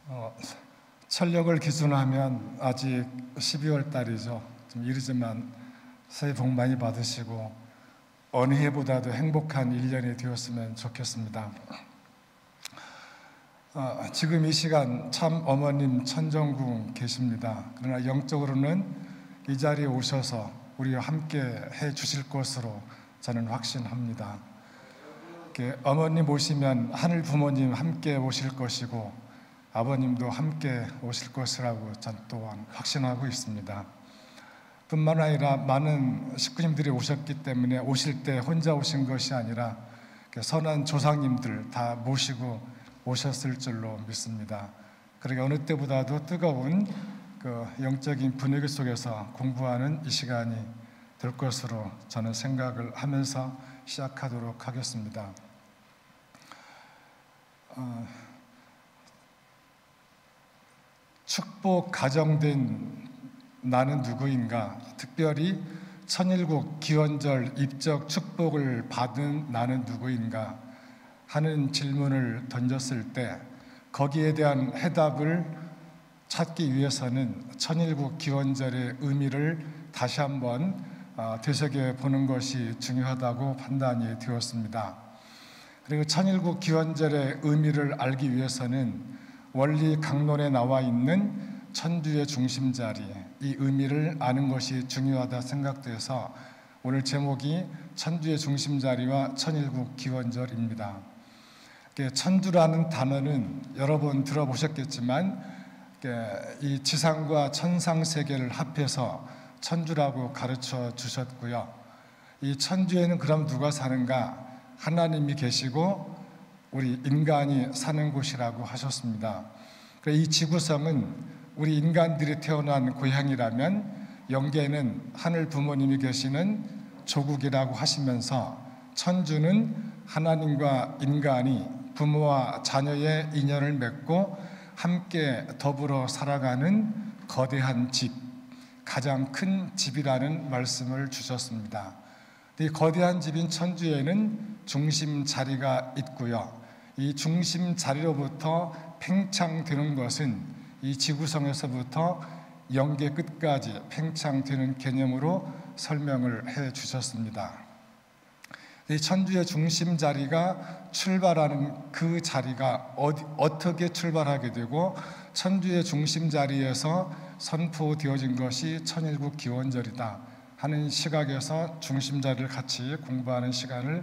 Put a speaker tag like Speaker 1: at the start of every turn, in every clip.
Speaker 1: 어, 철력을 기준으로 하면 아직 12월 달이죠. 좀 이르지만 새해 복 많이 받으시고 어느 해보다도 행복한 1년이 되었으면 좋겠습니다. 지금 이 시간 참 어머님 천정궁 계십니다. 그러나 영적으로는 이 자리에 오셔서 우리와 함께 해 주실 것으로 저는 확신합니다. 어머님 오시면 하늘 부모님 함께 오실 것이고 아버님도 함께 오실 것이라고 저는 또한 확신하고 있습니다. 뿐만 아니라 많은 식구님들이 오셨기 때문에 오실 때 혼자 오신 것이 아니라 선한 조상님들 다 모시고 오셨을 줄로 믿습니다. 그러게 어느 때보다도 뜨거운 영적인 분위기 속에서 공부하는 이 시간이 될 것으로 저는 생각을 하면서 시작하도록 하겠습니다. 축복 가정된 나는 누구인가? 특별히 천일국 기원절 입적 축복을 받은 나는 누구인가? 하는 질문을 던졌을 때 거기에 대한 해답을 찾기 위해서는 천일국 기원절의 의미를 다시 한번 되새겨 보는 것이 중요하다고 판단이 되었습니다. 그리고 천일국 기원절의 의미를 알기 위해서는 원리 강론에 나와 있는 천주의 중심자리, 이 의미를 아는 것이 중요하다 생각돼서 오늘 제목이 천주의 중심자리와 천일국 기원절입니다. 천주라는 단어는 여러 번 들어보셨겠지만 이 지상과 천상 세계를 합해서 천주라고 가르쳐 주셨고요. 이 천주에는 그럼 누가 사는가? 하나님이 계시고 우리 인간이 사는 곳이라고 하셨습니다. 이 지구성은 우리 인간들이 태어난 고향이라면 영계는 하늘 부모님이 계시는 조국이라고 하시면서 천주는 하나님과 인간이 부모와 자녀의 인연을 맺고 함께 더불어 살아가는 거대한 집, 가장 큰 집이라는 말씀을 주셨습니다. 이 거대한 집인 천주에는 중심 자리가 있고요. 이 중심 자리로부터 팽창되는 것은 이 지구성에서부터 영계 끝까지 팽창되는 개념으로 설명을 해 주셨습니다. 이 천주의 중심 자리가 출발하는 그 자리가 어떻게 출발하게 되고 천주의 중심 자리에서 선포되어진 것이 천일국 기원절이다 하는 시각에서 중심 자리를 같이 공부하는 시간을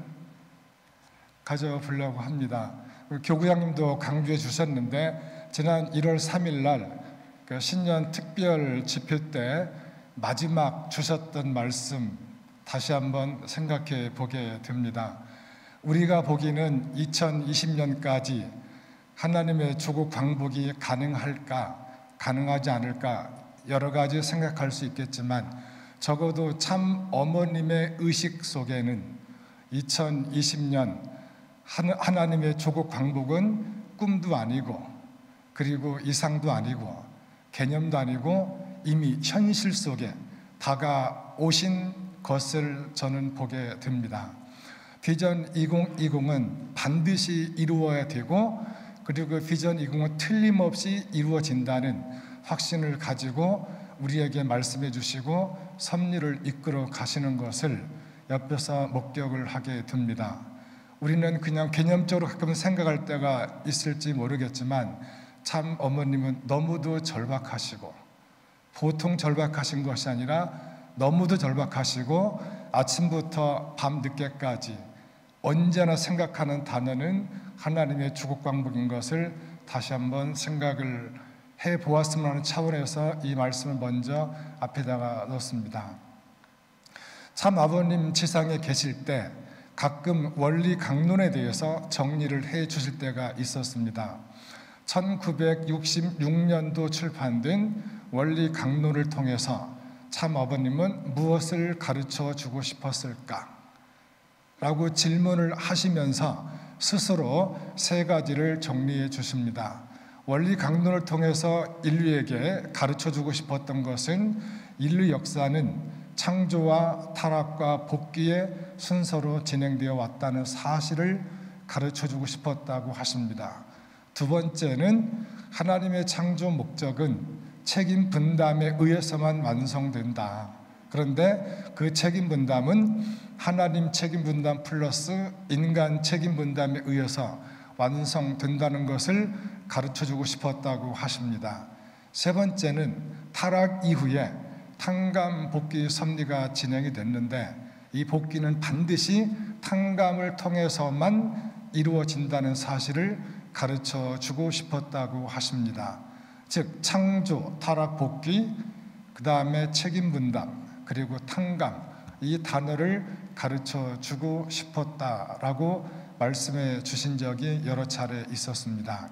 Speaker 1: 가져보려고 합니다. 교구장님도 강조해 주셨는데 지난 1월 3일 날 신년 특별 집회 때 마지막 주셨던 말씀 다시 한번 생각해 보게 됩니다. 우리가 보기는 2020년까지 하나님의 조국 광복이 가능할까, 가능하지 않을까 여러 가지 생각할 수 있겠지만 적어도 참 어머님의 의식 속에는 2020년 하나님의 조국 광복은 꿈도 아니고 그리고 이상도 아니고 개념도 아니고 이미 현실 속에 다가오신 것을 저는 보게 됩니다. 비전 2020은 반드시 이루어야 되고 그리고 그 비전 20은 틀림없이 이루어진다는 확신을 가지고 우리에게 말씀해 주시고 섭리를 이끌어 가시는 것을 옆에서 목격을 하게 됩니다. 우리는 그냥 개념적으로 가끔 생각할 때가 있을지 모르겠지만 참 어머님은 너무도 절박하시고 보통 절박하신 것이 아니라 너무도 절박하시고 아침부터 밤 늦게까지 언제나 생각하는 단어는 하나님의 조국 광복인 것을 다시 한번 생각을 해보았으면 하는 차원에서 이 말씀을 먼저 앞에다가 넣습니다. 참 아버님 지상에 계실 때 가끔 원리 강론에 대해서 정리를 해 주실 때가 있었습니다. 1966년도 출판된 원리 강론을 통해서 참 아버님은 무엇을 가르쳐 주고 싶었을까? 라고 질문을 하시면서 스스로 세 가지를 정리해 주십니다. 원리 강론을 통해서 인류에게 가르쳐 주고 싶었던 것은 인류 역사는 창조와 타락과 복귀의 순서로 진행되어 왔다는 사실을 가르쳐 주고 싶었다고 하십니다. 두 번째는 하나님의 창조 목적은 책임 분담에 의해서만 완성된다. 그런데 그 책임 분담은 하나님 책임 분담 플러스 인간 책임 분담에 의해서 완성된다는 것을 가르쳐주고 싶었다고 하십니다. 세 번째는 타락 이후에 탕감 복귀 섭리가 진행이 됐는데 이 복귀는 반드시 탕감을 통해서만 이루어진다는 사실을 가르쳐주고 싶었다고 하십니다. 즉 창조, 타락, 복귀, 그 다음에 책임 분담, 그리고 탕감, 이 단어를 가르쳐주고 싶었다라고 말씀해 주신 적이 여러 차례 있었습니다.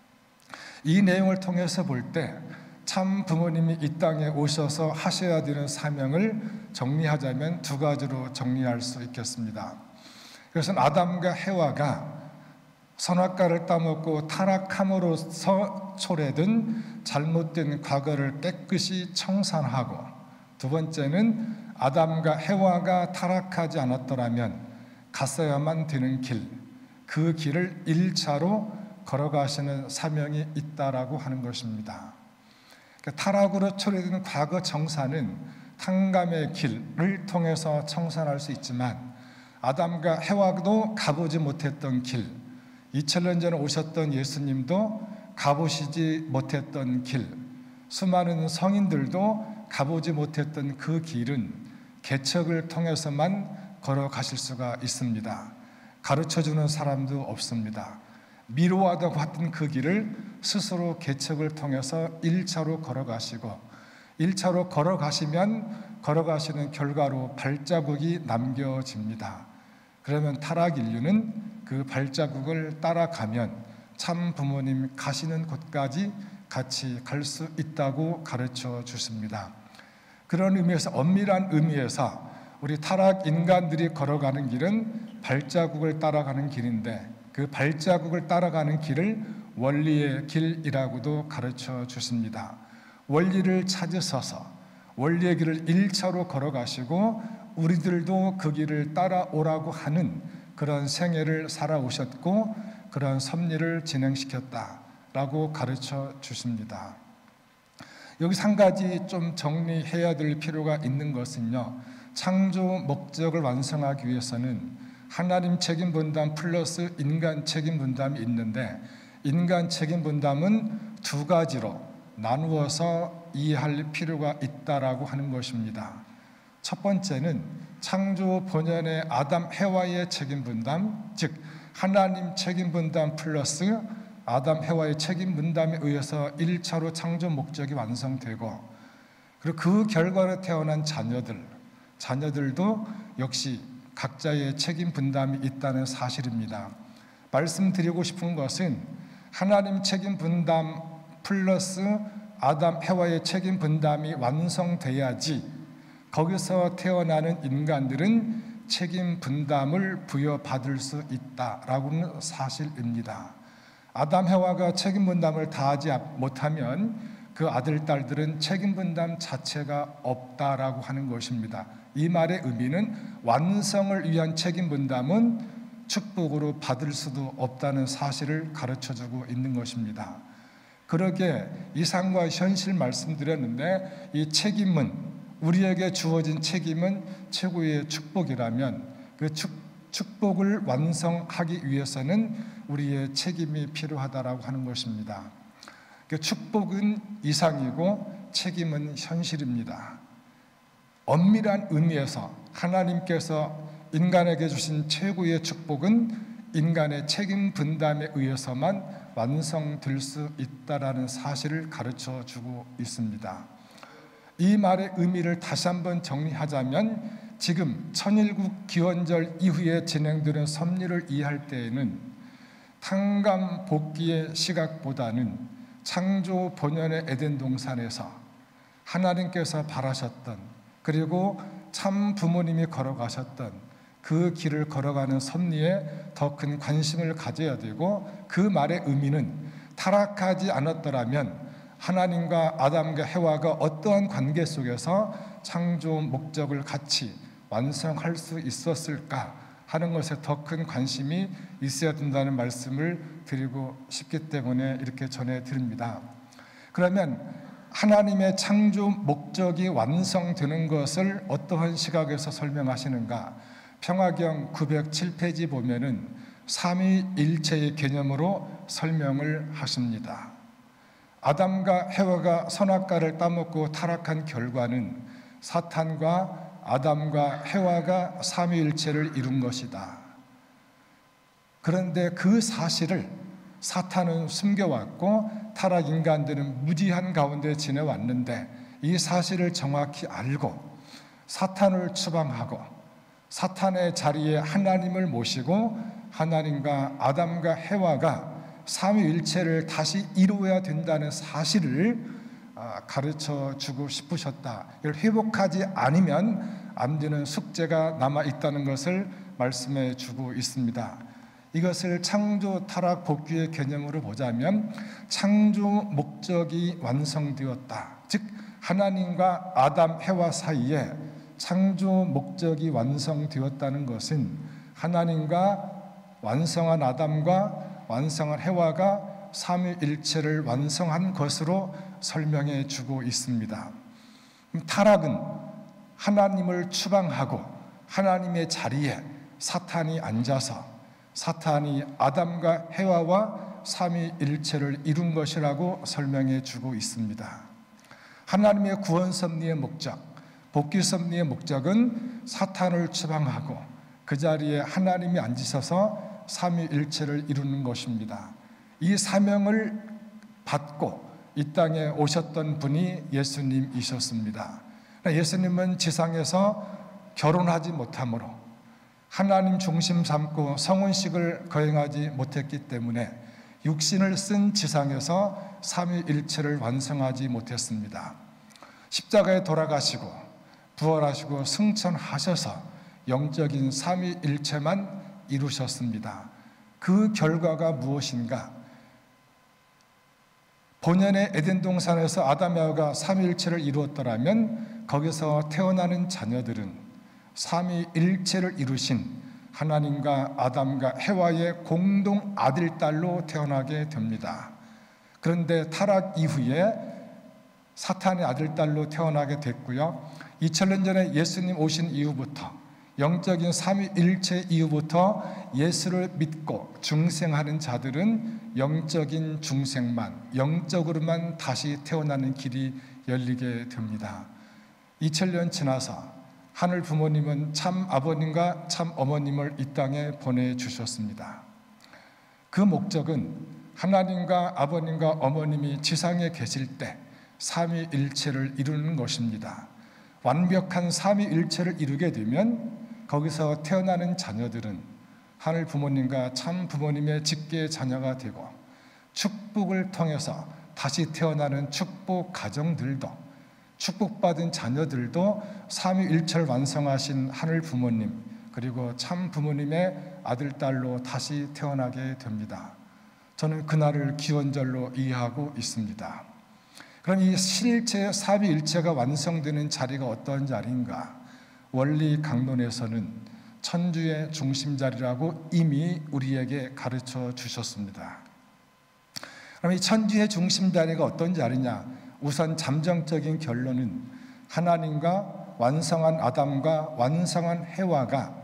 Speaker 1: 이 내용을 통해서 볼 때 참 부모님이 이 땅에 오셔서 하셔야 되는 사명을 정리하자면 두 가지로 정리할 수 있겠습니다. 그것은 아담과 해와가 선악과를 따먹고 타락함으로써 초래된 잘못된 과거를 깨끗이 청산하고, 두 번째는 아담과 해와가 타락하지 않았더라면 갔어야만 되는 길, 그 길을 1차로 걸어가시는 사명이 있다라고 하는 것입니다. 타락으로 초래된 과거 청산은 탕감의 길을 통해서 청산할 수 있지만 아담과 해와도 가보지 못했던 길, 2000년 전에 오셨던 예수님도 가보시지 못했던 길, 수많은 성인들도 가보지 못했던 그 길은 개척을 통해서만 걸어가실 수가 있습니다. 가르쳐주는 사람도 없습니다. 미루어하다고 했던 그 길을 스스로 개척을 통해서 1차로 걸어가시고, 1차로 걸어가시면 걸어가시는 결과로 발자국이 남겨집니다. 그러면 타락 인류는 그 발자국을 따라가면 참 부모님 가시는 곳까지 같이 갈 수 있다고 가르쳐 주십니다. 그런 의미에서, 엄밀한 의미에서 우리 타락 인간들이 걸어가는 길은 발자국을 따라가는 길인데, 그 발자국을 따라가는 길을 원리의 길이라고도 가르쳐 주십니다. 원리를 찾으셔서 원리의 길을 1차로 걸어가시고 우리들도 그 길을 따라오라고 하는 그런 생애를 살아오셨고 그런 섭리를 진행시켰다라고 가르쳐 주십니다. 여기서 한 가지 좀 정리해야 될 필요가 있는 것은요, 창조 목적을 완성하기 위해서는 하나님 책임 분담 플러스 인간 책임 분담이 있는데, 인간 책임 분담은 두 가지로 나누어서 이해할 필요가 있다라고 하는 것입니다. 첫 번째는 창조 본연의 아담 해와의 책임 분담, 즉 하나님 책임 분담 플러스 아담 해와의 책임 분담에 의해서 1차로 창조 목적이 완성되고, 그리고 그 결과로 태어난 자녀들도 역시 각자의 책임 분담이 있다는 사실입니다. 말씀드리고 싶은 것은 하나님 책임 분담 플러스 아담 해와의 책임 분담이 완성돼야지 거기서 태어나는 인간들은 책임 분담을 부여받을 수 있다라고는 사실입니다. 아담 해와가 책임 분담을 다하지 못하면 그 아들 딸들은 책임 분담 자체가 없다라고 하는 것입니다. 이 말의 의미는 완성을 위한 책임 분담은 축복으로 받을 수도 없다는 사실을 가르쳐주고 있는 것입니다. 그러게 이상과 현실 말씀드렸는데, 이 책임은, 우리에게 주어진 책임은 최고의 축복이라면 그 축복을 완성하기 위해서는 우리의 책임이 필요하다라고 하는 것입니다. 축복은 이상이고 책임은 현실입니다. 엄밀한 의미에서 하나님께서 인간에게 주신 최고의 축복은 인간의 책임 분담에 의해서만 완성될 수 있다라는 사실을 가르쳐 주고 있습니다. 이 말의 의미를 다시 한번 정리하자면, 지금 천일국 기원절 이후에 진행되는 섭리를 이해할 때에는 탕감 복귀의 시각보다는 창조 본연의 에덴 동산에서 하나님께서 바라셨던, 그리고 참 부모님이 걸어가셨던 그 길을 걸어가는 섭리에 더 큰 관심을 가져야 되고, 그 말의 의미는 타락하지 않았더라면 하나님과 아담과 해와가 어떠한 관계 속에서 창조 목적을 같이 완성할 수 있었을까 하는 것에 더 큰 관심이 있어야 된다는 말씀을 드리고 싶기 때문에 이렇게 전해드립니다. 그러면 하나님의 창조 목적이 완성되는 것을 어떠한 시각에서 설명하시는가? 평화경 907페이지 보면은 삼위일체의 개념으로 설명을 하십니다. 아담과 해와가 선악과를 따먹고 타락한 결과는 사탄과 아담과 해와가 삼위일체를 이룬 것이다. 그런데 그 사실을 사탄은 숨겨왔고 타락 인간들은 무지한 가운데 지내왔는데, 이 사실을 정확히 알고 사탄을 추방하고 사탄의 자리에 하나님을 모시고 하나님과 아담과 해와가 삼위일체를 다시 이루어야 된다는 사실을 가르쳐 주고 싶으셨다. 이걸 회복하지 않으면 안 되는 숙제가 남아있다는 것을 말씀해 주고 있습니다. 이것을 창조 타락 복귀의 개념으로 보자면 창조 목적이 완성되었다. 즉 하나님과 아담 해와 사이에 창조 목적이 완성되었다는 것은 하나님과 완성한 아담과 완성한 해와가 삼위일체를 완성한 것으로 설명해 주고 있습니다. 타락은 하나님을 추방하고 하나님의 자리에 사탄이 앉아서 사탄이 아담과 해와와 삼위일체를 이룬 것이라고 설명해 주고 있습니다. 하나님의 구원 섭리의 목적, 복귀 섭리의 목적은 사탄을 추방하고 그 자리에 하나님이 앉으셔서 삼위일체를 이루는 것입니다. 이 사명을 받고 이 땅에 오셨던 분이 예수님이셨습니다. 예수님은 지상에서 결혼하지 못함으로 하나님 중심 삼고 성혼식을 거행하지 못했기 때문에 육신을 쓴 지상에서 삼위일체를 완성하지 못했습니다. 십자가에 돌아가시고 부활하시고 승천하셔서 영적인 삼위일체만 이루셨습니다. 그 결과가 무엇인가? 본연의 에덴 동산에서 아담 해와가 삼위일체를 이루었더라면 거기서 태어나는 자녀들은 삼위일체를 이루신 하나님과 아담과 해와의 공동 아들, 딸로 태어나게 됩니다. 그런데 타락 이후에 사탄의 아들, 딸로 태어나게 됐고요. 2000년 전에 예수님 오신 이후부터 영적인 삼위일체 이후부터 예수를 믿고 중생하는 자들은 영적인 중생만, 영적으로만 다시 태어나는 길이 열리게 됩니다. 2000년 지나서 하늘 부모님은 참 아버님과 참 어머님을 이 땅에 보내주셨습니다. 그 목적은 하나님과 아버님과 어머님이 지상에 계실 때 삼위일체를 이루는 것입니다. 완벽한 삼위일체를 이루게 되면 거기서 태어나는 자녀들은 하늘 부모님과 참 부모님의 직계 자녀가 되고 축복을 통해서 다시 태어나는 축복 가정들도, 축복받은 자녀들도 삼위일체를 완성하신 하늘 부모님 그리고 참 부모님의 아들, 딸로 다시 태어나게 됩니다. 저는 그날을 기원절로 이해하고 있습니다. 그럼 이 실체 삼위일체가 완성되는 자리가 어떤 자리인가? 원리 강론에서는 천주의 중심자리라고 이미 우리에게 가르쳐 주셨습니다. 그럼 이 천주의 중심자리가 어떤 자리냐? 우선 잠정적인 결론은 하나님과 완성한 아담과 완성한 해와가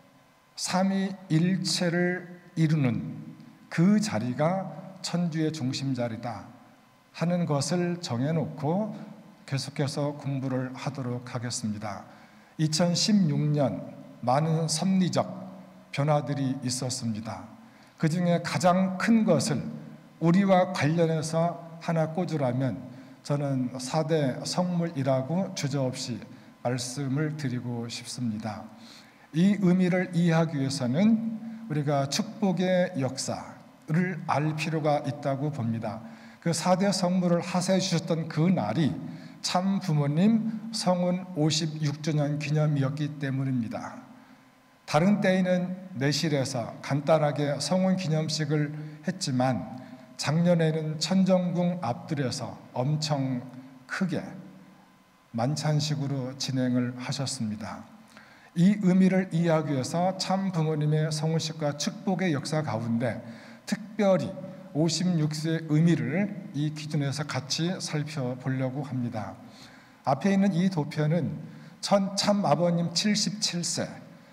Speaker 1: 삼위일체를 이루는 그 자리가 천주의 중심자리다 하는 것을 정해놓고 계속해서 공부를 하도록 하겠습니다. 2016년 많은 섭리적 변화들이 있었습니다. 그 중에 가장 큰 것을 우리와 관련해서 하나 꽂으라면 저는 4대 성물이라고 주저없이 말씀을 드리고 싶습니다. 이 의미를 이해하기 위해서는 우리가 축복의 역사를 알 필요가 있다고 봅니다. 그 4대 성물을 하사해 주셨던 그 날이 참 부모님 성혼 56주년 기념이었기 때문입니다. 다른 때에는 내실에서 간단하게 성혼 기념식을 했지만 작년에는 천정궁 앞들에서 엄청 크게 만찬식으로 진행을 하셨습니다. 이 의미를 이해하기 위해서 참 부모님의 성훈식과 축복의 역사 가운데 특별히 56세의 의미를 이 기준에서 같이 살펴보려고 합니다. 앞에 있는 이 도표는 참 아버님 77세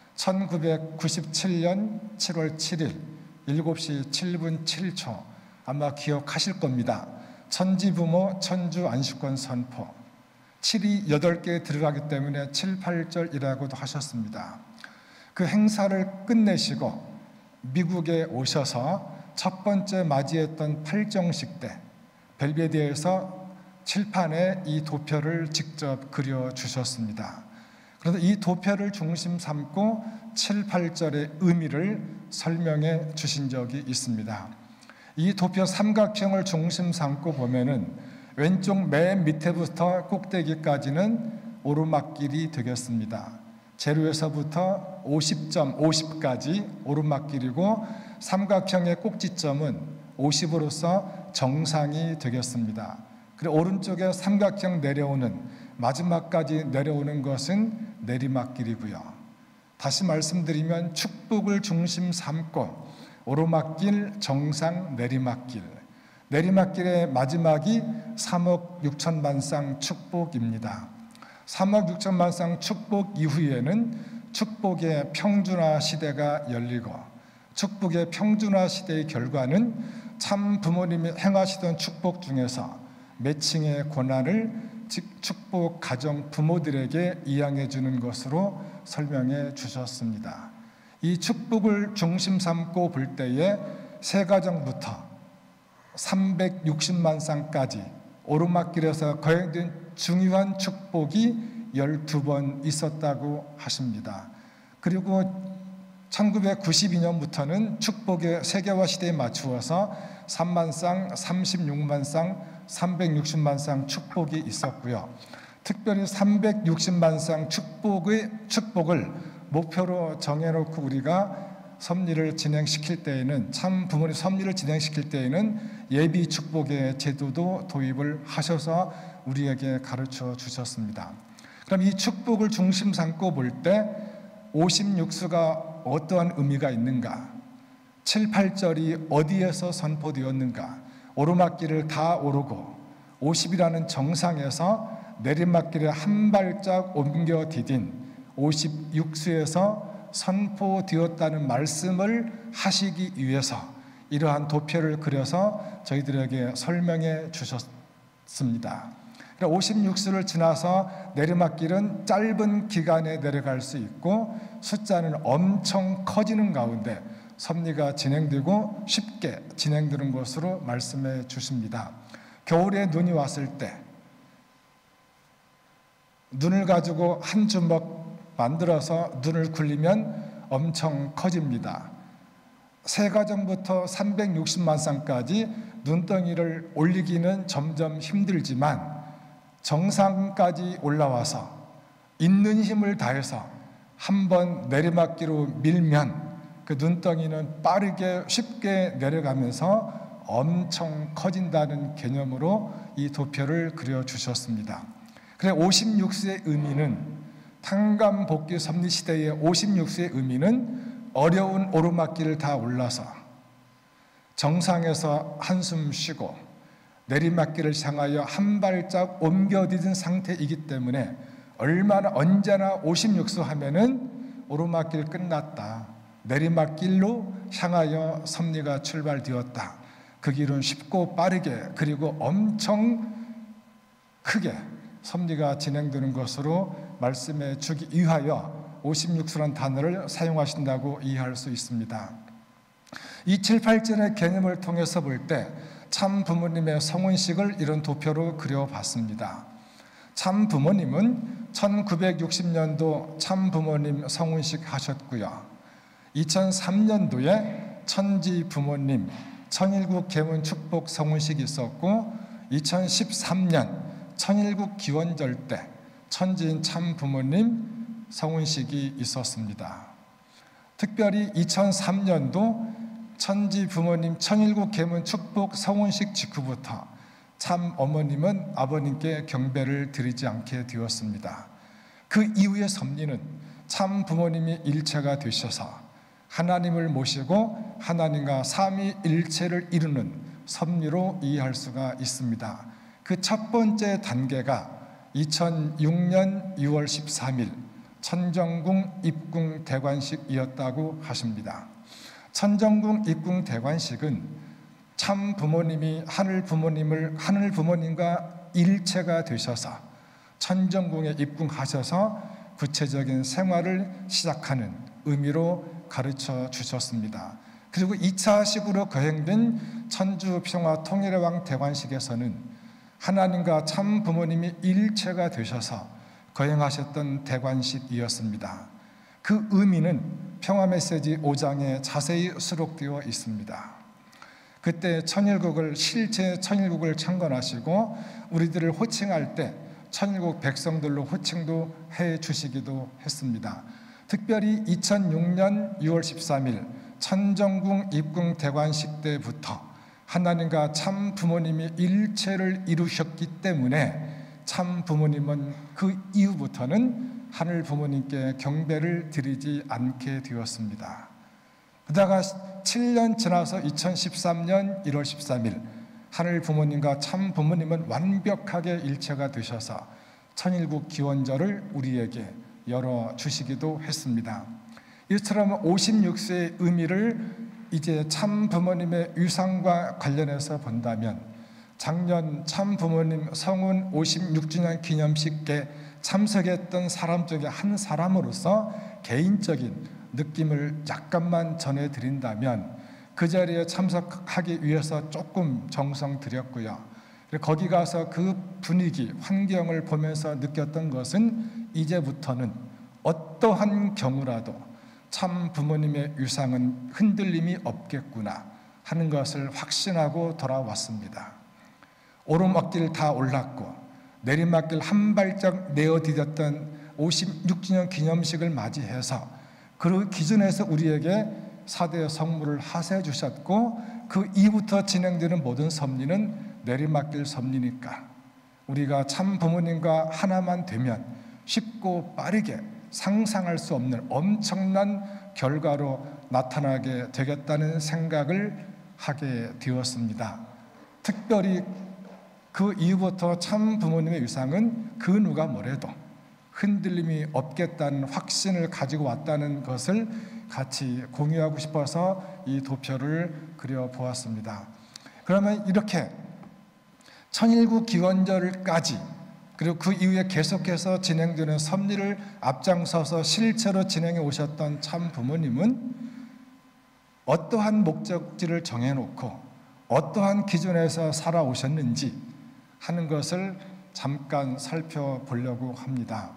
Speaker 1: 1997년 7월 7일 7시 7분 7초 아마 기억하실 겁니다. 천지부모 천주 안식권 선포 7이 8개 들어가기 때문에 7, 8절이라고도 하셨습니다. 그 행사를 끝내시고 미국에 오셔서 첫 번째 맞이했던 팔정식 때 벨베데에서 칠판에 이 도표를 직접 그려주셨습니다. 그래서 이 도표를 중심 삼고 7, 8절의 의미를 설명해 주신 적이 있습니다. 이 도표 삼각형을 중심 삼고 보면은 왼쪽 맨 밑에부터 꼭대기까지는 오르막길이 되겠습니다. 제로에서부터 50까지 오르막길이고 삼각형의 꼭지점은 50으로서 정상이 되겠습니다. 그리고 오른쪽에 삼각형 내려오는 마지막까지 내려오는 것은 내리막길이고요. 다시 말씀드리면 축복을 중심 삼고 오르막길, 정상, 내리막길. 내리막길의 마지막이 3억 6천만 쌍 축복입니다. 3억 6천만 쌍 축복 이후에는 축복의 평준화 시대가 열리고 축복의 평준화 시대의 결과는 참 부모님이 행하시던 축복 중에서 매칭의 권한을 축복 가정 부모들에게 이양해 주는 것으로 설명해 주셨습니다. 이 축복을 중심 삼고 볼 때에 세 가정부터 360만 쌍까지 오르막길에서 거행된 중요한 축복이 12번 있었다고 하십니다. 그리고 1992년부터는 축복의 세계화 시대에 맞추어서 3만 쌍, 36만 쌍, 360만 쌍 축복이 있었고요. 특별히 360만 쌍 축복을 목표로 정해놓고 우리가 섭리를 진행시킬 때에는 참 부모님 섭리를 진행시킬 때에는 예비 축복의 제도도 도입을 하셔서 우리에게 가르쳐 주셨습니다. 그럼 이 축복을 중심 삼고 볼 때 56수가 어떠한 의미가 있는가? 7, 8절이 어디에서 선포되었는가? 오르막길을 다 오르고 50이라는 정상에서 내리막길에 한 발짝 옮겨 디딘 56수에서 선포되었다는 말씀을 하시기 위해서 이러한 도표를 그려서 저희들에게 설명해 주셨습니다. 56수를 지나서 내리막길은 짧은 기간에 내려갈 수 있고 숫자는 엄청 커지는 가운데 섭리가 진행되고 쉽게 진행되는 것으로 말씀해 주십니다. 겨울에 눈이 왔을 때 눈을 가지고 한 주먹 만들어서 눈을 굴리면 엄청 커집니다. 세 가정부터 360만 쌍까지 눈덩이를 올리기는 점점 힘들지만 정상까지 올라와서 있는 힘을 다해서 한번 내리막길로 밀면 그 눈덩이는 빠르게 쉽게 내려가면서 엄청 커진다는 개념으로 이 도표를 그려주셨습니다. 그래 56수의 의미는 탕감복귀 섭리시대의 56수의 의미는 어려운 오르막길을 다 올라서 정상에서 한숨 쉬고 내리막길을 향하여 한 발짝 옮겨디딘 상태이기 때문에 얼마나 언제나 56수 하면은 오르막길 끝났다. 내리막길로 향하여 섭리가 출발되었다. 그 길은 쉽고 빠르게 그리고 엄청 크게 섭리가 진행되는 것으로 말씀해 주기 위하여 56수라는 단어를 사용하신다고 이해할 수 있습니다. 이 7, 8절의 개념을 통해서 볼 때 참 부모님의 성혼식을 이런 도표로 그려봤습니다. 참 부모님은 1960년도 참 부모님 성혼식 하셨고요. 2003년도에 천지 부모님 천일국 계문 축복 성혼식이 있었고 2013년 천일국 기원절 때 천지인 참 부모님 성혼식이 있었습니다. 특별히 2003년도 천지 부모님 천일국 계문 축복 성혼식 직후부터 참 어머님은 아버님께 경배를 드리지 않게 되었습니다. 그 이후의 섭리는 참 부모님이 일체가 되셔서 하나님을 모시고 하나님과 삼위일체를 이루는 섭리로 이해할 수가 있습니다. 그 첫 번째 단계가 2006년 6월 13일 천정궁 입궁 대관식이었다고 하십니다. 천정궁 입궁 대관식은 참 부모님이 하늘 부모님과 일체가 되셔서 천정궁에 입궁하셔서 구체적인 생활을 시작하는 의미로 가르쳐 주셨습니다. 그리고 2차식으로 거행된 천주평화통일의 대관식에서는 하나님과 참 부모님이 일체가 되셔서 거행하셨던 대관식이었습니다. 그 의미는 평화메시지 5장에 자세히 수록되어 있습니다. 그때 실제 천일국을 창건하시고 우리들을 호칭할 때 천일국 백성들로 호칭도 해 주시기도 했습니다. 특별히 2006년 6월 13일 천정궁 입궁 대관식 때부터 하나님과 참 부모님이 일체를 이루셨기 때문에 참 부모님은 그 이후부터는 하늘 부모님께 경배를 드리지 않게 되었습니다. 그러다가 7년 지나서 2013년 1월 13일 하늘 부모님과 참 부모님은 완벽하게 일체가 되셔서 천일국 기원절을 우리에게 열어주시기도 했습니다. 이처럼 56세의 의미를 이제 참 부모님의 유상과 관련해서 본다면 작년 참 부모님 성운 56주년 기념식에 참석했던 사람 중에 한 사람으로서 개인적인 느낌을 약간만 전해드린다면 그 자리에 참석하기 위해서 조금 정성 들였고요. 거기 가서 그 분위기, 환경을 보면서 느꼈던 것은 이제부터는 어떠한 경우라도 참 부모님의 유상은 흔들림이 없겠구나 하는 것을 확신하고 돌아왔습니다. 오르막길 다 올랐고 내리막길 한 발짝 내어디뎠던 56주년 기념식을 맞이해서 그 기준에서 우리에게 4대 성물을 하세해 주셨고 그 이후부터 진행되는 모든 섭리는 내리막길 섭리니까 우리가 참 부모님과 하나만 되면 쉽고 빠르게 상상할 수 없는 엄청난 결과로 나타나게 되겠다는 생각을 하게 되었습니다. 특별히 그 이후부터 참 부모님의 유상은 그 누가 뭐래도 흔들림이 없겠다는 확신을 가지고 왔다는 것을 같이 공유하고 싶어서 이 도표를 그려보았습니다. 그러면 이렇게 천일국 기원절까지 그리고 그 이후에 계속해서 진행되는 섭리를 앞장서서 실체로 진행해 오셨던 참 부모님은 어떠한 목적지를 정해놓고 어떠한 기준에서 살아오셨는지 하는 것을 잠깐 살펴보려고 합니다.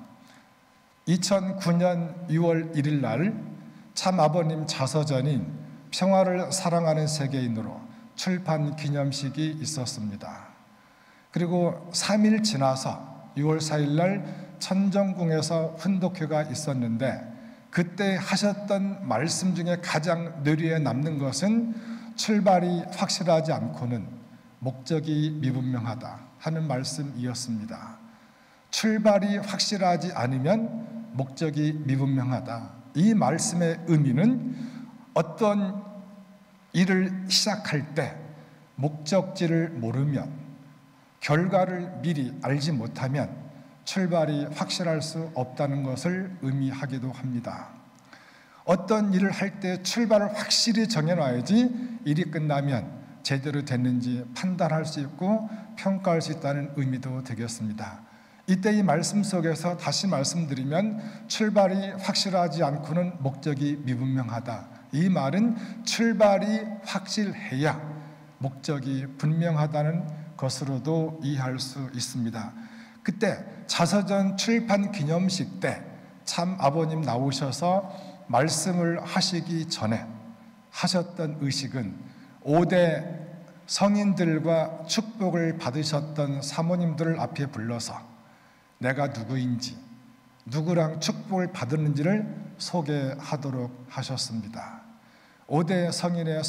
Speaker 1: 2009년 6월 1일 날 참 아버님 자서전인 평화를 사랑하는 세계인으로 출판 기념식이 있었습니다. 그리고 3일 지나서 6월 4일 날 천정궁에서 훈독회가 있었는데 그때 하셨던 말씀 중에 가장 뇌리에 남는 것은 출발이 확실하지 않고는 목적이 미분명하다 하는 말씀이었습니다. 출발이 확실하지 않으면 목적이 미분명하다. 이 말씀의 의미는 어떤 일을 시작할 때 목적지를 모르면 결과를 미리 알지 못하면 출발이 확실할 수 없다는 것을 의미하기도 합니다. 어떤 일을 할 때 출발을 확실히 정해놔야지 일이 끝나면 제대로 됐는지 판단할 수 있고 평가할 수 있다는 의미도 되겠습니다. 이때 이 말씀 속에서 다시 말씀드리면 출발이 확실하지 않고는 목적이 미분명하다. 이 말은 출발이 확실해야 목적이 분명하다는 것으로도 이해할 수 있습니다. 그때 자서전 출판 기념식 때 참 아버님 나오셔서 말씀을 하시기 전에 하셨던 의식은 5대 성인들과 축복을 받으셨던 사모님들을 앞에 불러서 내가 누구인지 누구랑 축복을 받았는지를 소개하도록 하셨습니다. 5대 성인의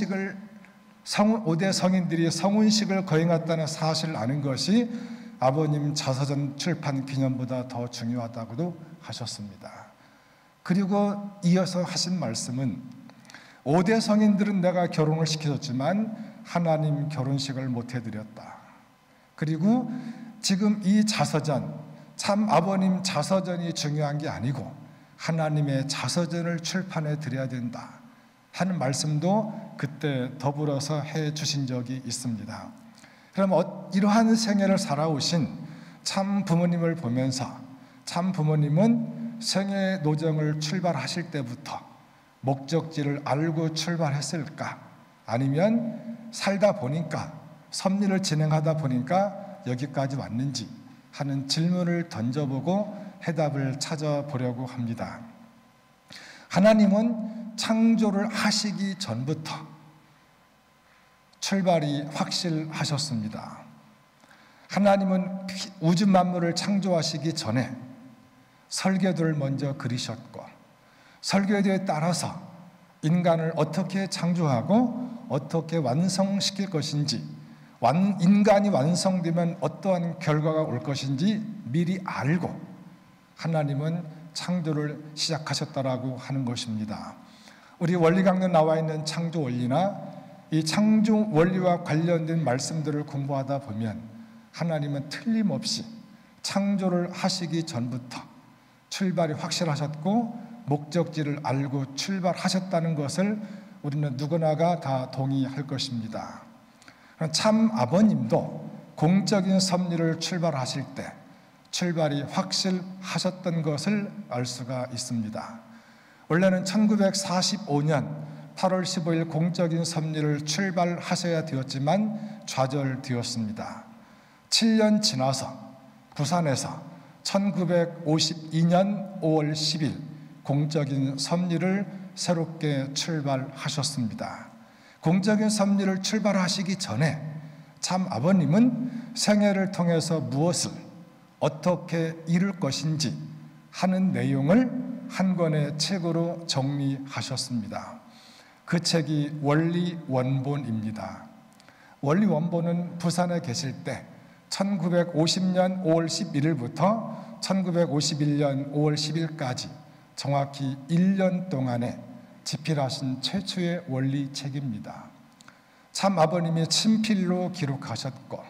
Speaker 1: 5대 성인들이 성운식을 거행했다는 사실을 아는 것이 아버님 자서전 출판 기념보다 더 중요하다고도 하셨습니다. 그리고 이어서 하신 말씀은 5대 성인들은 내가 결혼을 시켜줬지만 하나님 결혼식을 못 해드렸다. 그리고 지금 이 자서전, 참 아버님 자서전이 중요한 게 아니고 하나님의 자서전을 출판해 드려야 된다 하는 말씀도 그때 더불어서 해 주신 적이 있습니다. 그럼 이러한 생애를 살아오신 참 부모님을 보면서 참 부모님은 생애 노정을 출발하실 때부터 목적지를 알고 출발했을까? 아니면 살다 보니까 섭리를 진행하다 보니까 여기까지 왔는지 하는 질문을 던져보고 해답을 찾아보려고 합니다. 하나님은 창조를 하시기 전부터 출발이 확실하셨습니다. 하나님은 우주 만물을 창조하시기 전에 설계도를 먼저 그리셨고 설계도에 따라서 인간을 어떻게 창조하고 어떻게 완성시킬 것인지, 인간이 완성되면 어떠한 결과가 올 것인지 미리 알고 하나님은 창조를 시작하셨다라고 하는 것입니다. 우리 원리 강론 나와 있는 창조 원리나 이 창조 원리와 관련된 말씀들을 공부하다 보면 하나님은 틀림없이 창조를 하시기 전부터 출발이 확실하셨고 목적지를 알고 출발하셨다는 것을 우리는 누구나가 다 동의할 것입니다. 참 아버님도 공적인 섭리를 출발하실 때 출발이 확실하셨던 것을 알 수가 있습니다. 원래는 1945년 8월 15일 공적인 섭리를 출발하셔야 되었지만 좌절되었습니다. 7년 지나서 부산에서 1952년 5월 10일 공적인 섭리를 새롭게 출발하셨습니다. 공적인 섭리를 출발하시기 전에 참 아버님은 생애를 통해서 무엇을 어떻게 이룰 것인지 하는 내용을 한 권의 책으로 정리하셨습니다. 그 책이 원리원본입니다. 원리원본은 부산에 계실 때 1950년 5월 11일부터 1951년 5월 10일까지 정확히 1년 동안에 집필하신 최초의 원리책입니다. 참 아버님이 친필로 기록하셨고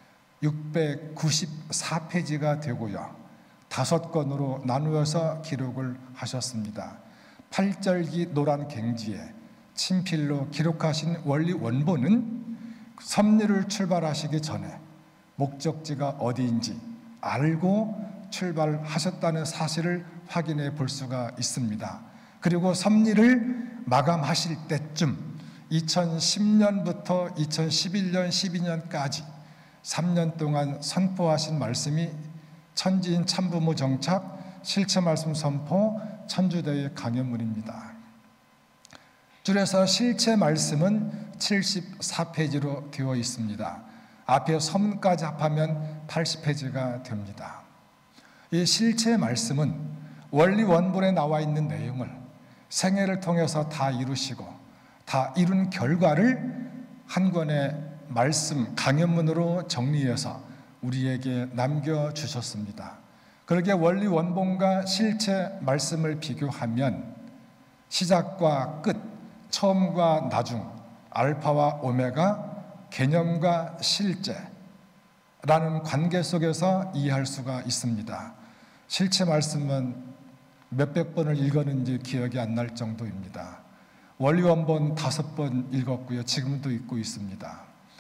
Speaker 1: 694페이지가 되고요. 5권으로 나누어서 기록을 하셨습니다. 8절기 노란 갱지에 친필로 기록하신 원리 원본은 섭리를 출발하시기 전에 목적지가 어디인지 알고 출발하셨다는 사실을 확인해 볼 수가 있습니다. 그리고 섭리를 마감하실 때쯤 2010년부터 2011년, 12년까지 3년 동안 선포하신 말씀이 천지인 참부모 정착, 실체 말씀 선포, 천주대의 강연문입니다. 줄여서 실체 말씀은 74페이지로 되어 있습니다. 앞에 서문까지 합하면 80페이지가 됩니다. 이 실체 말씀은 원리 원본에 나와 있는 내용을 생애를 통해서 다 이루시고 다 이룬 결과를 한 권의 말씀 강연문으로 정리해서 우리에게 남겨주셨습니다. 그러게 원리 원본과 실체 말씀을 비교하면 시작과 끝, 처음과 나중, 알파와 오메가, 개념과 실제라는 관계 속에서 이해할 수가 있습니다. 실체 말씀은 몇백 번을 읽었는지 기억이 안 날 정도입니다. 원리 원본 5번 읽었고요. 지금도 읽고 있습니다.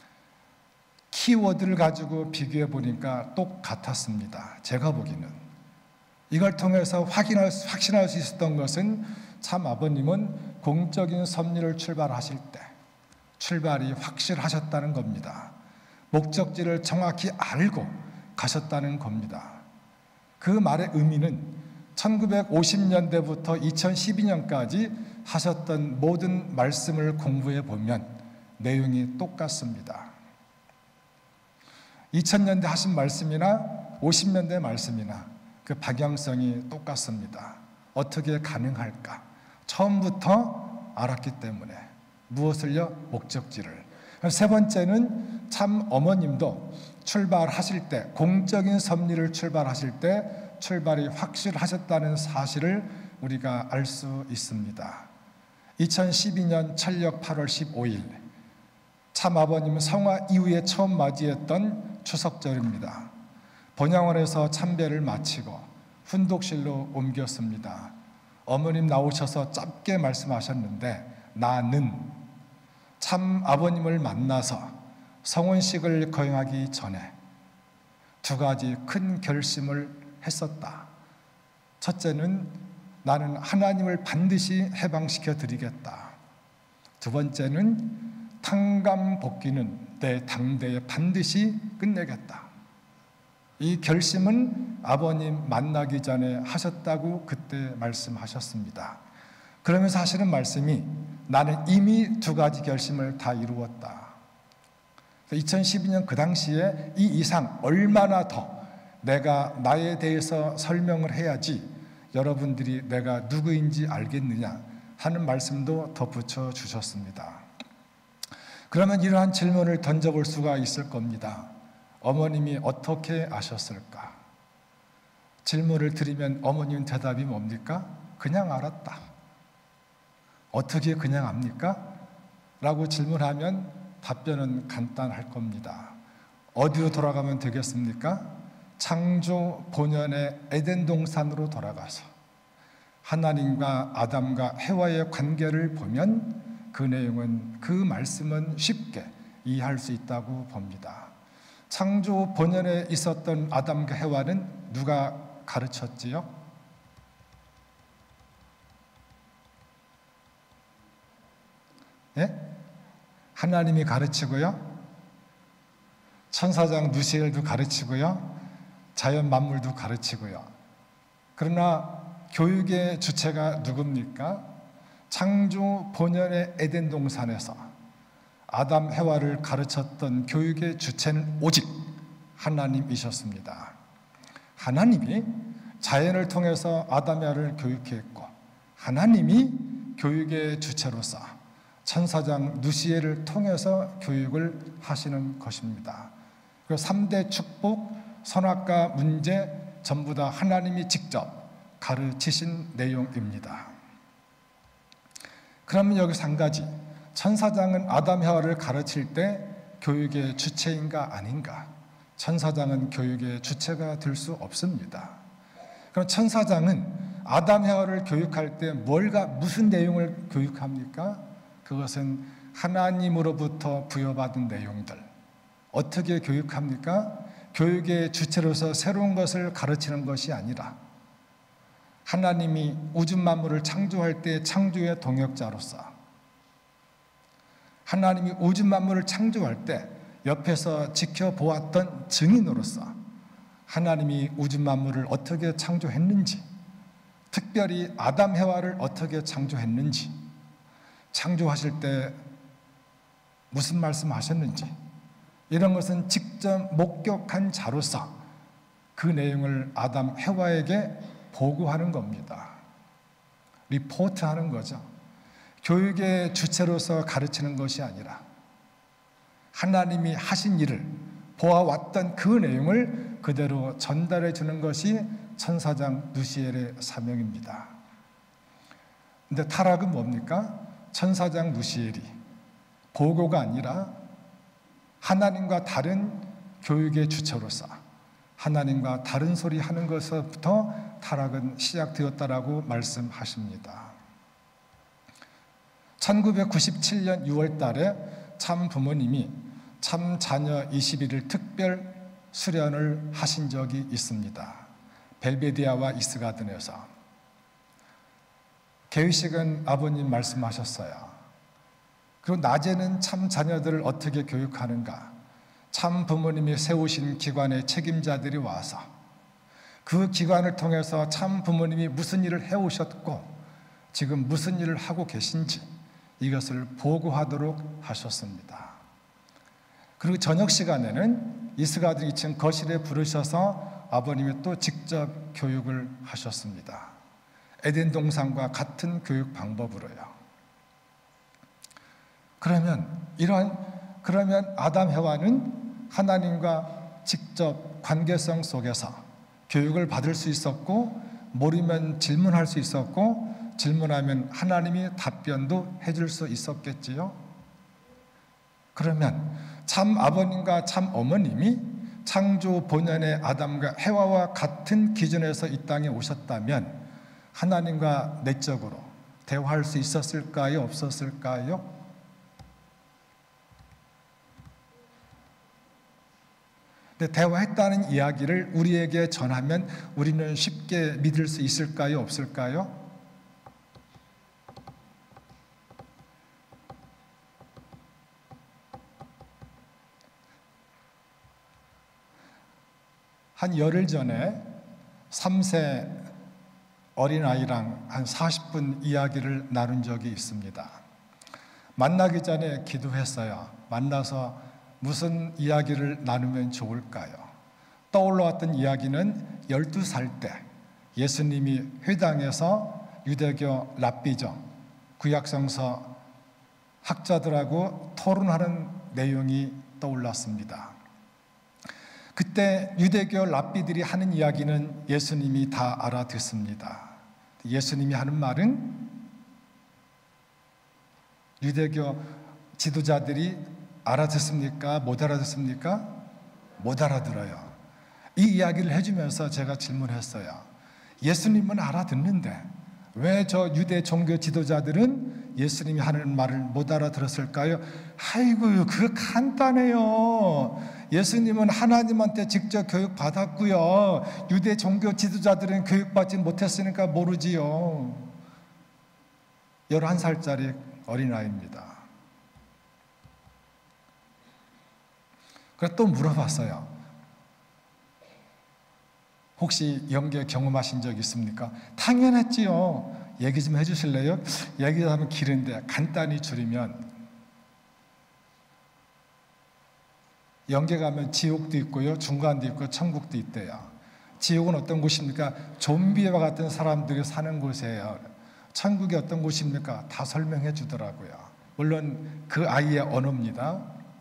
Speaker 1: 키워드를 가지고 비교해 보니까 똑같았습니다. 제가 보기에는. 이걸 통해서 확신할 수 있었던 것은 참 아버님은 공적인 섭리를 출발하실 때 출발이 확실하셨다는 겁니다. 목적지를 정확히 알고 가셨다는 겁니다. 그 말의 의미는 1950년대부터 2012년까지 하셨던 모든 말씀을 공부해 보면 내용이 똑같습니다. 2000년대 하신 말씀이나 50년대 말씀이나 그 방향성이 똑같습니다. 어떻게 가능할까? 처음부터 알았기 때문에 무엇을요? 목적지를. 세 번째는 참 어머님도 출발하실 때 공적인 섭리를 출발하실 때 출발이 확실하셨다는 사실을 우리가 알 수 있습니다. 2012년 철력 8월 15일 참 아버님 성화 이후에 처음 맞이했던 추석절입니다. 본향원에서 참배를 마치고 훈독실로 옮겼습니다. 어머님 나오셔서 짧게 말씀하셨는데, 나는 참 아버님을 만나서 성혼식을 거행하기 전에 두 가지 큰 결심을 했었다. 첫째는 나는 하나님을 반드시 해방시켜 드리겠다. 두 번째는 탕감 복귀는 내 당대에 반드시 끝내겠다. 이 결심은 아버님 만나기 전에 하셨다고 그때 말씀하셨습니다. 그러면서 하시는 말씀이, 나는 이미 두 가지 결심을 다 이루었다. 2012년 그 당시에 이 이상 얼마나 더 내가 나에 대해서 설명을 해야지 여러분들이 내가 누구인지 알겠느냐 하는 말씀도 덧붙여 주셨습니다. 그러면 이러한 질문을 던져볼 수가 있을 겁니다. 어머님이 어떻게 아셨을까? 질문을 드리면 어머님 대답이 뭡니까? 그냥 알았다. 어떻게 그냥 압니까? 라고 질문하면 답변은 간단할 겁니다. 어디로 돌아가면 되겠습니까? 창조 본연의 에덴 동산으로 돌아가서 하나님과 아담과 해와의 관계를 보면 그 내용은, 그 말씀은 쉽게 이해할 수 있다고 봅니다. 창조 본연에 있었던 아담과 해와는 누가 가르쳤지요? 예? 하나님이 가르치고요, 천사장 누시엘도 가르치고요, 자연 만물도 가르치고요. 그러나 교육의 주체가 누굽니까? 창조 본연의 에덴 동산에서 아담 해와를 가르쳤던 교육의 주체는 오직 하나님이셨습니다. 하나님이 자연을 통해서 아담 해와를 교육했고, 하나님이 교육의 주체로서 천사장 누시엘을 통해서 교육을 하시는 것입니다. 그리고 3대 축복, 선악과 문제 전부 다 하나님이 직접 가르치신 내용입니다. 그러면 여기서 한 가지, 천사장은 아담 해와를 가르칠 때 교육의 주체인가 아닌가? 천사장은 교육의 주체가 될 수 없습니다. 그럼 천사장은 아담 해와를 교육할 때 무슨 내용을 교육합니까? 그것은 하나님으로부터 부여받은 내용들. 어떻게 교육합니까? 교육의 주체로서 새로운 것을 가르치는 것이 아니라 하나님이 우주 만물을 창조할 때 창조의 동역자로서, 하나님이 우주 만물을 창조할 때 옆에서 지켜보았던 증인으로서 하나님이 우주 만물을 어떻게 창조했는지, 특별히 아담 해와를 어떻게 창조했는지, 창조하실 때 무슨 말씀하셨는지, 이런 것은 직접 목격한 자로서 그 내용을 아담 해와에게 보고하는 겁니다. 리포트하는 거죠. 교육의 주체로서 가르치는 것이 아니라 하나님이 하신 일을 보아왔던 그 내용을 그대로 전달해 주는 것이 천사장 누시엘의 사명입니다. 근데 타락은 뭡니까? 천사장 누시엘이 보고가 아니라 하나님과 다른 교육의 주체로서 하나님과 다른 소리 하는 것부터 타락은 시작되었다라고 말씀하십니다. 1997년 6월 달에 참 부모님이 참 자녀 21일 특별 수련을 하신 적이 있습니다. 벨베디아와 이스가든에서. 개회식은 아버님 말씀하셨어요. 그리고 낮에는 참 자녀들을 어떻게 교육하는가, 참 부모님이 세우신 기관의 책임자들이 와서 그 기관을 통해서 참 부모님이 무슨 일을 해오셨고 지금 무슨 일을 하고 계신지 이것을 보고하도록 하셨습니다. 그리고 저녁 시간에는 이스가든 2층 거실에 부르셔서 아버님이 또 직접 교육을 하셨습니다. 에덴 동산과 같은 교육 방법으로요. 그러면 아담 해와는 하나님과 직접 관계성 속에서 교육을 받을 수 있었고, 모르면 질문할 수 있었고 질문하면 하나님이 답변도 해줄 수 있었겠지요. 그러면 참 아버님과 참 어머님이 창조 본연의 아담과 해와와 같은 기준에서 이 땅에 오셨다면 하나님과 내적으로 대화할 수 있었을까요? 없었을까요? 근데 대화했다는 이야기를 우리에게 전하면 우리는 쉽게 믿을 수 있을까요? 없을까요? 한 열흘 전에 3세 어린아이랑 한 40분 이야기를 나눈 적이 있습니다. 만나기 전에 기도했어요. 만나서 무슨 이야기를 나누면 좋을까요? 떠올라왔던 이야기는 12살 때 예수님이 회당에서 유대교 랍비죠, 구약성서 학자들하고 토론하는 내용이 떠올랐습니다. 그때 유대교 랍비들이 하는 이야기는 예수님이 다 알아듣습니다. 예수님이 하는 말은 유대교 지도자들이 알아듣습니까? 못 알아듣습니까? 못 알아들어요. 이 이야기를 해주면서 제가 질문했어요. 예수님은 알아듣는데 왜 저 유대 종교 지도자들은 예수님이 하는 말을 못 알아들었을까요? 아이고, 그거 간단해요. 예수님은 하나님한테 직접 교육받았고요. 유대 종교 지도자들은 교육받지 못했으니까 모르지요. 11살짜리 어린아이입니다. 그래서 또 물어봤어요. 혹시 영계 경험하신 적 있습니까? 당연했지요. 얘기 좀 해주실래요? 얘기하면 길은데 간단히 줄이면 영계 가면 지옥도 있고요, 중간도 있고 천국도 있대요. 지옥은 어떤 곳입니까? 좀비와 같은 사람들이 사는 곳이에요. 천국이 어떤 곳입니까? 다 설명해 주더라고요. 물론 그 아이의 언어입니다.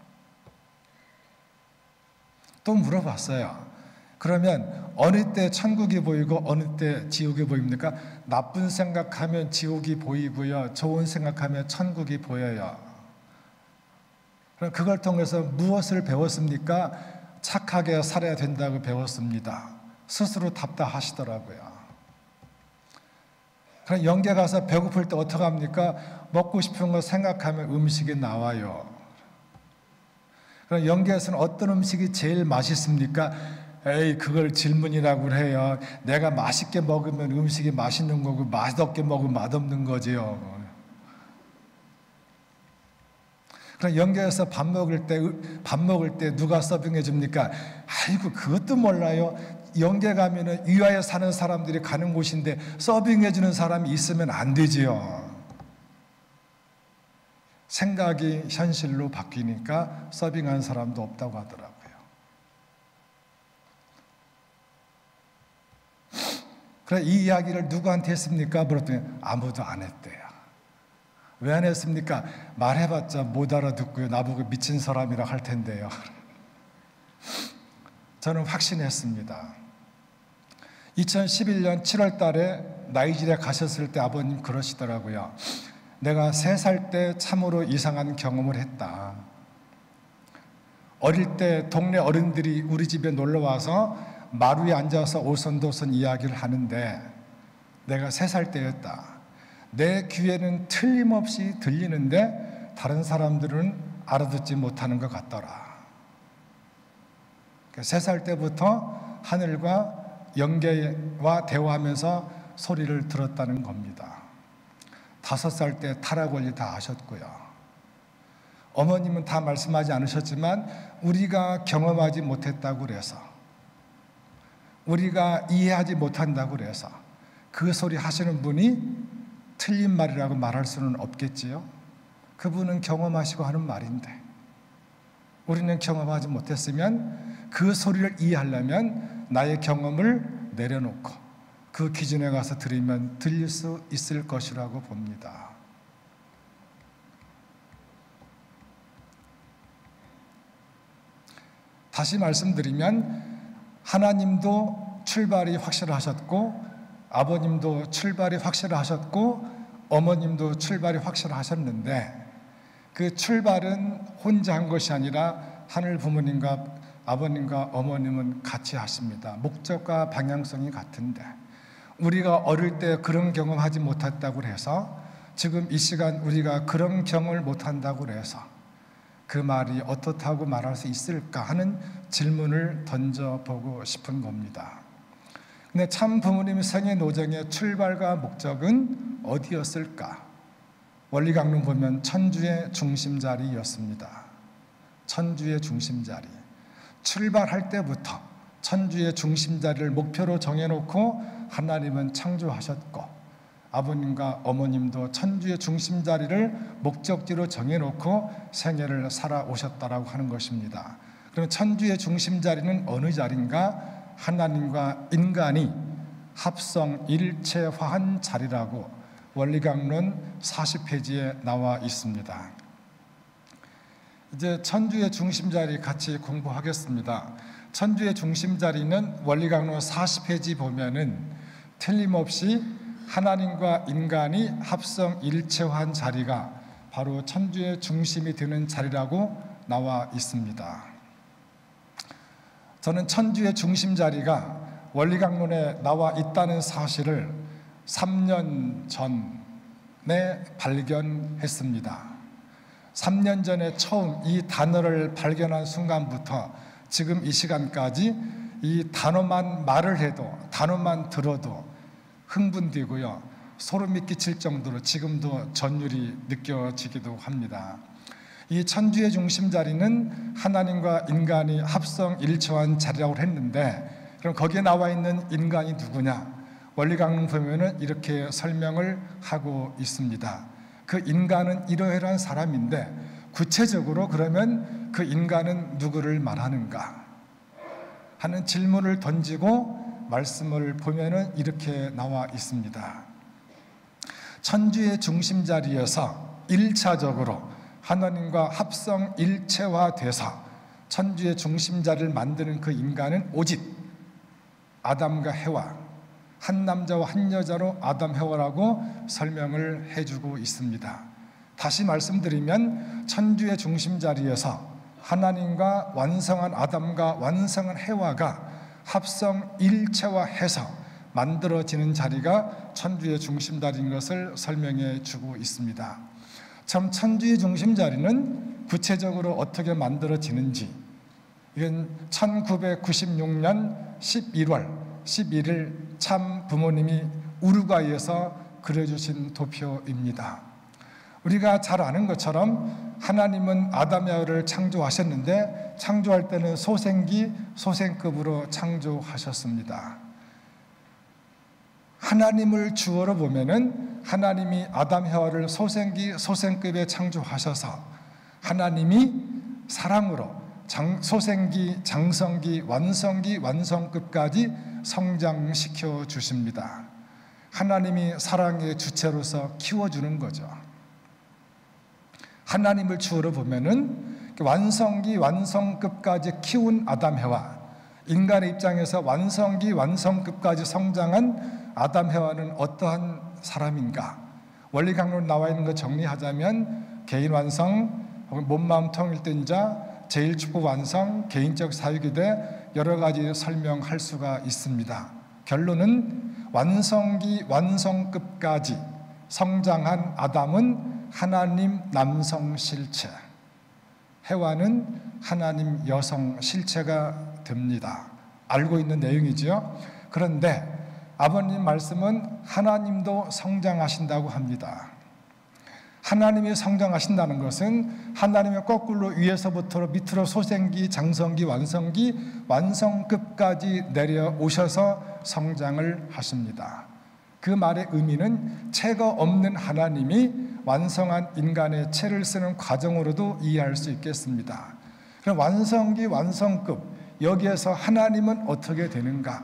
Speaker 1: 또 물어봤어요. 그러면 어느 때 천국이 보이고 어느 때 지옥이 보입니까? 나쁜 생각하면 지옥이 보이고요, 좋은 생각하면 천국이 보여요. 그럼 그걸 통해서 무엇을 배웠습니까? 착하게 살아야 된다고 배웠습니다. 스스로 답답하시더라고요. 그럼 영계 가서 배고플 때 어떡합니까? 먹고 싶은 거 생각하면 음식이 나와요. 그럼 영계에서는 어떤 음식이 제일 맛있습니까? 에이, 그걸 질문이라고 해요. 내가 맛있게 먹으면 음식이 맛있는 거고 맛없게 먹으면 맛없는 거지요. 그럼 영계에서 밥 먹을 때 누가 서빙해 줍니까? 아이고, 그것도 몰라요. 영계 가면은 위아에 사는 사람들이 가는 곳인데 서빙해 주는 사람이 있으면 안 되지요. 생각이 현실로 바뀌니까 서빙한 사람도 없다고 하더라고요. 그래, 이 이야기를 누구한테 했습니까? 물었더니 아무도 안 했대요. 왜 안 했습니까? 말해봤자 못 알아듣고요, 나보고 미친 사람이라 할 텐데요. 저는 확신했습니다. 2011년 7월 달에 나이지리아 가셨을 때 아버님 그러시더라고요. 내가 3살 때 참으로 이상한 경험을 했다. 어릴 때 동네 어른들이 우리 집에 놀러와서 마루에 앉아서 오손도손 이야기를 하는데 내가 3살 때였다. 내 귀에는 틀림없이 들리는데 다른 사람들은 알아듣지 못하는 것 같더라. 3살 때부터 하늘과 영계와 대화하면서 소리를 들었다는 겁니다. 5살 때 타락 원리 다 아셨고요. 어머님은 다 말씀하지 않으셨지만 우리가 경험하지 못했다고 그래서, 우리가 이해하지 못한다고 그래서 그 소리 하시는 분이 틀린 말이라고 말할 수는 없겠지요. 그분은 경험하시고 하는 말인데 우리는 경험하지 못했으면 그 소리를 이해하려면 나의 경험을 내려놓고 그 기준에 가서 들으면 들릴 수 있을 것이라고 봅니다. 다시 말씀드리면 하나님도 출발이 확실하셨고 아버님도 출발이 확실하셨고 어머님도 출발이 확실하셨는데 그 출발은 혼자 한 것이 아니라 하늘 부모님과 아버님과 어머님은 같이 하십니다. 목적과 방향성이 같은데 우리가 어릴 때 그런 경험하지 못했다고 해서 지금 이 시간 우리가 그런 경험을 못한다고 해서 그 말이 어떻다고 말할 수 있을까 하는 질문을 던져보고 싶은 겁니다. 근데 참 부모님 생애 노정의 출발과 목적은 어디였을까? 원리강론 보면 천주의 중심자리였습니다. 천주의 중심자리. 출발할 때부터 천주의 중심자리를 목표로 정해놓고 하나님은 창조하셨고 아버님과 어머님도 천주의 중심자리를 목적지로 정해놓고 생애를 살아오셨다라고 하는 것입니다. 그러면 천주의 중심자리는 어느 자리인가? 하나님과 인간이 합성 일체화한 자리라고 원리강론 40페이지에 나와 있습니다. 이제 천주의 중심자리 같이 공부하겠습니다. 천주의 중심자리는 원리강론 40페이지 보면은 틀림없이 하나님과 인간이 합성 일체화한 자리가 바로 천주의 중심이 되는 자리라고 나와 있습니다. 저는 천주의 중심자리가 원리강론에 나와 있다는 사실을 3년 전에 발견했습니다. 3년 전에 처음 이 단어를 발견한 순간부터 지금 이 시간까지 이 단어만 말을 해도 단어만 들어도 흥분되고요, 소름이 끼칠 정도로 지금도 전율이 느껴지기도 합니다. 이 천주의 중심자리는 하나님과 인간이 합성 일체화한 자리라고 했는데 그럼 거기에 나와 있는 인간이 누구냐? 원리강론 보면은 이렇게 설명을 하고 있습니다. 그 인간은 이러이러한 사람인데 구체적으로 그러면 그 인간은 누구를 말하는가 하는 질문을 던지고 말씀을 보면은 이렇게 나와 있습니다. 천주의 중심자리에서 1차적으로 하나님과 합성 일체화돼서 천주의 중심자리를 만드는 그 인간은 오직 아담과 해와, 한 남자와 한 여자로 아담 해와라고 설명을 해주고 있습니다. 다시 말씀드리면 천주의 중심자리에서 하나님과 완성한 아담과 완성한 해와가 합성 일체화해서 만들어지는 자리가 천주의 중심자리인 것을 설명해 주고 있습니다. 참 천주의 중심자리는 구체적으로 어떻게 만들어지는지 이건 1996년 11월 11일 참 부모님이 우루과이에서 그려주신 도표입니다. 우리가 잘 아는 것처럼 하나님은 아담 야를 창조하셨는데 창조할 때는 소생기, 소생급으로 창조하셨습니다. 하나님을 주어로 보면은 하나님이 아담 해와를 소생기, 소생급에 창조하셔서 하나님이 사랑으로 소생기, 장성기, 완성기, 완성급까지 성장시켜 주십니다. 하나님이 사랑의 주체로서 키워주는 거죠. 하나님을 주어로 보면은 완성기, 완성급까지 키운 아담 해와, 인간의 입장에서 완성기, 완성급까지 성장한 아담 해와는 어떠한 사람인가? 원리강론 나와 있는 것 정리하자면 개인 완성, 몸 마음 통일된 자, 제일축복 완성, 개인적 사유기대 여러 가지 설명할 수가 있습니다. 결론은 완성기, 완성급까지 성장한 아담은 하나님 남성 실체, 해와는 하나님 여성 실체가 됩니다. 알고 있는 내용이지요. 그런데 아버님 말씀은 하나님도 성장하신다고 합니다. 하나님이 성장하신다는 것은 하나님의 거꾸로 위에서부터 밑으로 소생기, 장성기, 완성기, 완성급까지 내려오셔서 성장을 하십니다. 그 말의 의미는 체가 없는 하나님이 완성한 인간의 체를 쓰는 과정으로도 이해할 수 있겠습니다. 그럼 완성기, 완성급, 여기에서 하나님은 어떻게 되는가?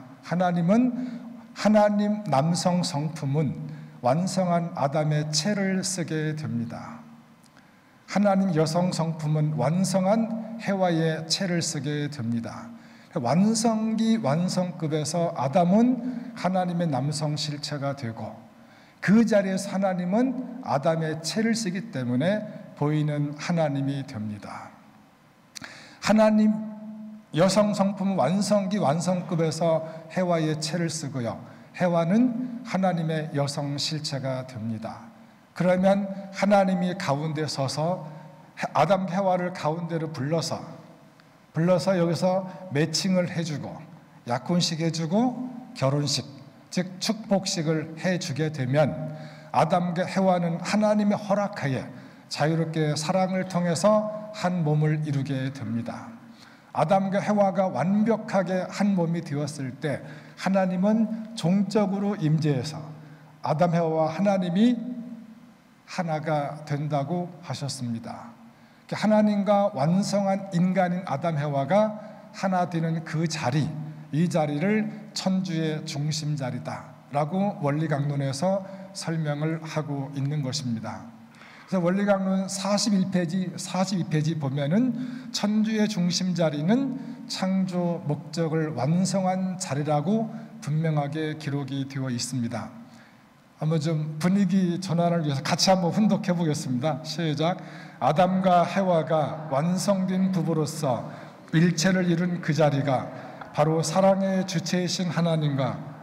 Speaker 1: 하나님 남성 성품은 완성한 아담의 체를 쓰게 됩니다. 하나님 여성 성품은 완성한 해와의 체를 쓰게 됩니다. 완성기 완성급에서 아담은 하나님의 남성 실체가 되고, 그 자리에서 하나님은 아담의 채를 쓰기 때문에 보이는 하나님이 됩니다. 하나님 여성 성품은 완성기 완성급에서 해와의 채를 쓰고요, 해와는 하나님의 여성 실체가 됩니다. 그러면 하나님이 가운데 서서 아담 해와를 가운데로 불러서 여기서 매칭을 해주고 약혼식 해주고 결혼식, 즉 축복식을 해주게 되면 아담과 해와는 하나님의 허락하에 자유롭게 사랑을 통해서 한 몸을 이루게 됩니다. 아담과 해와가 완벽하게 한 몸이 되었을 때 하나님은 종적으로 임재해서 아담 해와와 하나님이 하나가 된다고 하셨습니다. 하나님과 완성한 인간인 아담 해와가 하나 되는 그 자리, 이 자리를 천주의 중심 자리다라고 원리강론에서 설명을 하고 있는 것입니다. 그래서 원리강론 41페이지, 42페이지 보면은 천주의 중심 자리는 창조 목적을 완성한 자리라고 분명하게 기록이 되어 있습니다. 한번 좀 분위기 전환을 위해서 같이 한번 훈독해 보겠습니다. 시작. 아담과 해와가 완성된 부부로서 일체를 이룬 그 자리가 바로 사랑의 주체이신 하나님과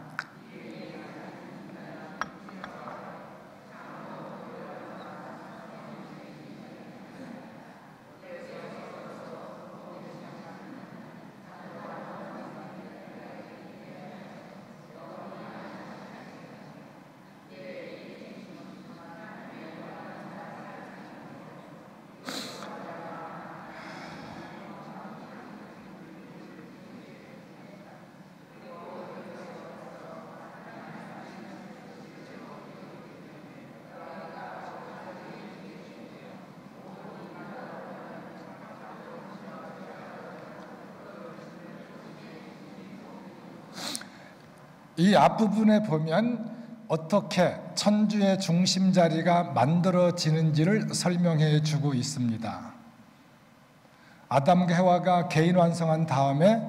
Speaker 1: 이 앞부분에 보면 어떻게 천주의 중심 자리가 만들어지는지를 설명해 주고 있습니다. 아담과 해와가 개인 완성한 다음에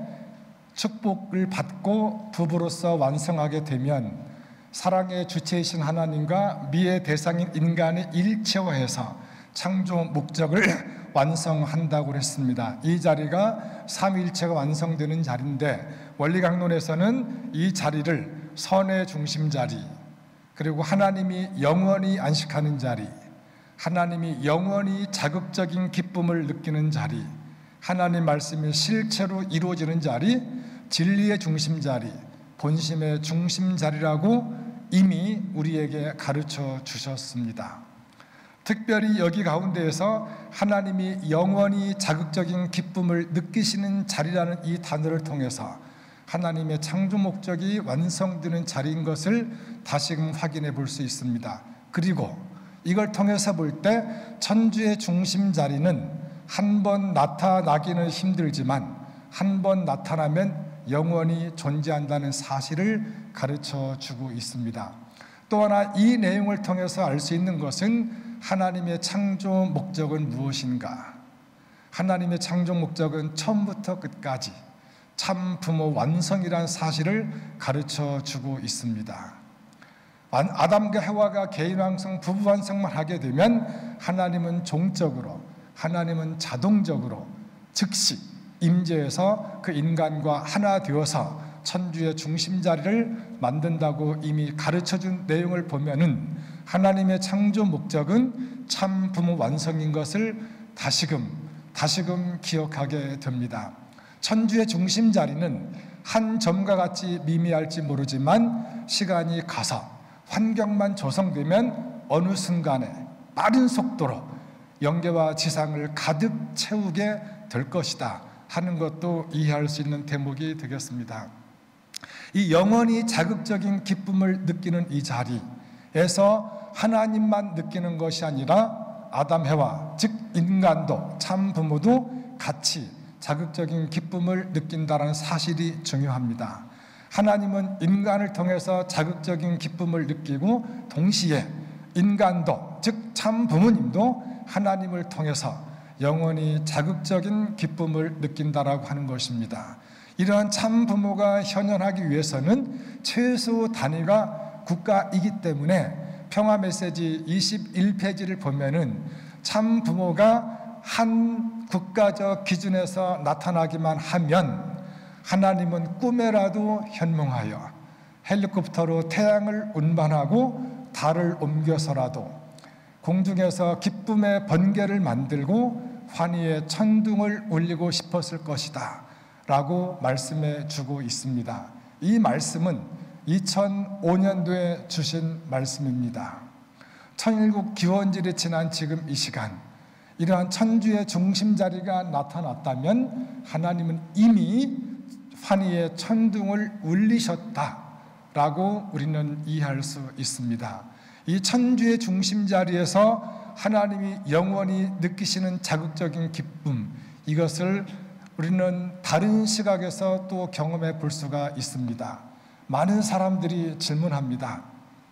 Speaker 1: 축복을 받고 부부로서 완성하게 되면 사랑의 주체이신 하나님과 미의 대상인 인간의 일체화해서 창조 목적을 완성한다고 했습니다. 이 자리가 삼위일체가 완성되는 자리인데 원리강론에서는 이 자리를 선의 중심 자리, 그리고 하나님이 영원히 안식하는 자리, 하나님이 영원히 자극적인 기쁨을 느끼는 자리, 하나님 말씀이 실체로 이루어지는 자리, 진리의 중심 자리, 본심의 중심 자리라고 이미 우리에게 가르쳐 주셨습니다. 특별히 여기 가운데에서 하나님이 영원히 자극적인 기쁨을 느끼시는 자리라는 이 단어를 통해서 하나님의 창조 목적이 완성되는 자리인 것을 다시금 확인해 볼 수 있습니다. 그리고 이걸 통해서 볼 때 천주의 중심 자리는 한 번 나타나기는 힘들지만 한 번 나타나면 영원히 존재한다는 사실을 가르쳐 주고 있습니다. 또 하나 이 내용을 통해서 알 수 있는 것은 하나님의 창조 목적은 무엇인가? 하나님의 창조 목적은 처음부터 끝까지 참 부모 완성이라는 사실을 가르쳐 주고 있습니다. 아담과 해와가 개인 완성, 부부 완성만 하게 되면 하나님은 종적으로, 하나님은 자동적으로 즉시 임재해서 그 인간과 하나 되어서 천주의 중심 자리를 만든다고 이미 가르쳐준 내용을 보면은 하나님의 창조 목적은 참 부모 완성인 것을 다시금 기억하게 됩니다. 천주의 중심 자리는 한 점과 같이 미미할지 모르지만 시간이 가서 환경만 조성되면 어느 순간에 빠른 속도로 영계와 지상을 가득 채우게 될 것이다 하는 것도 이해할 수 있는 대목이 되겠습니다. 이 영원히 자극적인 기쁨을 느끼는 이 자리에서 하나님만 느끼는 것이 아니라 아담 해와 즉 인간도 참 부모도 같이 자극적인 기쁨을 느낀다는 사실이 중요합니다. 하나님은 인간을 통해서 자극적인 기쁨을 느끼고 동시에 인간도 즉 참 부모님도 하나님을 통해서 영원히 자극적인 기쁨을 느낀다라고 하는 것입니다. 이러한 참 부모가 현현하기 위해서는 최소 단위가 국가이기 때문에 평화 메시지 21페이지를 보면은 참 부모가 한 국가적 기준에서 나타나기만 하면 하나님은 꿈에라도 현몽하여 헬리콥터로 태양을 운반하고 달을 옮겨서라도 공중에서 기쁨의 번개를 만들고 환희의 천둥을 울리고 싶었을 것이다 라고 말씀해 주고 있습니다. 이 말씀은 2005년도에 주신 말씀입니다. 천일국 기원절이 지난 지금 이 시간, 이러한 천주의 중심자리가 나타났다면 하나님은 이미 환희의 천둥을 울리셨다라고 우리는 이해할 수 있습니다. 이 천주의 중심자리에서 하나님이 영원히 느끼시는 자극적인 기쁨, 이것을 우리는 다른 시각에서 또 경험해 볼 수가 있습니다. 많은 사람들이 질문합니다.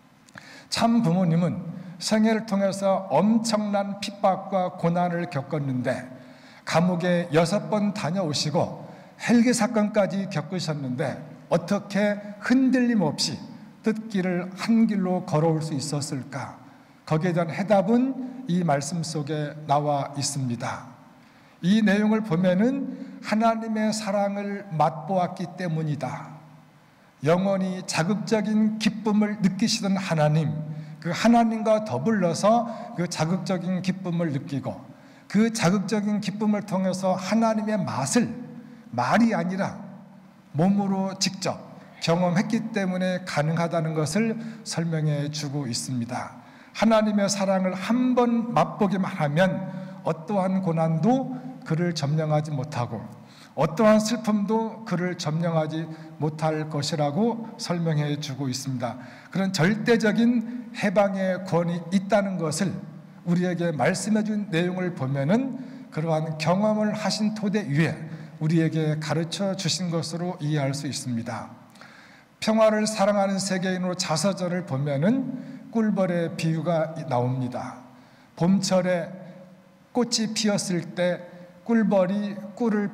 Speaker 1: 참 부모님은 생애를 통해서 엄청난 핍박과 고난을 겪었는데 감옥에 6번 다녀오시고 헬기 사건까지 겪으셨는데 어떻게 흔들림 없이 뜻길을 한 길로 걸어올 수 있었을까? 거기에 대한 해답은 이 말씀 속에 나와 있습니다. 이 내용을 보면은 하나님의 사랑을 맛보았기 때문이다. 영원히 자극적인 기쁨을 느끼시던 하나님, 그 하나님과 더불어서 그 자극적인 기쁨을 느끼고 그 자극적인 기쁨을 통해서 하나님의 맛을 말이 아니라 몸으로 직접 경험했기 때문에 가능하다는 것을 설명해 주고 있습니다. 하나님의 사랑을 한 번 맛보기만 하면 어떠한 고난도 그를 점령하지 못하고 어떠한 슬픔도 그를 점령하지 못할 것이라고 설명해 주고 있습니다. 그런 절대적인 해방의 권이 있다는 것을 우리에게 말씀해 준 내용을 보면은 그러한 경험을 하신 토대 위에 우리에게 가르쳐 주신 것으로 이해할 수 있습니다. 평화를 사랑하는 세계인으로 자서전을 보면은 꿀벌의 비유가 나옵니다. 봄철에 꽃이 피었을 때 꿀벌이 꿀을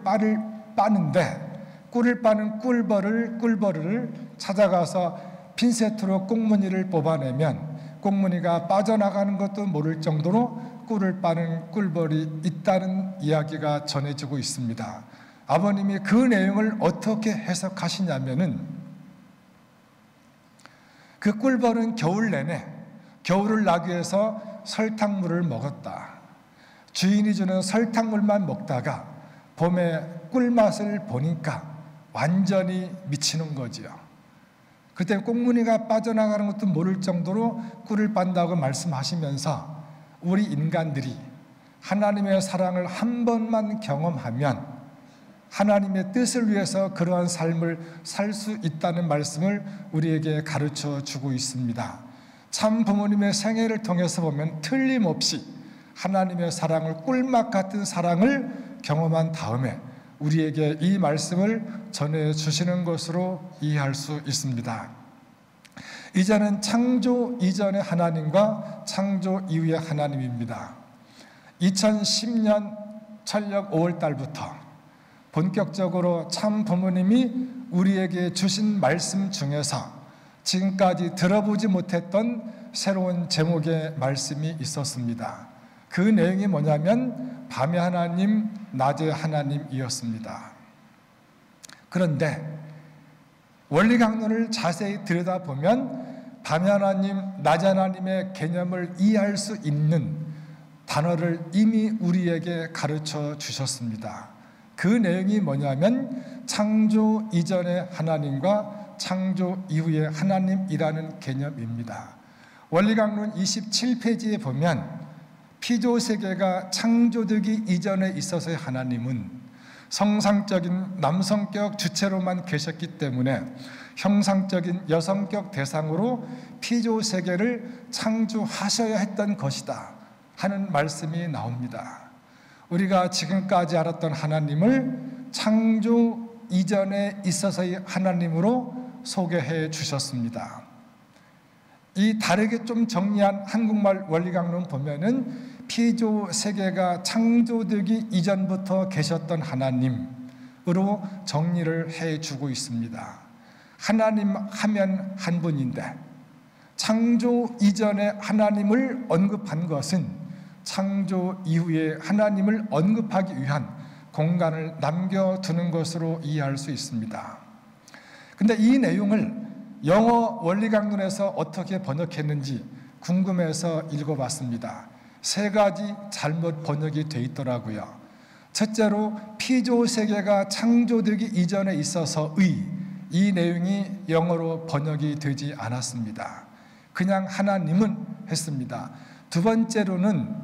Speaker 1: 빠는데 꿀을 빠는 꿀벌을 찾아가서 핀셋으로 꽁무니를 뽑아내면 꽁무니가 빠져나가는 것도 모를 정도로 꿀을 빠는 꿀벌이 있다는 이야기가 전해지고 있습니다. 아버님이 그 내용을 어떻게 해석하시냐면은 그 꿀벌은 겨울 내내 겨울을 나기 위해서 설탕물을 먹었다. 주인이 주는 설탕물만 먹다가 봄에 꿀맛을 보니까 완전히 미치는 거지요. 그때 꽁무니가 빠져나가는 것도 모를 정도로 꿀을 빤다고 말씀하시면서 우리 인간들이 하나님의 사랑을 한 번만 경험하면 하나님의 뜻을 위해서 그러한 삶을 살 수 있다는 말씀을 우리에게 가르쳐 주고 있습니다. 참 부모님의 생애를 통해서 보면 틀림없이 하나님의 사랑을 꿀맛 같은 사랑을 경험한 다음에 우리에게 이 말씀을 전해 주시는 것으로 이해할 수 있습니다. 이제는 창조 이전의 하나님과 창조 이후의 하나님입니다. 2010년 철력 5월 달부터 본격적으로 참 부모님이 우리에게 주신 말씀 중에서 지금까지 들어보지 못했던 새로운 제목의 말씀이 있었습니다. 그 내용이 뭐냐면 밤의 하나님, 낮의 하나님이었습니다. 그런데 원리 강론을 자세히 들여다보면 밤의 하나님, 낮의 하나님의 개념을 이해할 수 있는 단어를 이미 우리에게 가르쳐 주셨습니다. 그 내용이 뭐냐면 창조 이전의 하나님과 창조 이후의 하나님이라는 개념입니다. 원리강론 27페이지에 보면 피조세계가 창조되기 이전에 있어서의 하나님은 성상적인 남성격 주체로만 계셨기 때문에 형상적인 여성격 대상으로 피조세계를 창조하셔야 했던 것이다 하는 말씀이 나옵니다. 우리가 지금까지 알았던 하나님을 창조 이전에 있어서의 하나님으로 소개해 주셨습니다. 이 다르게 좀 정리한 한국말 원리강론 보면은 피조 세계가 창조되기 이전부터 계셨던 하나님으로 정리를 해주고 있습니다. 하나님 하면 한 분인데 창조 이전에 하나님을 언급한 것은 창조 이후에 하나님을 언급하기 위한 공간을 남겨두는 것으로 이해할 수 있습니다. 근데 이 내용을 영어 원리강론에서 어떻게 번역했는지 궁금해서 읽어봤습니다. 3가지 잘못 번역이 돼 있더라고요. 첫째로 피조 세계가 창조되기 이전에 있어서의 이 내용이 영어로 번역이 되지 않았습니다. 그냥 하나님은 했습니다. 두 번째로는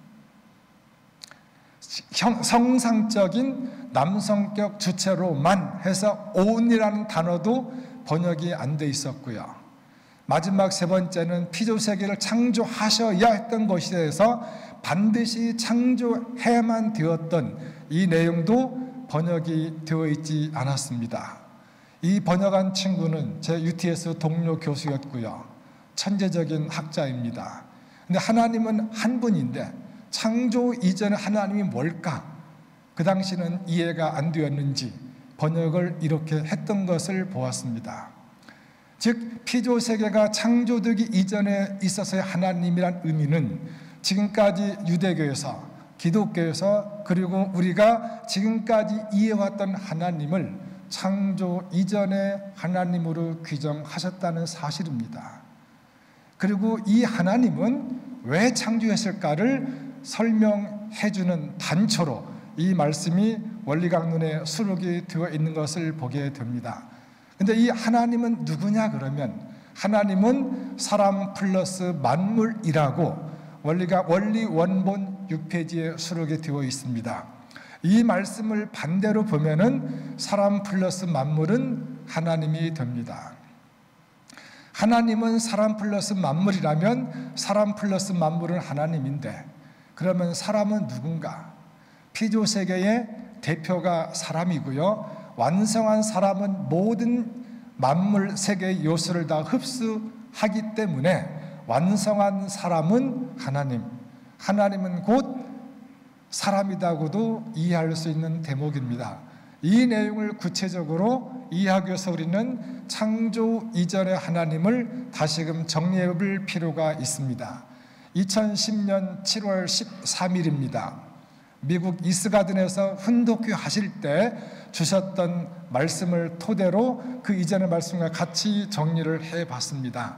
Speaker 1: 성상적인 남성격 주체로만 해서 on이라는 단어도 번역이 안 돼 있었고요. 마지막 3번째는 피조 세계를 창조하셔야 했던 것에 대해서 반드시 창조해야만 되었던 이 내용도 번역이 되어 있지 않았습니다. 이 번역한 친구는 제 UTS 동료 교수였고요. 천재적인 학자입니다. 근데 하나님은 한 분인데 창조 이전에 하나님이 뭘까? 그 당시는 이해가 안 되었는지 번역을 이렇게 했던 것을 보았습니다. 즉 피조 세계가 창조되기 이전에 있어서의 하나님이란 의미는 지금까지 유대교에서, 기독교에서, 그리고 우리가 지금까지 이해왔던 하나님을 창조 이전의 하나님으로 규정하셨다는 사실입니다. 그리고 이 하나님은 왜 창조했을까를 설명해주는 단초로 이 말씀이 원리강론에 수록이 되어 있는 것을 보게 됩니다. 근데 이 하나님은 누구냐 그러면 하나님은 사람 플러스 만물이라고 원리 원본 6페이지에 수록이 되어 있습니다. 이 말씀을 반대로 보면은 사람 플러스 만물은 하나님이 됩니다. 하나님은 사람 플러스 만물이라면 사람 플러스 만물은 하나님인데 그러면 사람은 누군가? 피조 세계의 대표가 사람이고요. 완성한 사람은 모든 만물 세계의 요소를 다 흡수하기 때문에 완성한 사람은 하나님, 하나님은 곧 사람이라고도 이해할 수 있는 대목입니다. 이 내용을 구체적으로 이해하기 위해서 우리는 창조 이전의 하나님을 다시금 정리해 볼 필요가 있습니다. 2010년 7월 13일입니다. 미국 이스가든에서 훈독교 하실 때 주셨던 말씀을 토대로 그 이전의 말씀과 같이 정리를 해봤습니다.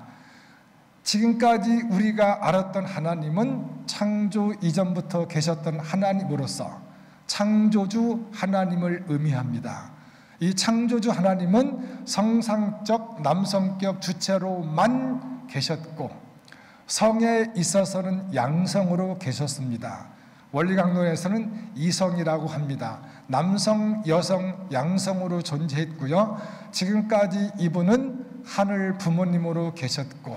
Speaker 1: 지금까지 우리가 알았던 하나님은 창조 이전부터 계셨던 하나님으로서 창조주 하나님을 의미합니다. 이 창조주 하나님은 성상적 남성격 주체로만 계셨고 성에 있어서는 양성으로 계셨습니다. 원리강론에서는 이성이라고 합니다. 남성, 여성, 양성으로 존재했고요. 지금까지 이분은 하늘 부모님으로 계셨고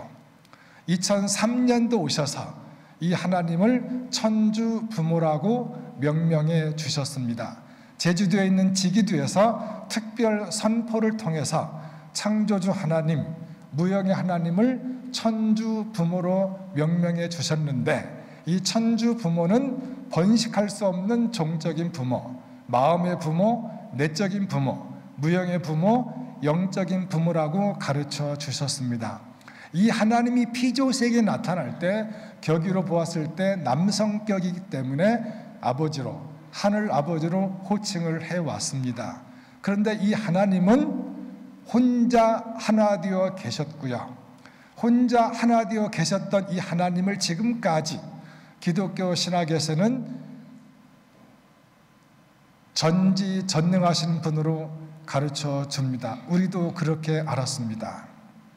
Speaker 1: 2003년도 오셔서 이 하나님을 천주 부모라고 명명해 주셨습니다. 제주도에 있는 지기도에서 특별 선포를 통해서 창조주 하나님, 무형의 하나님을 천주 부모로 명명해 주셨는데 이 천주 부모는 번식할 수 없는 종적인 부모, 마음의 부모, 내적인 부모, 무형의 부모, 영적인 부모라고 가르쳐 주셨습니다. 이 하나님이 피조 세계에 나타날 때 격의로 보았을 때 남성격이기 때문에 아버지로, 하늘 아버지로 호칭을 해왔습니다. 그런데 이 하나님은 혼자 하나 되어 계셨고요. 혼자 하나 되어 계셨던 이 하나님을 지금까지 기독교 신학에서는 전지전능하신 분으로 가르쳐 줍니다. 우리도 그렇게 알았습니다.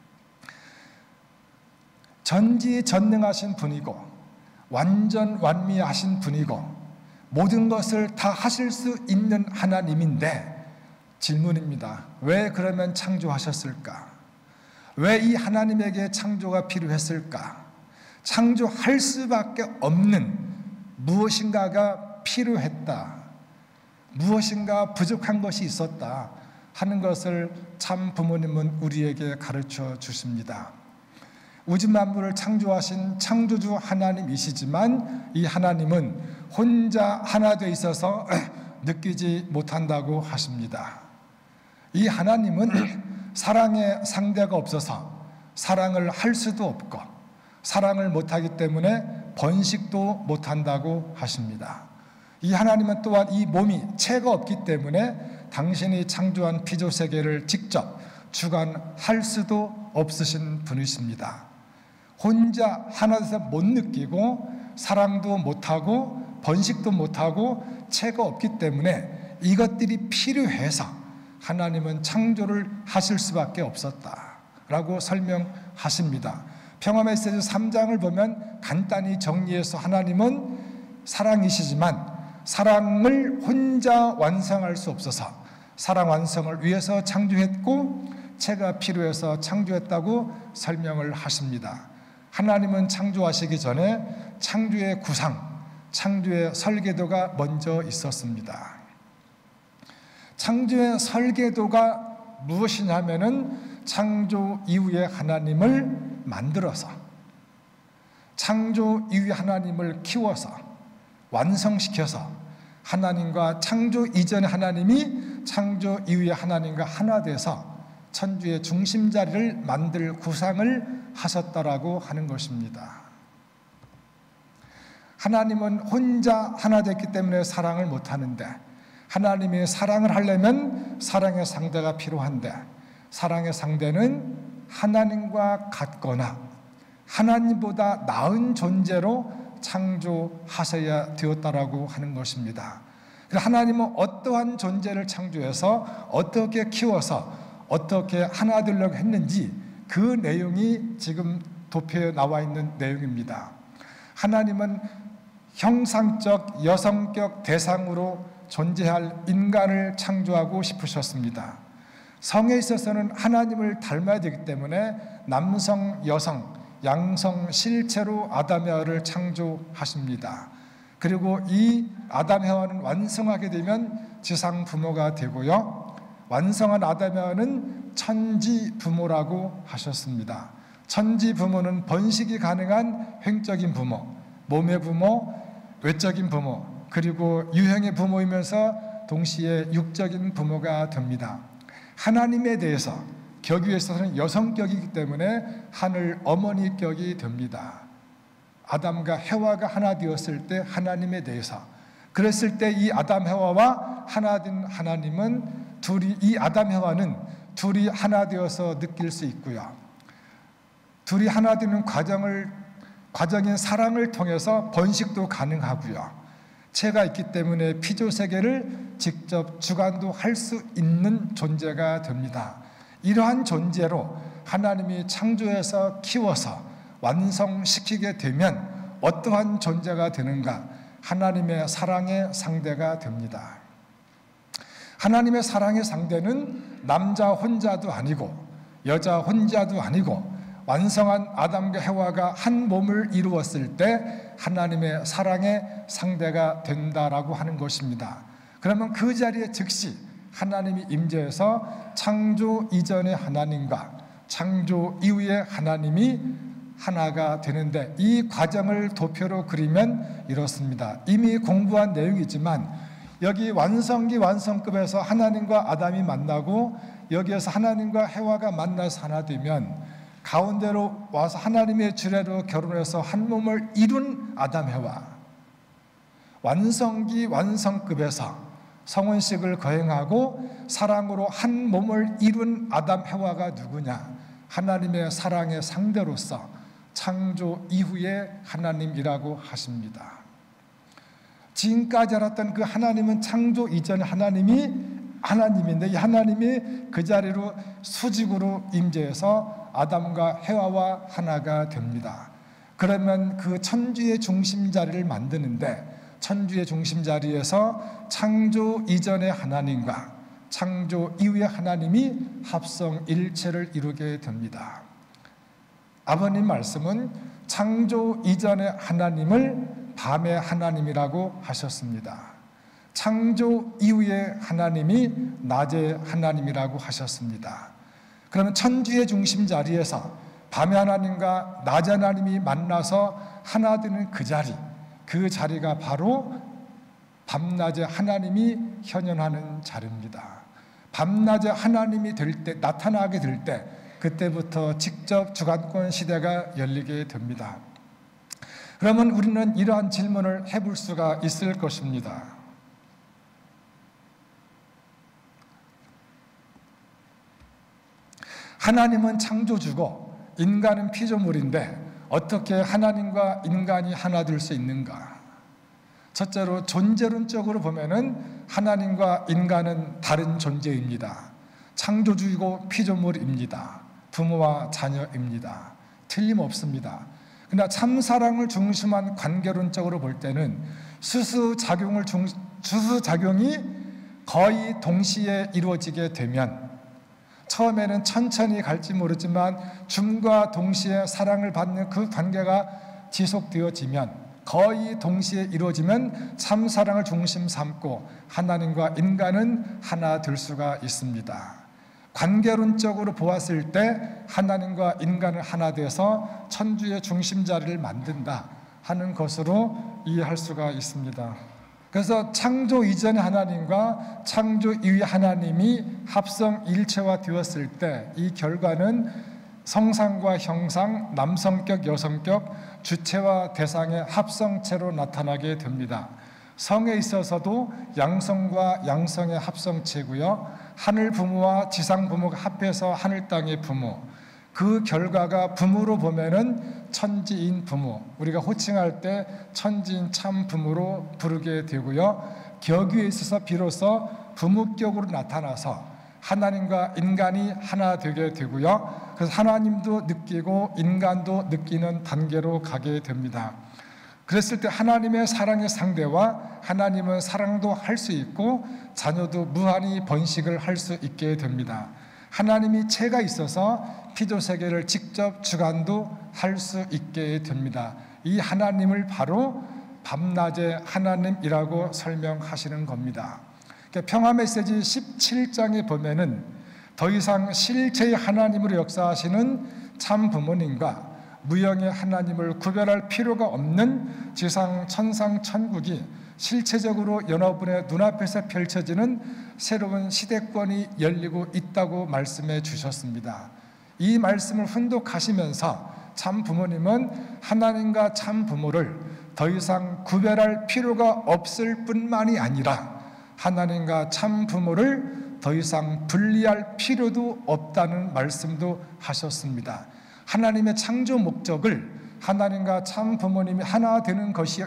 Speaker 1: 전지전능하신 분이고 완전 완미하신 분이고 모든 것을 다 하실 수 있는 하나님인데 질문입니다. 왜 그러면 창조하셨을까? 왜 이 하나님에게 창조가 필요했을까? 창조할 수밖에 없는 무엇인가가 필요했다. 무엇인가 부족한 것이 있었다 하는 것을 참 부모님은 우리에게 가르쳐 주십니다. 우주 만물을 창조하신 창조주 하나님이시지만 이 하나님은 혼자 하나 돼 있어서 느끼지 못한다고 하십니다. 이 하나님은 사랑의 상대가 없어서 사랑을 할 수도 없고 사랑을 못하기 때문에 번식도 못한다고 하십니다. 이 하나님은 또한 이 몸이 체가 없기 때문에 당신이 창조한 피조세계를 직접 주관할 수도 없으신 분이십니다. 혼자 하나 돼서 못 느끼고 사랑도 못하고 번식도 못하고 체가 없기 때문에 이것들이 필요해서 하나님은 창조를 하실 수밖에 없었다라고 설명하십니다. 평화메시지 3장을 보면 간단히 정리해서 하나님은 사랑이시지만 사랑을 혼자 완성할 수 없어서 사랑 완성을 위해서 창조했고 체가 필요해서 창조했다고 설명을 하십니다. 하나님은 창조하시기 전에 창조의 구상, 창조의 설계도가 먼저 있었습니다. 창조의 설계도가 무엇이냐면은 창조 이후에 하나님을 만들어서 창조 이후에 하나님을 키워서 완성시켜서 하나님과 창조 이전의 하나님이 창조 이후의 하나님과 하나 돼서 천주의 중심자리를 만들 구상을 하셨다라고 하는 것입니다. 하나님은 혼자 하나 됐기 때문에 사랑을 못하는데 하나님이 사랑을 하려면 사랑의 상대가 필요한데 사랑의 상대는 하나님과 같거나 하나님보다 나은 존재로 창조하셔야 되었다라고 하는 것입니다. 하나님은 어떠한 존재를 창조해서 어떻게 키워서 어떻게 하나 되려고 했는지 그 내용이 지금 도표에 나와 있는 내용입니다. 하나님은 형상적 여성격 대상으로 존재할 인간을 창조하고 싶으셨습니다. 성에 있어서는 하나님을 닮아야 되기 때문에 남성, 여성, 양성 실체로 아담 해와를 창조하십니다. 그리고 이 아담 해와는 완성하게 되면 지상 부모가 되고요. 완성한 아담 해와는 천지 부모라고 하셨습니다. 천지 부모는 번식이 가능한 횡적인 부모, 몸의 부모, 외적인 부모, 그리고 유형의 부모이면서 동시에 육적인 부모가 됩니다. 하나님에 대해서 격에 있어서는 여성격이기 때문에 하늘 어머니 격이 됩니다. 아담과 해와가 하나 되었을 때 하나님에 대해서 그랬을 때 이 아담 해와와 하나 된 하나님은 이 아담 해와는 둘이 하나 되어서 느낄 수 있고요. 둘이 하나 되는 과정인 사랑을 통해서 번식도 가능하고요. 체가 있기 때문에 피조세계를 직접 주관도 할 수 있는 존재가 됩니다. 이러한 존재로 하나님이 창조해서 키워서 완성시키게 되면 어떠한 존재가 되는가? 하나님의 사랑의 상대가 됩니다. 하나님의 사랑의 상대는 남자 혼자도 아니고 여자 혼자도 아니고 완성한 아담과 해와가 한 몸을 이루었을 때 하나님의 사랑의 상대가 된다라고 하는 것입니다. 그러면 그 자리에 즉시 하나님이 임재해서 창조 이전의 하나님과 창조 이후의 하나님이 하나가 되는데 이 과정을 도표로 그리면 이렇습니다. 이미 공부한 내용이지만 여기 완성기 완성급에서 하나님과 아담이 만나고 여기에서 하나님과 해와가 만나서 하나 되면 가운데로 와서 하나님의 주례로 결혼해서 한 몸을 이룬 아담 해와, 완성기 완성급에서 성혼식을 거행하고 사랑으로 한 몸을 이룬 아담 해와가 누구냐? 하나님의 사랑의 상대로서 창조 이후의 하나님이라고 하십니다. 지금까지 알았던 그 하나님은 창조 이전의 하나님인데 이 하나님이 그 자리로 수직으로 임재해서 아담과 해와와 하나가 됩니다. 그러면 그 천주의 중심 자리를 만드는데 천주의 중심 자리에서 창조 이전의 하나님과 창조 이후의 하나님이 합성 일체를 이루게 됩니다. 아버님 말씀은 창조 이전의 하나님을 밤의 하나님이라고 하셨습니다. 창조 이후의 하나님이 낮의 하나님이라고 하셨습니다. 그러면 천주의 중심 자리에서 밤의 하나님과 낮의 하나님이 만나서 하나 되는 그 자리, 그 자리가 바로 밤낮의 하나님이 현현하는 자리입니다. 밤낮의 하나님이 될 때, 나타나게 될 때, 그때부터 직접 주관권 시대가 열리게 됩니다. 그러면 우리는 이러한 질문을 해볼 수가 있을 것입니다. 하나님은 창조주고 인간은 피조물인데 어떻게 하나님과 인간이 하나 될 수 있는가? 첫째로 존재론적으로 보면은 하나님과 인간은 다른 존재입니다. 창조주이고 피조물입니다. 부모와 자녀입니다. 틀림없습니다. 그러나 참사랑을 중심한 관계론적으로 볼 때는 수수작용이 거의 동시에 이루어지게 되면, 처음에는 천천히 갈지 모르지만 줌과 동시에 사랑을 받는 그 관계가 지속되어지면, 거의 동시에 이루어지면 참사랑을 중심 삼고 하나님과 인간은 하나 될 수가 있습니다. 관계론적으로 보았을 때 하나님과 인간을 하나 돼서 천주의 중심 자리를 만든다 하는 것으로 이해할 수가 있습니다. 그래서 창조 이전의 하나님과 창조 이후의 하나님이 합성 일체화 되었을 때 이 결과는 성상과 형상, 남성격, 여성격, 주체와 대상의 합성체로 나타나게 됩니다. 성에 있어서도 양성과 양성의 합성체고요, 하늘 부모와 지상 부모가 합해서 하늘 땅의 부모, 그 결과가 부모로 보면은 천지인 부모, 우리가 호칭할 때 천지인 참 부모로 부르게 되고요, 격유에 있어서 비로소 부모격으로 나타나서 하나님과 인간이 하나 되게 되고요, 그래서 하나님도 느끼고 인간도 느끼는 단계로 가게 됩니다. 그랬을 때 하나님의 사랑의 상대와 하나님은 사랑도 할 수 있고 자녀도 무한히 번식을 할 수 있게 됩니다. 하나님이 체가 있어서 피조세계를 직접 주관도 할 수 있게 됩니다. 이 하나님을 바로 밤낮의 하나님이라고 설명하시는 겁니다. 평화메시지 17장에 보면은 더 이상 실체의 하나님으로 역사하시는 참 부모님과 무형의 하나님을 구별할 필요가 없는 지상 천상 천국이 실체적으로 여러분의 눈앞에서 펼쳐지는 새로운 시대권이 열리고 있다고 말씀해 주셨습니다. 이 말씀을 훈독하시면서 참 부모님은 하나님과 참 부모를 더 이상 구별할 필요가 없을 뿐만이 아니라 하나님과 참 부모를 더 이상 분리할 필요도 없다는 말씀도 하셨습니다. 하나님의 창조 목적을 하나님과 참 부모님이 하나 되는 것으로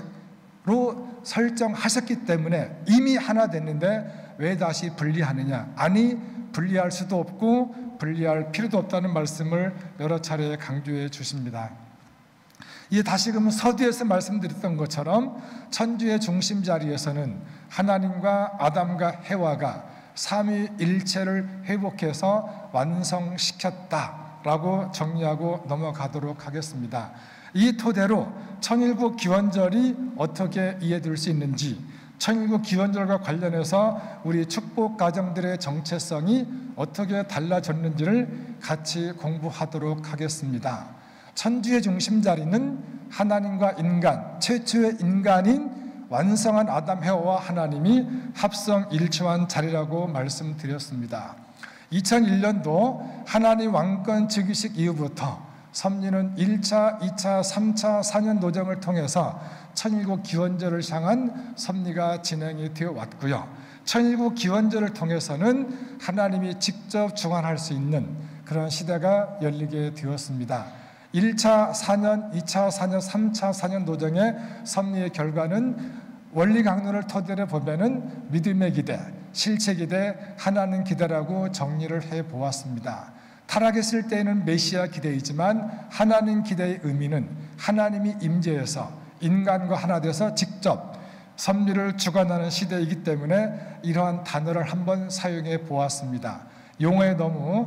Speaker 1: 설정하셨기 때문에 이미 하나 됐는데 왜 다시 분리하느냐? 아니, 분리할 수도 없고 분리할 필요도 없다는 말씀을 여러 차례 강조해 주십니다. 이게 다시금 서두에서 말씀드렸던 것처럼 천주의 중심 자리에서는 하나님과 아담과 해와가 삼위일체를 회복해서 완성시켰다라고 정리하고 넘어가도록 하겠습니다. 이 토대로 천일국 기원절이 어떻게 이해될 수 있는지, 천일국 기원절과 관련해서 우리 축복 가정들의 정체성이 어떻게 달라졌는지를 같이 공부하도록 하겠습니다. 천주의 중심 자리는 하나님과 인간, 최초의 인간인 완성한 아담 해와와 하나님이 합성 일체한 자리라고 말씀드렸습니다. 2001년도 하나님 왕권 즉위식 이후부터 섭리는 1차, 2차, 3차 4년 노정을 통해서 천일국 기원절을 향한 섭리가 진행이 되어 왔고요, 천일국 기원절을 통해서는 하나님이 직접 주관할 수 있는 그런 시대가 열리게 되었습니다. 1차 4년, 2차 4년, 3차 4년 노정의 섭리의 결과는 원리 강론을 토대로 보면은 믿음의 기대, 실체 기대, 하나님 기대라고 정리를 해 보았습니다. 타락했을 때에는 메시아 기대이지만 하나님 기대의 의미는 하나님이 임재해서 인간과 하나 돼서 직접 섭리를 주관하는 시대이기 때문에 이러한 단어를 한번 사용해 보았습니다. 용어에 너무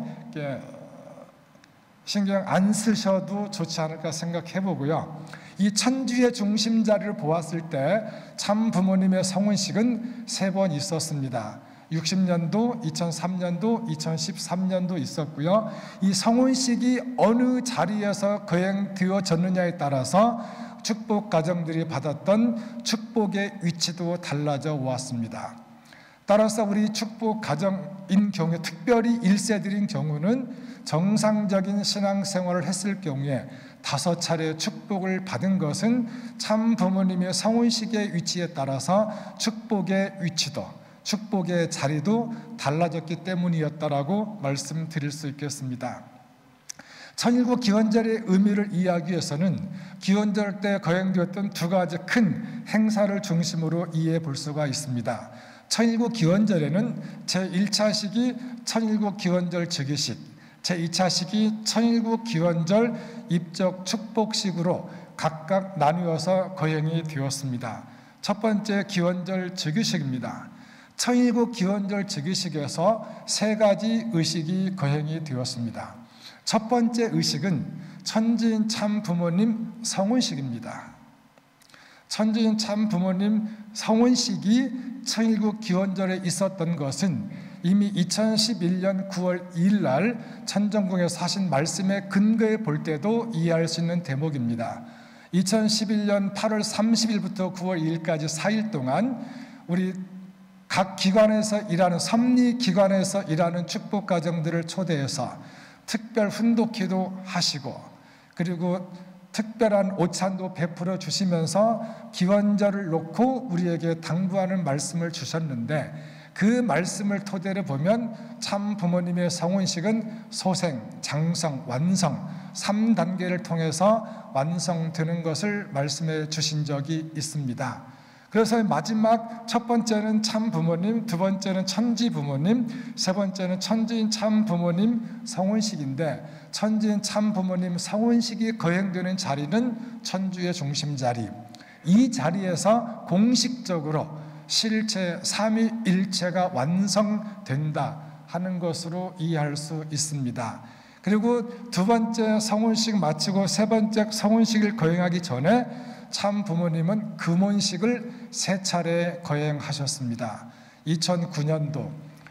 Speaker 1: 신경 안 쓰셔도 좋지 않을까 생각해 보고요. 이 천주의 중심 자리를 보았을 때 참 부모님의 성혼식은 3번 있었습니다. 60년도, 2003년도, 2013년도 있었고요. 이 성혼식이 어느 자리에서 거행되어졌느냐에 따라서 축복 가정들이 받았던 축복의 위치도 달라져 왔습니다. 따라서 우리 축복 가정인 경우, 특별히 1세들인 경우는 정상적인 신앙생활을 했을 경우에 5차례 축복을 받은 것은 참 부모님의 성혼식의 위치에 따라서 축복의 위치도, 축복의 자리도 달라졌기 때문이었다라고 말씀드릴 수 있겠습니다. 천일국 기원절의 의미를 이해하기 위해서는 기원절 때 거행되었던 2가지 큰 행사를 중심으로 이해해 볼 수가 있습니다. 천일국 기원절에는 제1차식이 천일국 기원절 즉위식, 제2차식이 천일국 기원절 입적 축복식으로 각각 나누어서 거행이 되었습니다. 첫 번째 기원절 즉위식입니다. 천일국 기원절 즉위식에서 3가지 의식이 거행이 되었습니다. 첫 번째 의식은 천지인 참 부모님 성혼식입니다. 천지인 참 부모님 성혼식이 천일국 기원절에 있었던 것은 이미 2011년 9월 2일 날 천정궁에서 하신 말씀의 근거에 볼 때도 이해할 수 있는 대목입니다. 2011년 8월 30일부터 9월 2일까지 4일 동안 우리 각 기관에서 일하는, 섭리기관에서 일하는 축복가정들을 초대해서 특별 훈독기도 하시고, 그리고 특별한 오찬도 베풀어 주시면서 기원절을 놓고 우리에게 당부하는 말씀을 주셨는데, 그 말씀을 토대로 보면 참 부모님의 성혼식은 소생, 장성, 완성 3단계를 통해서 완성되는 것을 말씀해 주신 적이 있습니다. 그래서 마지막 첫 번째는 참 부모님, 두 번째는 천지 부모님, 세 번째는 천지인 참 부모님 성혼식인데, 천지인 참 부모님 성혼식이 거행되는 자리는 천주의 중심 자리, 이 자리에서 공식적으로 실체 삼위일체가 완성된다 하는 것으로 이해할 수 있습니다. 그리고 두 번째 성혼식 마치고 세 번째 성혼식을 거행하기 전에 참 부모님은 금혼식을 3차례 거행하셨습니다. 2009년도,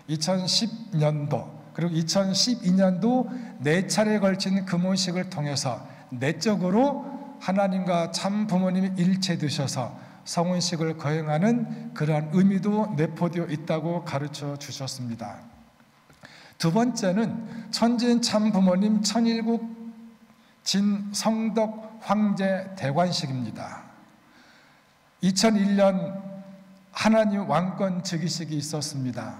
Speaker 1: 2010년도, 그리고 2012년도 4차례에 걸친 금혼식을 통해서 내적으로 하나님과 참 부모님이 일체되셔서 성혼식을 거행하는 그러한 의미도 내포되어 있다고 가르쳐 주셨습니다. 두 번째는 천지인 참 부모님 천일국 진성덕 황제 대관식입니다. 2001년 하나님 왕권 즉위식이 있었습니다.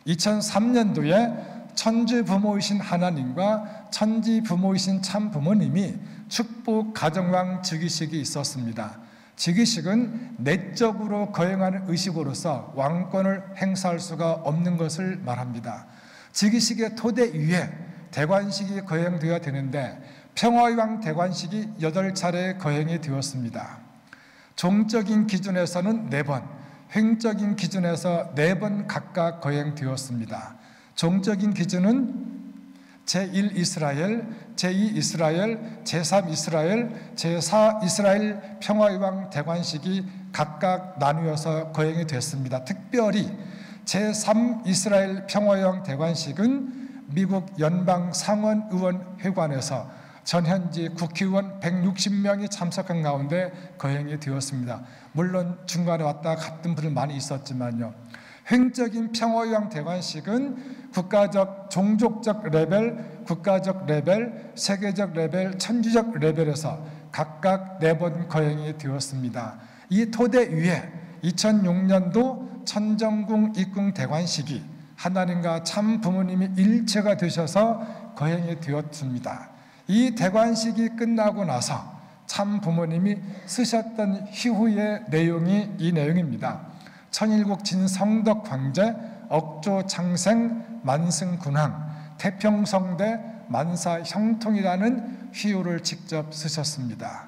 Speaker 1: 2003년도에 천지 부모이신 하나님과 천지 부모이신 참 부모님이 축복 가정왕 즉위식이 있었습니다. 즉위식은 내적으로 거행하는 의식으로서 왕권을 행사할 수가 없는 것을 말합니다. 즉위식의 토대 위에 대관식이 거행되어야 되는데 평화의 왕 대관식이 8차례 거행이 되었습니다. 종적인 기준에서는 4번, 횡적인 기준에서 4번 각각 거행되었습니다. 종적인 기준은 제1 이스라엘, 제2 이스라엘, 제3 이스라엘, 제4 이스라엘 평화의 왕 대관식이 각각 나누어서 거행이 됐습니다. 특별히 제3 이스라엘 평화의 왕 대관식은 미국 연방 상원 의원 회관에서 전현지 국회의원 160명이 참석한 가운데 거행이 되었습니다. 물론 중간에 왔다 갔던 분들 많이 있었지만요. 횡적인 평화의 왕 대관식은 국가적, 종족적 레벨, 국가적 레벨, 세계적 레벨, 천주적 레벨에서 각각 4번 거행이 되었습니다. 이 토대 위에 2006년도 천정궁 입궁 대관식이 하나님과 참 부모님이 일체가 되셔서 거행이 되었습니다. 이 대관식이 끝나고 나서 참 부모님이 쓰셨던 희후의 내용이 이 내용입니다. 천일국 진성덕 황제, 억조 창생, 만승군왕, 태평성대, 만사 형통이라는 희후를 직접 쓰셨습니다.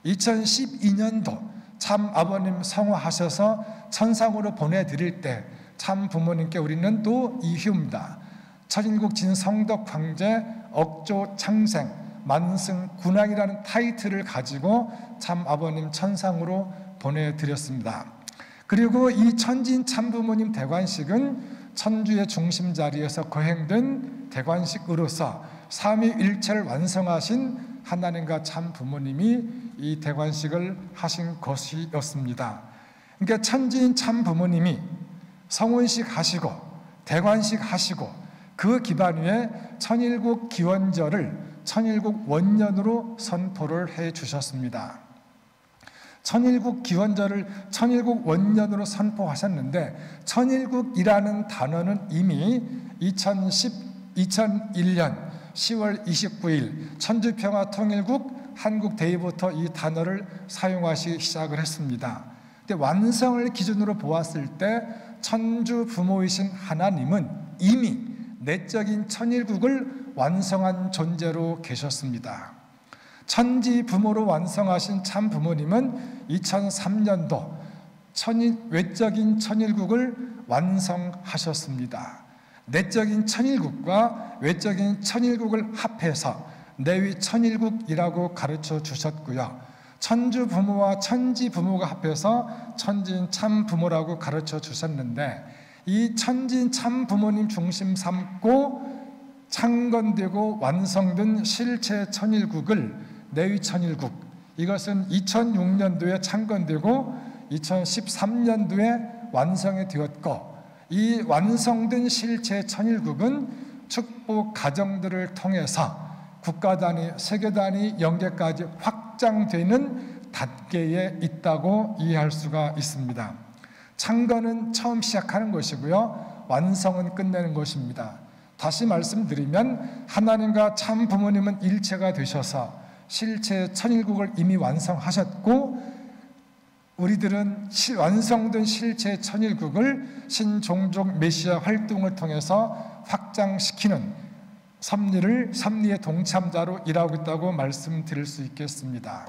Speaker 1: 2012년도 참 아버님 성화하셔서 천상으로 보내드릴 때 참 부모님께 우리는 또 이 희후입니다. 천일국 진성덕 황제, 억조 창생, 만승 군왕이라는 타이틀을 가지고 참 아버님 천상으로 보내드렸습니다. 그리고 이 천지인 참부모님 대관식은 천주의 중심 자리에서 거행된 대관식으로서 삼위일체를 완성하신 하나님과 참 부모님이 이 대관식을 하신 것이었습니다. 그러니까 천지인 참 부모님이 성혼식 하시고 대관식 하시고 그 기반 위에 천일국 기원절을 천일국 원년으로 선포를 해 주셨습니다. 천일국 기원절을 천일국 원년으로 선포하셨는데, 천일국이라는 단어는 이미 2001년 10월 29일 천주평화통일국 한국대의부터 이 단어를 사용하시기 시작을 했습니다. 근데 완성을 기준으로 보았을 때 천주 부모이신 하나님은 이미 내적인 천일국을 완성한 존재로 계셨습니다. 천지 부모로 완성하신 참 부모님은 2003년도 외적인 천일국을 완성하셨습니다. 내적인 천일국과 외적인 천일국을 합해서 내위 천일국이라고 가르쳐 주셨고요. 천주 부모와 천지 부모가 합해서 천지인 참 부모라고 가르쳐 주셨는데, 이 천지인 참 부모님 중심 삼고 창건되고 완성된 실체 천일국을 내위 천일국, 이것은 2006년도에 창건되고 2013년도에 완성이 되었고, 이 완성된 실체 천일국은 축복 가정들을 통해서 국가 단위, 세계 단위, 영계까지 확장되는 단계에 있다고 이해할 수가 있습니다. 창건은 처음 시작하는 것이고요, 완성은 끝내는 것입니다. 다시 말씀드리면 하나님과 참 부모님은 일체가 되셔서 실체 천일국을 이미 완성하셨고, 우리들은 완성된 실체 천일국을 신종족 메시아 활동을 통해서 확장시키는 섭리의 동참자로 일하고 있다고 말씀드릴 수 있겠습니다.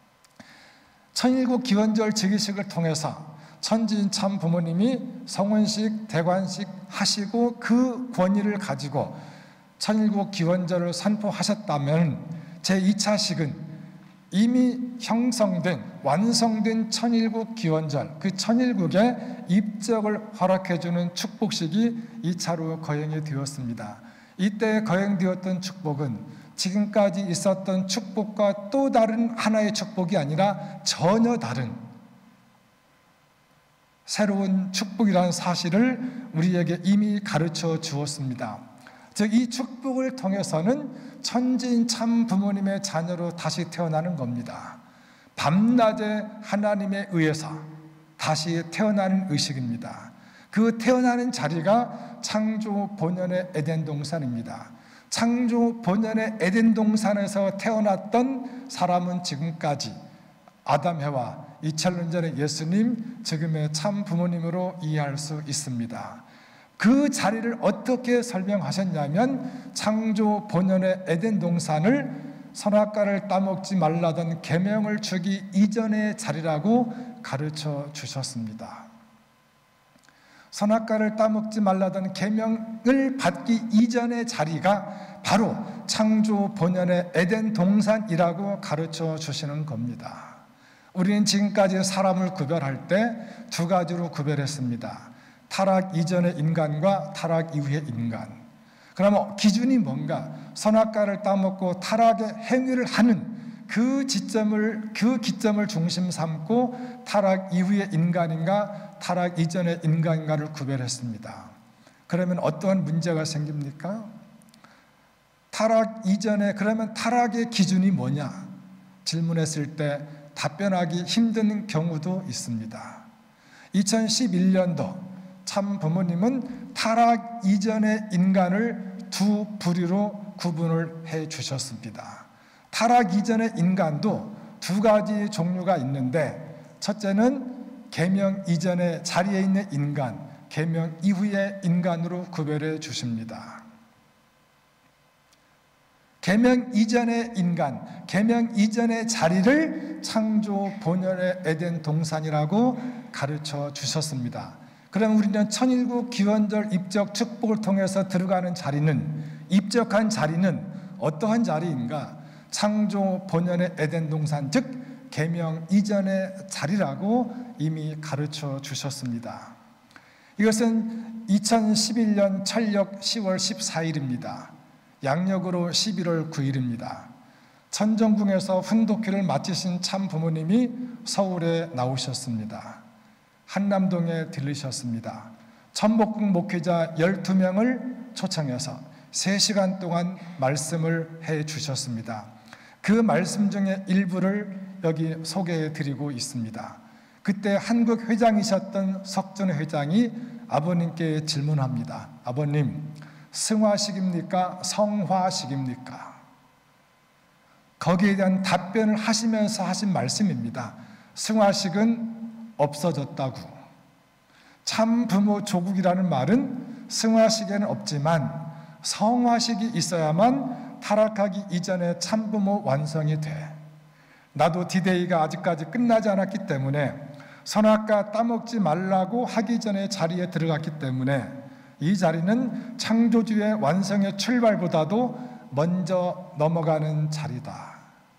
Speaker 1: 천일국 기원절 제기식을 통해서 천지인 참 부모님이 성혼식, 대관식 하시고 그 권위를 가지고 천일국 기원절을 선포하셨다면, 제2차식은 이미 형성된 완성된 천일국 기원절, 그 천일국의 입적을 허락해주는 축복식이 2차로 거행이 되었습니다. 이때 거행되었던 축복은 지금까지 있었던 축복과 또 다른 하나의 축복이 아니라 전혀 다른 새로운 축복이라는 사실을 우리에게 이미 가르쳐 주었습니다. 즉, 이 축복을 통해서는 천지인 참 부모님의 자녀로 다시 태어나는 겁니다. 밤낮에 하나님에 의해서 다시 태어나는 의식입니다. 그 태어나는 자리가 창조 본연의 에덴 동산입니다. 창조 본연의 에덴 동산에서 태어났던 사람은 지금까지 아담, 해와 2000년 전에 예수님, 지금의 참 부모님으로 이해할 수 있습니다. 그 자리를 어떻게 설명하셨냐면, 창조 본연의 에덴 동산을 선악과를 따먹지 말라던 계명을 주기 이전의 자리라고 가르쳐 주셨습니다. 선악과를 따먹지 말라던 계명을 받기 이전의 자리가 바로 창조 본연의 에덴 동산이라고 가르쳐 주시는 겁니다. 우리는 지금까지 사람을 구별할 때 두 가지로 구별했습니다. 타락 이전의 인간과 타락 이후의 인간. 그러면 기준이 뭔가? 선악과를 따먹고 타락의 행위를 하는 그 기점을 중심 삼고 타락 이후의 인간인가, 타락 이전의 인간인가를 구별했습니다. 그러면 어떠한 문제가 생깁니까? 타락 이전에, 그러면 타락의 기준이 뭐냐? 질문했을 때 답변하기 힘든 경우도 있습니다. 2011년도 참 부모님은 타락 이전의 인간을 두 부류로 구분을 해 주셨습니다. 타락 이전의 인간도 두 가지 종류가 있는데, 첫째는 계명 이전의 자리에 있는 인간, 계명 이후의 인간으로 구별해 주십니다. 계명 이전의 인간, 계명 이전의 자리를 창조 본연의 에덴 동산이라고 가르쳐 주셨습니다. 그럼 우리는 천일국 기원절 입적 축복을 통해서 들어가는 자리는, 입적한 자리는 어떠한 자리인가? 창조 본연의 에덴 동산, 즉 계명 이전의 자리라고 이미 가르쳐 주셨습니다. 이것은 2011년 철력 10월 14일입니다. 양력으로 11월 9일입니다. 천정궁에서 훈독회를 마치신 참 부모님이 서울에 나오셨습니다. 한남동에 들르셨습니다. 천복궁 목회자 12명을 초청해서 3시간 동안 말씀을 해 주셨습니다. 그 말씀 중에 일부를 여기 소개해 드리고 있습니다. 그때 한국 회장이셨던 석준 회장이 아버님께 질문합니다. 아버님, 승화식입니까? 성화식입니까? 거기에 대한 답변을 하시면서 하신 말씀입니다. 승화식은 없어졌다고. 참 부모 조국이라는 말은 승화식에는 없지만 성화식이 있어야만 타락하기 이전에 참 부모 완성이 돼. 나도 디데이가 아직까지 끝나지 않았기 때문에 선악과 따먹지 말라고 하기 전에 자리에 들어갔기 때문에 이 자리는 창조주의 완성의 출발보다도 먼저 넘어가는 자리다.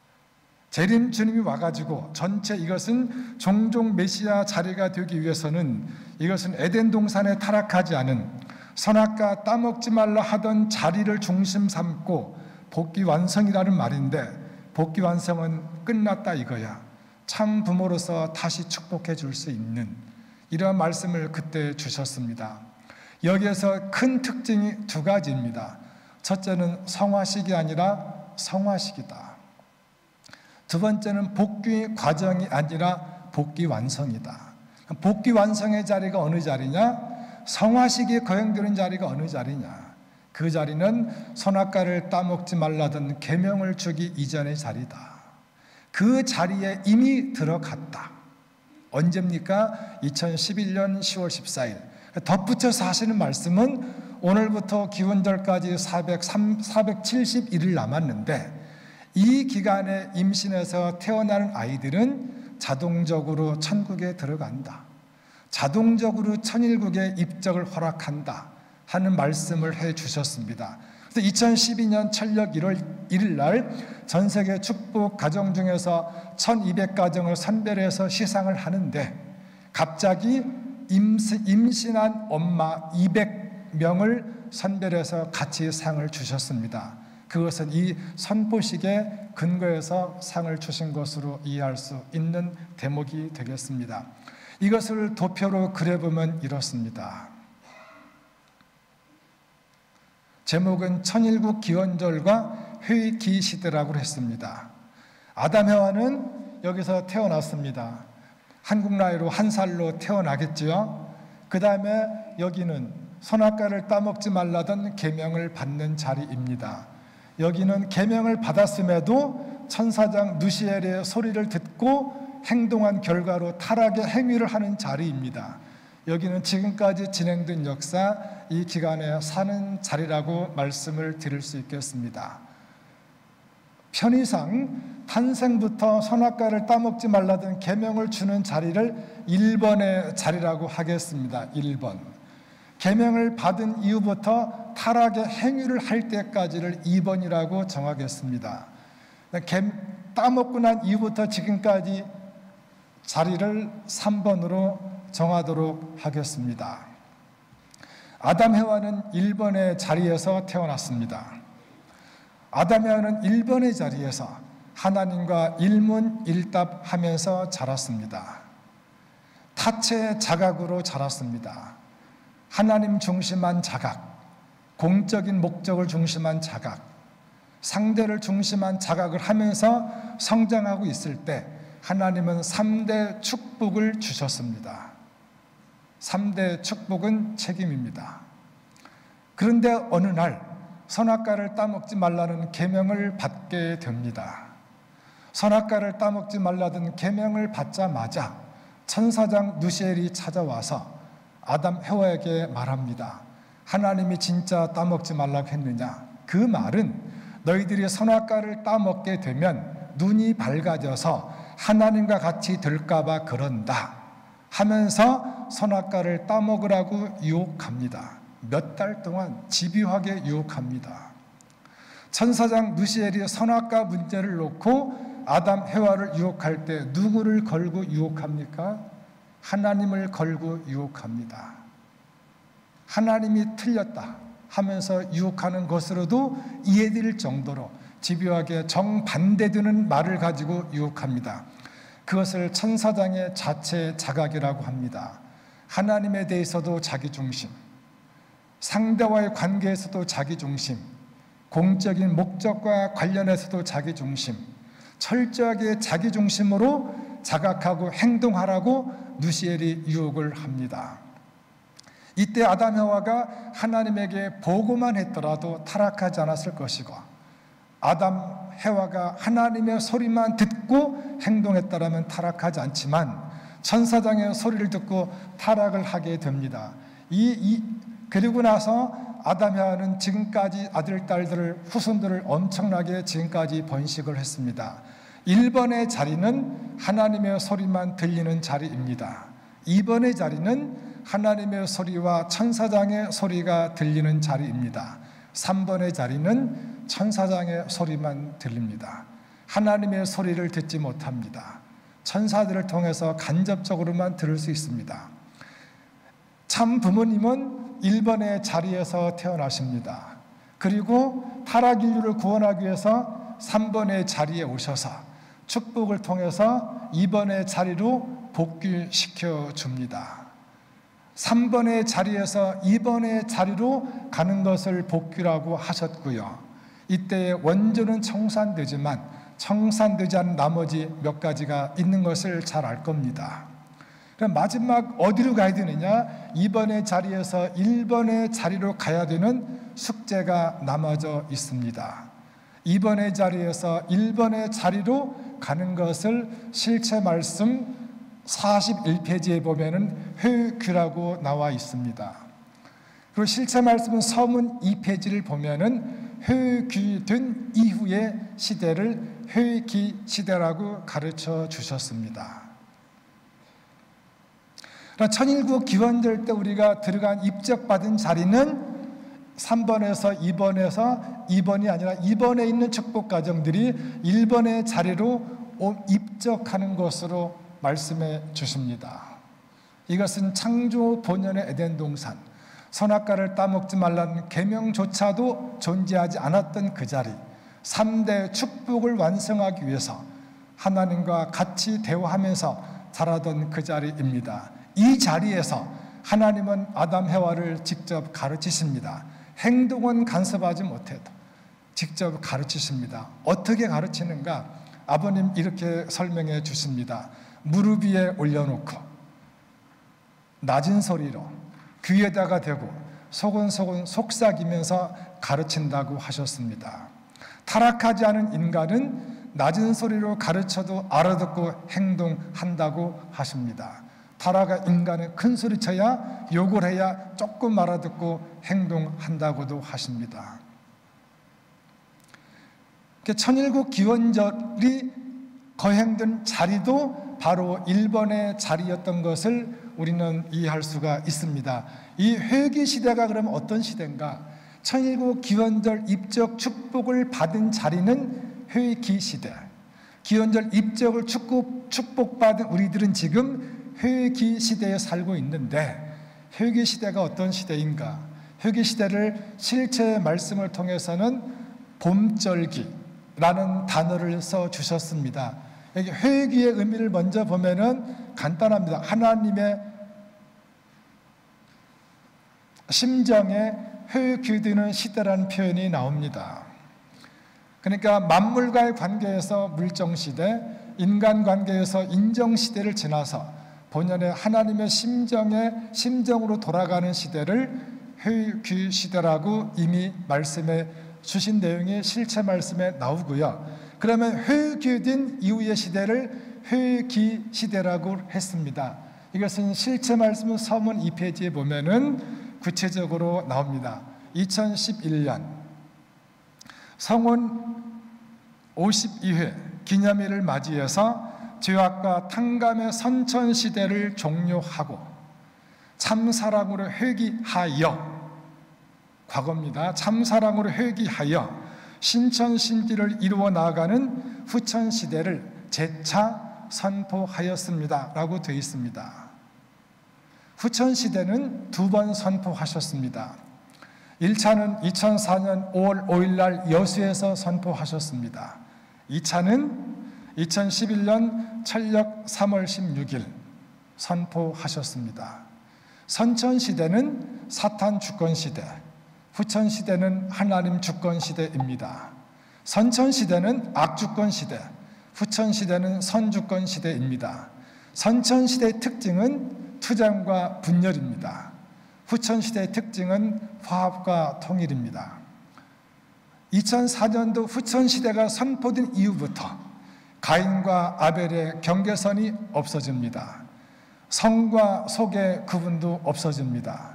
Speaker 1: 재림 주님이 와가지고 전체 이것은 종종 메시아 자리가 되기 위해서는 이것은 에덴 동산에 타락하지 않은 선악과 따먹지 말라 하던 자리를 중심 삼고 복귀 완성이라는 말인데, 복귀 완성은 끝났다 이거야. 참 부모로서 다시 축복해 줄 수 있는 이러한 말씀을 그때 주셨습니다. 여기에서 큰 특징이 2가지입니다. 첫째는 성화식이 아니라 성화식이다. 두 번째는 복귀 과정이 아니라 복귀 완성이다. 복귀 완성의 자리가 어느 자리냐? 성화식이 거행되는 자리가 어느 자리냐? 그 자리는 선악과를 따먹지 말라던 계명을 주기 이전의 자리다. 그 자리에 이미 들어갔다. 언제입니까? 2011년 10월 14일. 덧붙여서 하시는 말씀은 오늘부터 기원절까지 471일 남았는데 이 기간에 임신해서 태어나는 아이들은 자동적으로 천국에 들어간다. 자동적으로 천일국의 입적을 허락한다 하는 말씀을 해 주셨습니다. 그래서 2012년 철력 1월 1일 날 전 세계 축복 가정 중에서 1200가정을 선별해서 시상을 하는데 갑자기 임신한 엄마 200명을 선별해서 같이 상을 주셨습니다. 그것은 이 선포식에 근거해서 상을 주신 것으로 이해할 수 있는 대목이 되겠습니다. 이것을 도표로 그려보면 이렇습니다. 제목은 천일국 기원절과 회귀 시대라고 했습니다. 아담 해와는 여기서 태어났습니다. 한국 나이로 1살로 태어나겠지요. 그 다음에 여기는 선악과를 따먹지 말라던 계명을 받는 자리입니다. 여기는 계명을 받았음에도 천사장 누시엘의 소리를 듣고 행동한 결과로 타락의 행위를 하는 자리입니다. 여기는 지금까지 진행된 역사, 이 기간에 사는 자리라고 말씀을 드릴 수 있겠습니다. 편의상 탄생부터 선악과를 따먹지 말라던 계명을 주는 자리를 1번의 자리라고 하겠습니다. 1번. 계명을 받은 이후부터 타락의 행위를 할 때까지를 2번이라고 정하겠습니다. 따먹고 난 이후부터 지금까지 자리를 3번으로 정하도록 하겠습니다. 아담 해와는 1번의 자리에서 태어났습니다. 아담 해와는 1번의 자리에서 하나님과 일문일답하면서 자랐습니다. 타체 자각으로 자랐습니다. 하나님 중심한 자각, 공적인 목적을 중심한 자각, 상대를 중심한 자각을 하면서 성장하고 있을 때 하나님은 3대 축복을 주셨습니다. 3대 축복은 책임입니다. 그런데 어느 날 선악과를 따먹지 말라는 계명을 받게 됩니다. 선악과를 따먹지 말라던 계명을 받자마자 천사장 누시엘이 찾아와서 아담 해와에게 말합니다. 하나님이 진짜 따먹지 말라고 했느냐? 그 말은 너희들이 선악과를 따먹게 되면 눈이 밝아져서 하나님과 같이 될까 봐 그런다 하면서 선악과를 따먹으라고 유혹합니다. 몇 달 동안 집요하게 유혹합니다. 천사장 누시엘이 선악과 문제를 놓고 아담 해와를 유혹할 때 누구를 걸고 유혹합니까? 하나님을 걸고 유혹합니다. 하나님이 틀렸다 하면서 유혹하는 것으로도 이해될 정도로 집요하게 정반대되는 말을 가지고 유혹합니다. 그것을 천사장의 자체 자각이라고 합니다. 하나님에 대해서도 자기중심, 상대와의 관계에서도 자기중심, 공적인 목적과 관련해서도 자기중심, 철저하게 자기중심으로 자각하고 행동하라고 누시엘이 유혹을 합니다. 이때 아담 해와가 하나님에게 보고만 했더라도 타락하지 않았을 것이고, 아담 해와가 하나님의 소리만 듣고 행동했다라면 타락하지 않지만 천사장의 소리를 듣고 타락을 하게 됩니다. 그리고 나서 아담 해와는 지금까지 아들, 딸들을, 후손들을 엄청나게 지금까지 번식을 했습니다. 1번의 자리는 하나님의 소리만 들리는 자리입니다. 2번의 자리는 하나님의 소리와 천사장의 소리가 들리는 자리입니다. 3번의 자리는 천사장의 소리만 들립니다. 하나님의 소리를 듣지 못합니다. 천사들을 통해서 간접적으로만 들을 수 있습니다. 참 부모님은 1번의 자리에서 태어나십니다. 그리고 타락 인류를 구원하기 위해서 3번의 자리에 오셔서 축복을 통해서 2번의 자리로 복귀시켜 줍니다. 3번의 자리에서 2번의 자리로 가는 것을 복귀라고 하셨고요. 이때 원조는 청산되지만 청산되지 않은 나머지 몇 가지가 있는 것을 잘 알 겁니다. 그럼 마지막 어디로 가야 되느냐? 2번의 자리에서 1번의 자리로 가야 되는 숙제가 남아져 있습니다. 2번의 자리에서 1번의 자리로 가는 것을 실체 말씀 41페이지에 보면은 회귀라고 나와 있습니다. 그리고 실체 말씀은 서문 2페이지를 보면은 회귀된 이후의 시대를 회귀 시대라고 가르쳐 주셨습니다. 천일국 기원될 때 우리가 들어간 입적받은 자리는 3번에서 2번이 아니라 2번에 있는 축복 가정들이 1번의 자리로 입적하는 것으로 말씀해 주십니다. 이것은 창조 본연의 에덴 동산, 선악과를 따먹지 말라는 계명조차도 존재하지 않았던 그 자리, 3대 축복을 완성하기 위해서 하나님과 같이 대화하면서 자라던 그 자리입니다. 이 자리에서 하나님은 아담 해와를 직접 가르치십니다. 행동은 간섭하지 못해도 직접 가르치십니다. 어떻게 가르치는가? 아버님 이렇게 설명해 주십니다. 무릎 위에 올려놓고 낮은 소리로 귀에다가 대고 소곤소곤 속삭이면서 가르친다고 하셨습니다. 타락하지 않은 인간은 낮은 소리로 가르쳐도 알아듣고 행동한다고 하십니다. 타락한 인간은 큰 소리 쳐야, 욕을 해야 조금 알아듣고 행동한다고도 하십니다. 천일국 기원절이 거행된 자리도 바로 1번의 자리였던 것을 우리는 이해할 수가 있습니다. 이 회귀 시대가 그러면 어떤 시대인가? 천일국 기원절 입적 축복을 받은 자리는 회귀 시대. 기원절 입적을 축복받은 우리들은 지금 회귀 시대에 살고 있는데, 회귀 시대가 어떤 시대인가? 회귀 시대를 실체의 말씀을 통해서는 봄절기라는 단어를 써 주셨습니다. 여기 회귀의 의미를 먼저 보면은 간단합니다. 하나님의 심정에 회귀되는 시대라는 표현이 나옵니다. 그러니까 만물과의 관계에서 물정시대, 인간 관계에서 인정시대를 지나서 본연의 하나님의 심정으로 돌아가는 시대를 회귀 시대라고 이미 말씀해 주신 내용이 실체 말씀에 나오고요. 그러면 회귀된 이후의 시대를 회귀 시대라고 했습니다. 이것은 실체 말씀은 서문 2페이지에 보면은 구체적으로 나옵니다. 2011년 성원 52회 기념일을 맞이해서 죄악과 탕감의 선천시대를 종료하고 참사랑으로 회귀하여, 과거입니다. 참사랑으로 회귀하여 신천신기를 이루어 나아가는 후천시대를 재차 선포하였습니다 라고 되어 있습니다. 후천시대는 두 번 선포하셨습니다. 1차는 2004년 5월 5일 날 여수에서 선포하셨습니다. 2차는 2011년 철력 3월 16일 선포하셨습니다. 선천시대는 사탄 주권시대, 후천시대는 하나님 주권시대입니다. 선천시대는 악주권시대, 후천시대는 선주권시대입니다. 선천시대의 특징은 투쟁과 분열입니다. 후천시대의 특징은 화합과 통일입니다. 2004년도 후천시대가 선포된 이후부터 가인과 아벨의 경계선이 없어집니다. 성과 속의 구분도 없어집니다.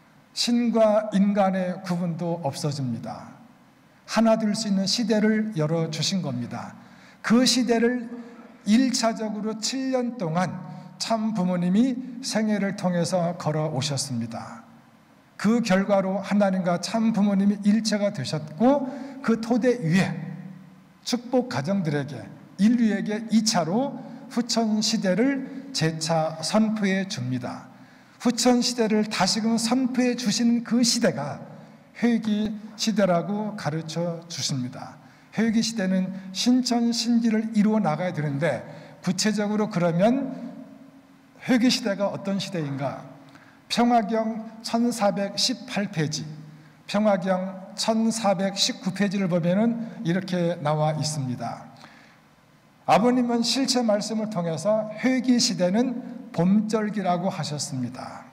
Speaker 1: 신과 인간의 구분도 없어집니다. 하나 될 수 있는 시대를 열어주신 겁니다. 그 시대를 1차적으로 7년 동안 참 부모님이 생애를 통해서 걸어오셨습니다. 그 결과로 하나님과 참 부모님이 일체가 되셨고 그 토대 위에 축복 가정들에게 인류에게 2차로 후천시대를 재차 선포해 줍니다. 후천시대를 다시금 선포해 주시는 그 시대가 회기시대라고 가르쳐 주십니다. 회기시대는 신천신지를 이루어 나가야 되는데 구체적으로 그러면 회기시대가 어떤 시대인가? 평화경 1418페이지, 평화경 1419페이지를 보면은 이렇게 나와 있습니다. 아버님은 실체 말씀을 통해서 회기시대는 봄절기라고 하셨습니다.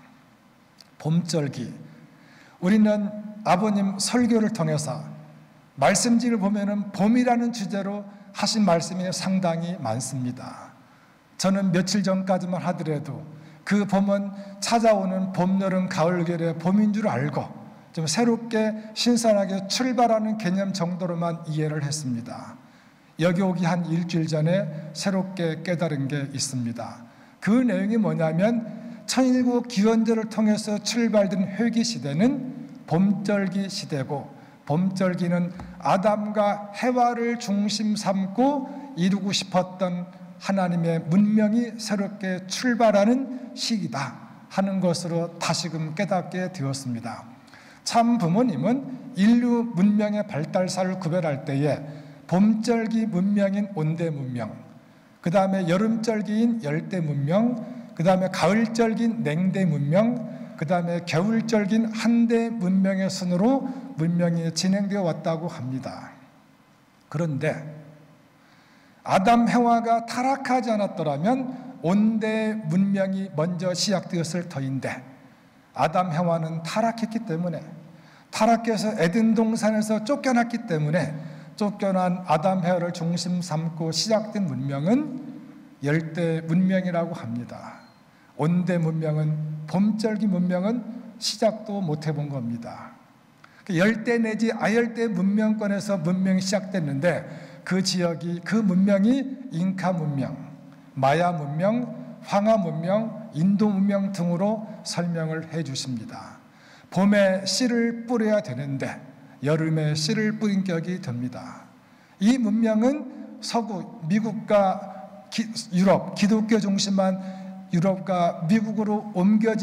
Speaker 1: 봄절기. 우리는 아버님 설교를 통해서 말씀지를 보면은 봄이라는 주제로 하신 말씀이 상당히 많습니다. 저는 며칠 전까지만 하더라도 그 봄은 찾아오는 봄, 여름, 가을, 겨울의 봄인 줄 알고 좀 새롭게 신선하게 출발하는 개념 정도로만 이해를 했습니다. 여기 오기 한 일주일 전에 새롭게 깨달은 게 있습니다. 그 내용이 뭐냐면 천일국 기원절을 통해서 출발된 회기시대는 봄절기 시대고, 봄절기는 아담과 해와를 중심 삼고 이루고 싶었던 하나님의 문명이 새롭게 출발하는 시기다 하는 것으로 다시금 깨닫게 되었습니다. 참 부모님은 인류 문명의 발달사를 구별할 때에 봄절기 문명인 온대 문명, 그 다음에 여름절기인 열대 문명, 그 다음에 가을절기인 냉대 문명, 그 다음에 겨울절기인 한대 문명의 순으로 문명이 진행되어 왔다고 합니다. 그런데 아담 해와가 타락하지 않았더라면 온대 문명이 먼저 시작되었을 터인데 아담 해와는 타락했기 때문에, 타락해서 에덴 동산에서 쫓겨났기 때문에 쫓겨난 아담 해와를 중심 삼고 시작된 문명은 열대 문명이라고 합니다. 온대 문명은, 봄절기 문명은 시작도 못 해본 겁니다. 열대 내지 아열대 문명권에서 문명이 시작됐는데 그 지역이, 그 문명이 잉카 문명, 마야 문명, 황하 문명, 인도 문명 등으로 설명을 해 주십니다. 봄에 씨를 뿌려야 되는데 여름에 씨를 뿌린 격이 됩니다. 이 문명은 서구 미국과 유럽, 기독교 중심한 유럽과 미국으로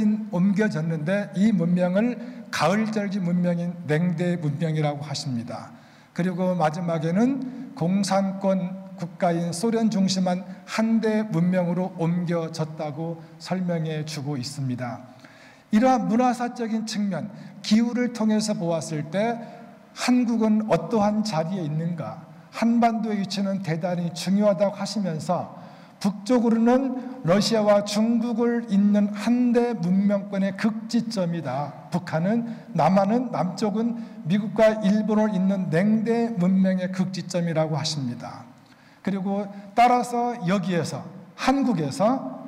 Speaker 1: 옮겨졌는데 이 문명을 가을절기 문명인 냉대 문명이라고 하십니다. 그리고 마지막에는 공산권 국가인 소련 중심한 한대 문명으로 옮겨졌다고 설명해 주고 있습니다. 이러한 문화사적인 측면, 기후를 통해서 보았을 때 한국은 어떠한 자리에 있는가, 한반도의 위치는 대단히 중요하다고 하시면서 북쪽으로는 러시아와 중국을 잇는 한대 문명권의 극지점이다. 북한은, 남한은, 남쪽은 미국과 일본을 잇는 냉대 문명의 극지점이라고 하십니다. 그리고 따라서 여기에서, 한국에서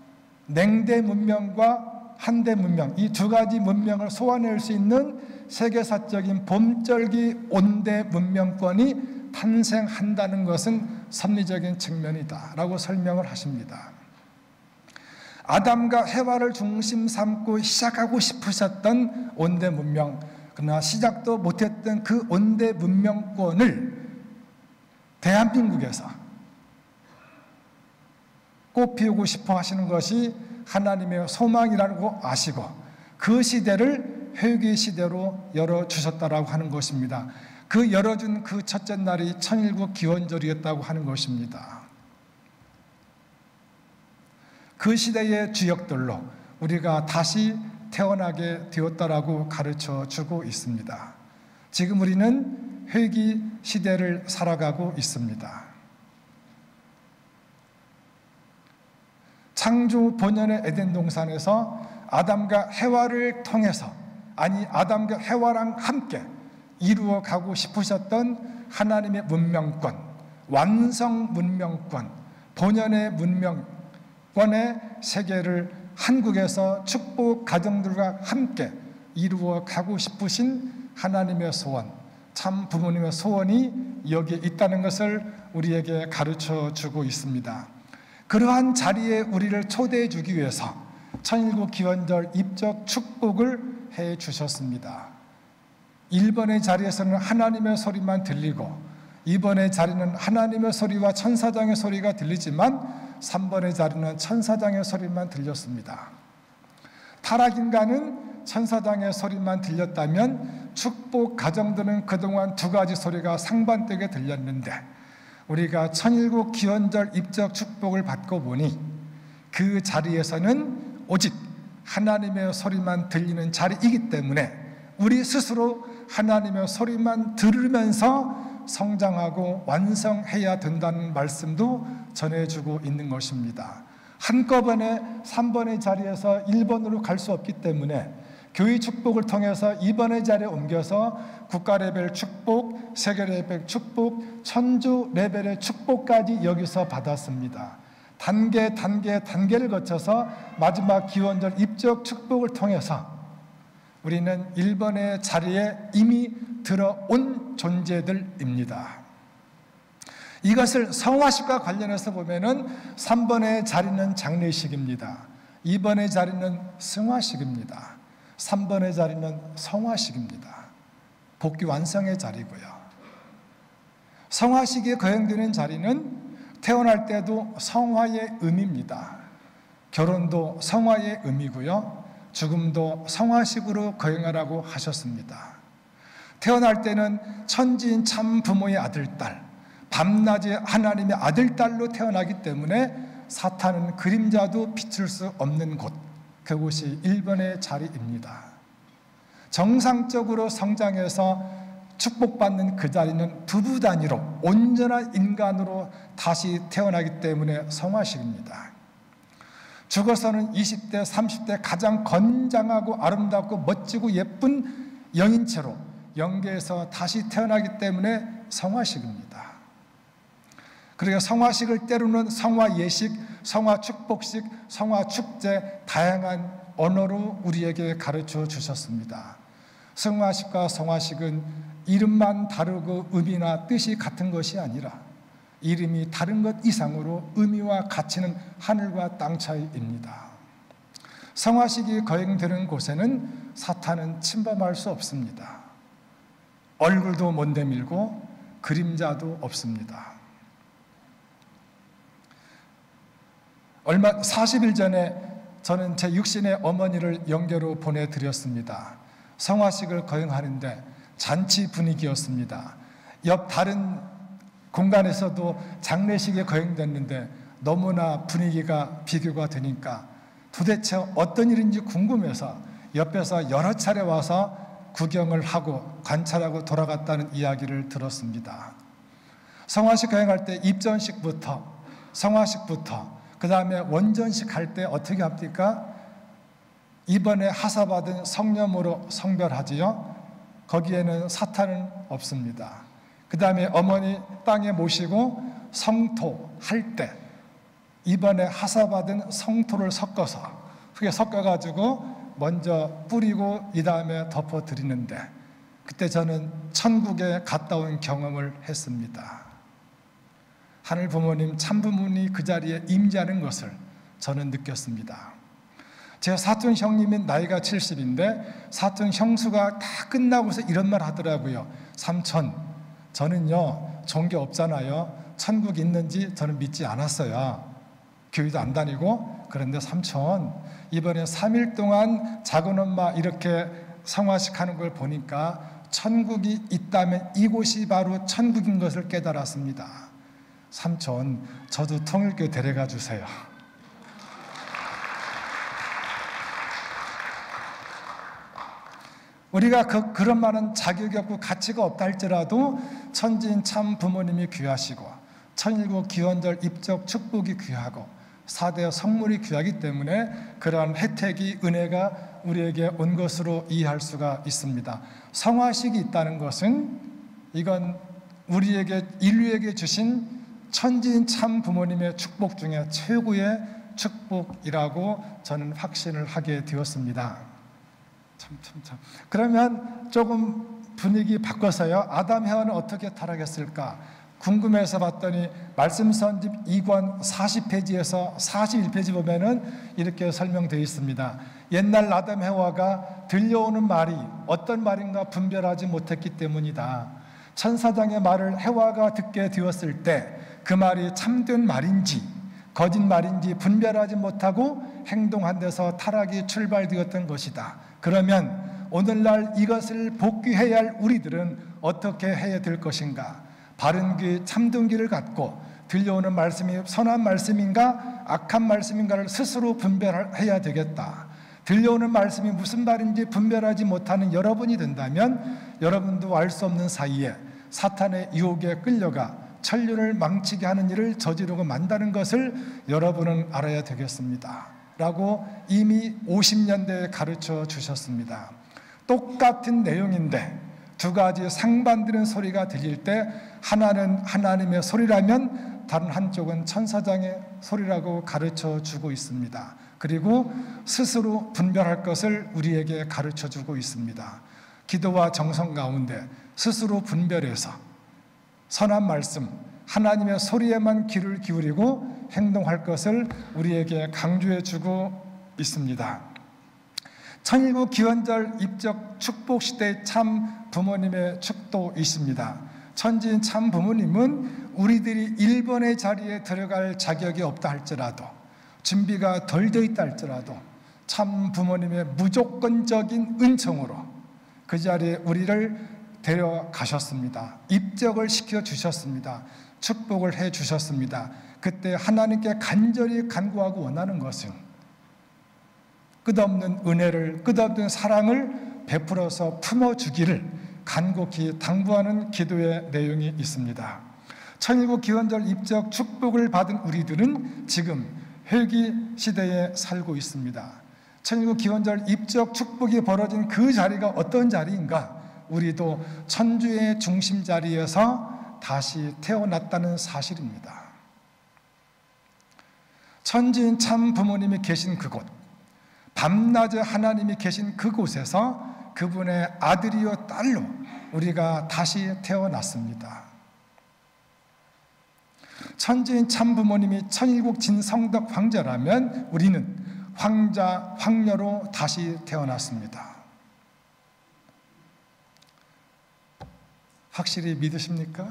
Speaker 1: 냉대 문명과 한대 문명, 이 두 가지 문명을 소화낼 수 있는 세계사적인 봄절기 온대 문명권이 탄생한다는 것은 섭리적인 측면이다 라고 설명을 하십니다. 아담과 해와를 중심 삼고 시작하고 싶으셨던 온대 문명, 그러나 시작도 못했던 그 온대 문명권을 대한민국에서 꽃 피우고 싶어 하시는 것이 하나님의 소망이라고 아시고 그 시대를 회개 시대로 열어주셨다라고 하는 것입니다. 그 열어준 그 첫째 날이 천일국 기원절이었다고 하는 것입니다. 그 시대의 주역들로 우리가 다시 태어나게 되었다라고 가르쳐 주고 있습니다. 지금 우리는 회기 시대를 살아가고 있습니다. 창조 본연의 에덴 동산에서 아담과 해와를 통해서, 아니 아담과 해와랑 함께 이루어 가고 싶으셨던 하나님의 문명권, 완성 문명권, 본연의 문명권의 세계를 한국에서 축복 가정들과 함께 이루어 가고 싶으신 하나님의 소원, 참 부모님의 소원이 여기에 있다는 것을 우리에게 가르쳐 주고 있습니다. 그러한 자리에 우리를 초대해 주기 위해서 천일국 기원절 입적 축복을 해 주셨습니다. 1번의 자리에서는 하나님의 소리만 들리고 2번의 자리는 하나님의 소리와 천사장의 소리가 들리지만 3번의 자리는 천사장의 소리만 들렸습니다. 타락인간은 천사장의 소리만 들렸다면 축복 가정들은 그동안 두 가지 소리가 상반되게 들렸는데 우리가 천일국 기원절 입적 축복을 받고 보니 그 자리에서는 오직 하나님의 소리만 들리는 자리이기 때문에 우리 스스로 하나님의 소리만 들으면서 성장하고 완성해야 된다는 말씀도 전해주고 있는 것입니다. 한꺼번에 3번의 자리에서 1번으로 갈 수 없기 때문에 교회 축복을 통해서 2번의 자리에 옮겨서 국가 레벨 축복, 세계 레벨 축복, 천주 레벨의 축복까지 여기서 받았습니다. 단계를 거쳐서 마지막 기원절 입적 축복을 통해서 우리는 1번의 자리에 이미 들어온 존재들입니다. 이것을 성화식과 관련해서 보면은 3번의 자리는 장례식입니다. 2번의 자리는 승화식입니다. 3번의 자리는 성화식입니다. 복귀 완성의 자리고요. 성화식에 거행되는 자리는 태어날 때도 성화의 의미입니다. 결혼도 성화의 의미고요. 죽음도 성화식으로 거행하라고 하셨습니다. 태어날 때는 천지인 참 부모의 아들, 딸, 밤낮의 하나님의 아들, 딸로 태어나기 때문에 사탄은 그림자도 비출 수 없는 곳, 그곳이 1번의 자리입니다. 정상적으로 성장해서 축복받는 그 자리는 부부 단위로 온전한 인간으로 다시 태어나기 때문에 성화식입니다. 죽어서는 20대, 30대 가장 건장하고 아름답고 멋지고 예쁜 영인체로 영계에서 다시 태어나기 때문에 성화식입니다. 그리고 성화식을 때로는 성화 예식, 성화 축복식, 성화 축제 다양한 언어로 우리에게 가르쳐 주셨습니다. 성화식과 성화식은 이름만 다르고 의미나 뜻이 같은 것이 아니라 이름이 다른 것 이상으로 의미와 가치는 하늘과 땅 차이입니다. 성화식이 거행되는 곳에는 사탄은 침범할 수 없습니다. 얼굴도 못 내밀고 그림자도 없습니다. 얼마 40일 전에 저는 제 육신의 어머니를 영계로 보내드렸습니다. 성화식을 거행하는데 잔치 분위기였습니다. 옆 다른 공간에서도 장례식이 거행됐는데 너무나 분위기가 비교가 되니까 도대체 어떤 일인지 궁금해서 옆에서 여러 차례 와서 구경을 하고 관찰하고 돌아갔다는 이야기를 들었습니다. 성화식 거행할 때 입전식부터 성화식부터 그 다음에 원전식 할 때 어떻게 합니까? 이번에 하사받은 성령으로 성별하지요. 거기에는 사탄은 없습니다. 그 다음에 어머니 땅에 모시고 성토할 때 이번에 하사받은 성토를 섞어서 그게 섞어가지고 먼저 뿌리고 이 다음에 덮어드리는데 그때 저는 천국에 갔다 온 경험을 했습니다. 하늘 부모님, 참 부모님이 그 자리에 임재하는 것을 저는 느꼈습니다. 제 사촌 형님이 나이가 70인데 사촌 형수가 다 끝나고서 이런 말 하더라고요. 삼촌, 저는요 종교 없잖아요. 천국 있는지 저는 믿지 않았어요. 교회도 안 다니고. 그런데 삼촌, 이번에 3일 동안 작은 엄마 이렇게 성화식 하는 걸 보니까 천국이 있다면 이곳이 바로 천국인 것을 깨달았습니다. 삼촌, 저도 통일교회 데려가 주세요. 우리가 그런 말은 자격이 없고 가치가 없다 할지라도 천지인 참 부모님이 귀하시고 천일국 기원절 입적 축복이 귀하고 4대 성물이 귀하기 때문에 그러한 혜택이, 은혜가 우리에게 온 것으로 이해할 수가 있습니다. 성화식이 있다는 것은 이건 우리에게, 인류에게 주신 천지인 참 부모님의 축복 중에 최고의 축복이라고 저는 확신을 하게 되었습니다. 참. 그러면 조금 분위기 바꿔서요, 아담 해와는 어떻게 타락했을까 궁금해서 봤더니 말씀 선집 2권 40페이지에서 41페이지 보면은 이렇게 설명되어 있습니다. 옛날 아담 해와가 들려오는 말이 어떤 말인가 분별하지 못했기 때문이다. 천사장의 말을 해와가 듣게 되었을 때 그 말이 참된 말인지 거짓 말인지 분별하지 못하고 행동한 데서 타락이 출발되었던 것이다. 그러면 오늘날 이것을 복귀해야 할 우리들은 어떻게 해야 될 것인가? 바른 귀, 참된 귀를 갖고 들려오는 말씀이 선한 말씀인가 악한 말씀인가를 스스로 분별해야 되겠다. 들려오는 말씀이 무슨 말인지 분별하지 못하는 여러분이 된다면 여러분도 알 수 없는 사이에 사탄의 유혹에 끌려가 천륜을 망치게 하는 일을 저지르고 만다는 것을 여러분은 알아야 되겠습니다 라고 이미 50년대에 가르쳐 주셨습니다. 똑같은 내용인데 두 가지 상반되는 소리가 들릴 때 하나는 하나님의 소리라면 다른 한쪽은 천사장의 소리라고 가르쳐 주고 있습니다. 그리고 스스로 분별할 것을 우리에게 가르쳐 주고 있습니다. 기도와 정성 가운데 스스로 분별해서 선한 말씀, 하나님의 소리에만 귀를 기울이고 행동할 것을 우리에게 강조해 주고 있습니다. 천일국 기원절 입적 축복 시대의 참 부모님의 축도이십니다. 천지인 참 부모님은 우리들이 1번의 자리에 들어갈 자격이 없다 할지라도, 준비가 덜 되어 있다 할지라도 참 부모님의 무조건적인 은총으로 그 자리에 우리를 데려가셨습니다. 입적을 시켜주셨습니다. 축복을 해주셨습니다. 그때 하나님께 간절히 간구하고 원하는 것은 끝없는 은혜를, 끝없는 사랑을 베풀어서 품어주기를 간곡히 당부하는 기도의 내용이 있습니다. 천일국 기원절 입적 축복을 받은 우리들은 지금 회기 시대에 살고 있습니다. 천일국 기원절 입적 축복이 벌어진 그 자리가 어떤 자리인가? 우리도 천주의 중심 자리에서 다시 태어났다는 사실입니다. 천지인 참 부모님이 계신 그곳, 밤낮에 하나님이 계신 그곳에서 그분의 아들이요 딸로 우리가 다시 태어났습니다. 천지인 참 부모님이 천일국 진성덕 황제라면 우리는 황자, 황녀로 다시 태어났습니다. 확실히 믿으십니까?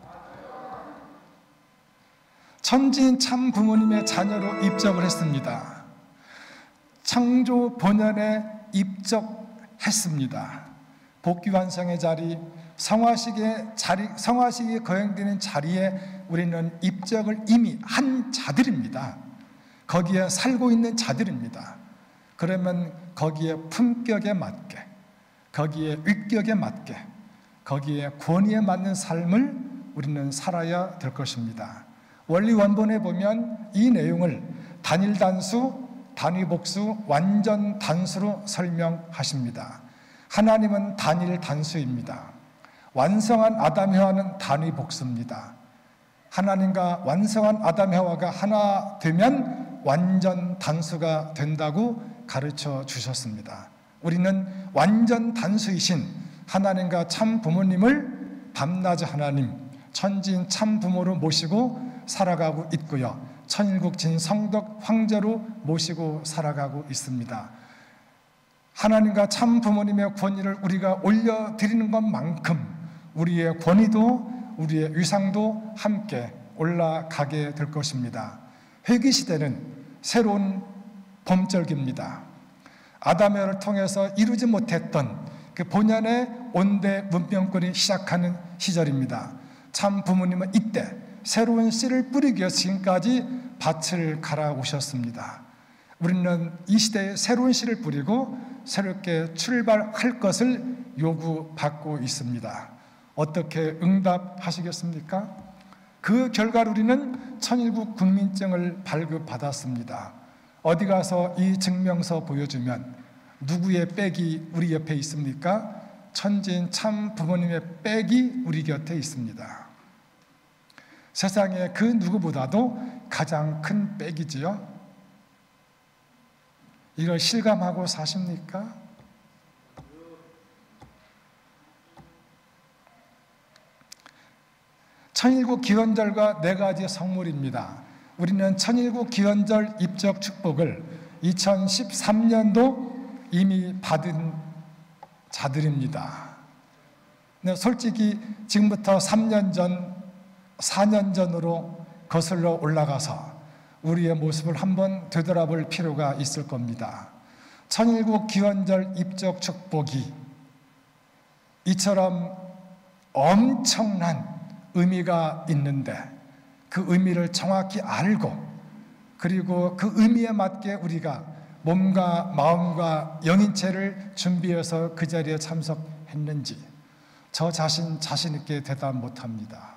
Speaker 1: 천지인 참 부모님의 자녀로 입적을 했습니다. 창조 본연에 입적했습니다. 복귀완성의 자리, 성화식이 거행되는 자리에 우리는 입적을 이미 한 자들입니다. 거기에 살고 있는 자들입니다. 그러면 거기에 품격에 맞게, 거기에 위격에 맞게, 거기에 권위에 맞는 삶을 우리는 살아야 될 것입니다. 원리 원본에 보면 이 내용을 단일 단수, 단위 복수, 완전 단수로 설명하십니다. 하나님은 단일 단수입니다. 완성한 아담 해와는 단위 복수입니다. 하나님과 완성한 아담 해와가 하나 되면 완전 단수가 된다고 가르쳐 주셨습니다. 우리는 완전 단수이신 하나님과 참 부모님을 밤낮의 하나님, 천지인 참 부모로 모시고 살아가고 있고요. 천일국 진성덕 황제로 모시고 살아가고 있습니다. 하나님과 참 부모님의 권위를 우리가 올려드리는 것만큼 우리의 권위도 우리의 위상도 함께 올라가게 될 것입니다. 회귀시대는 새로운 봄절기입니다. 아담을 통해서 이루지 못했던 그 본연의 온대 문명권이 시작하는 시절입니다. 참 부모님은 이때 새로운 씨를 뿌리기 위해서 지금까지 밭을 갈아오셨습니다. 우리는 이 시대에 새로운 씨를 뿌리고 새롭게 출발할 것을 요구받고 있습니다. 어떻게 응답하시겠습니까? 그 결과로 우리는 천일국 국민증을 발급받았습니다. 어디 가서 이 증명서 보여주면 누구의 백이 우리 옆에 있습니까? 천지인 참 부모님의 백이 우리 곁에 있습니다. 세상에 그 누구보다도 가장 큰 백이지요. 이걸 실감하고 사십니까? 천일국 기원절과 4가지 성물입니다. 우리는 천일국 기원절 입적 축복을 2013년도 이미 받은 자들입니다. 근데 솔직히 지금부터 3년 전, 4년 전으로 거슬러 올라가서 우리의 모습을 한번 되돌아볼 필요가 있을 겁니다. 천일국 기원절 입적 축복이 이처럼 엄청난 의미가 있는데 그 의미를 정확히 알고 그리고 그 의미에 맞게 우리가 몸과 마음과 영인체를 준비해서 그 자리에 참석했는지 저 자신 있게 대답 못합니다.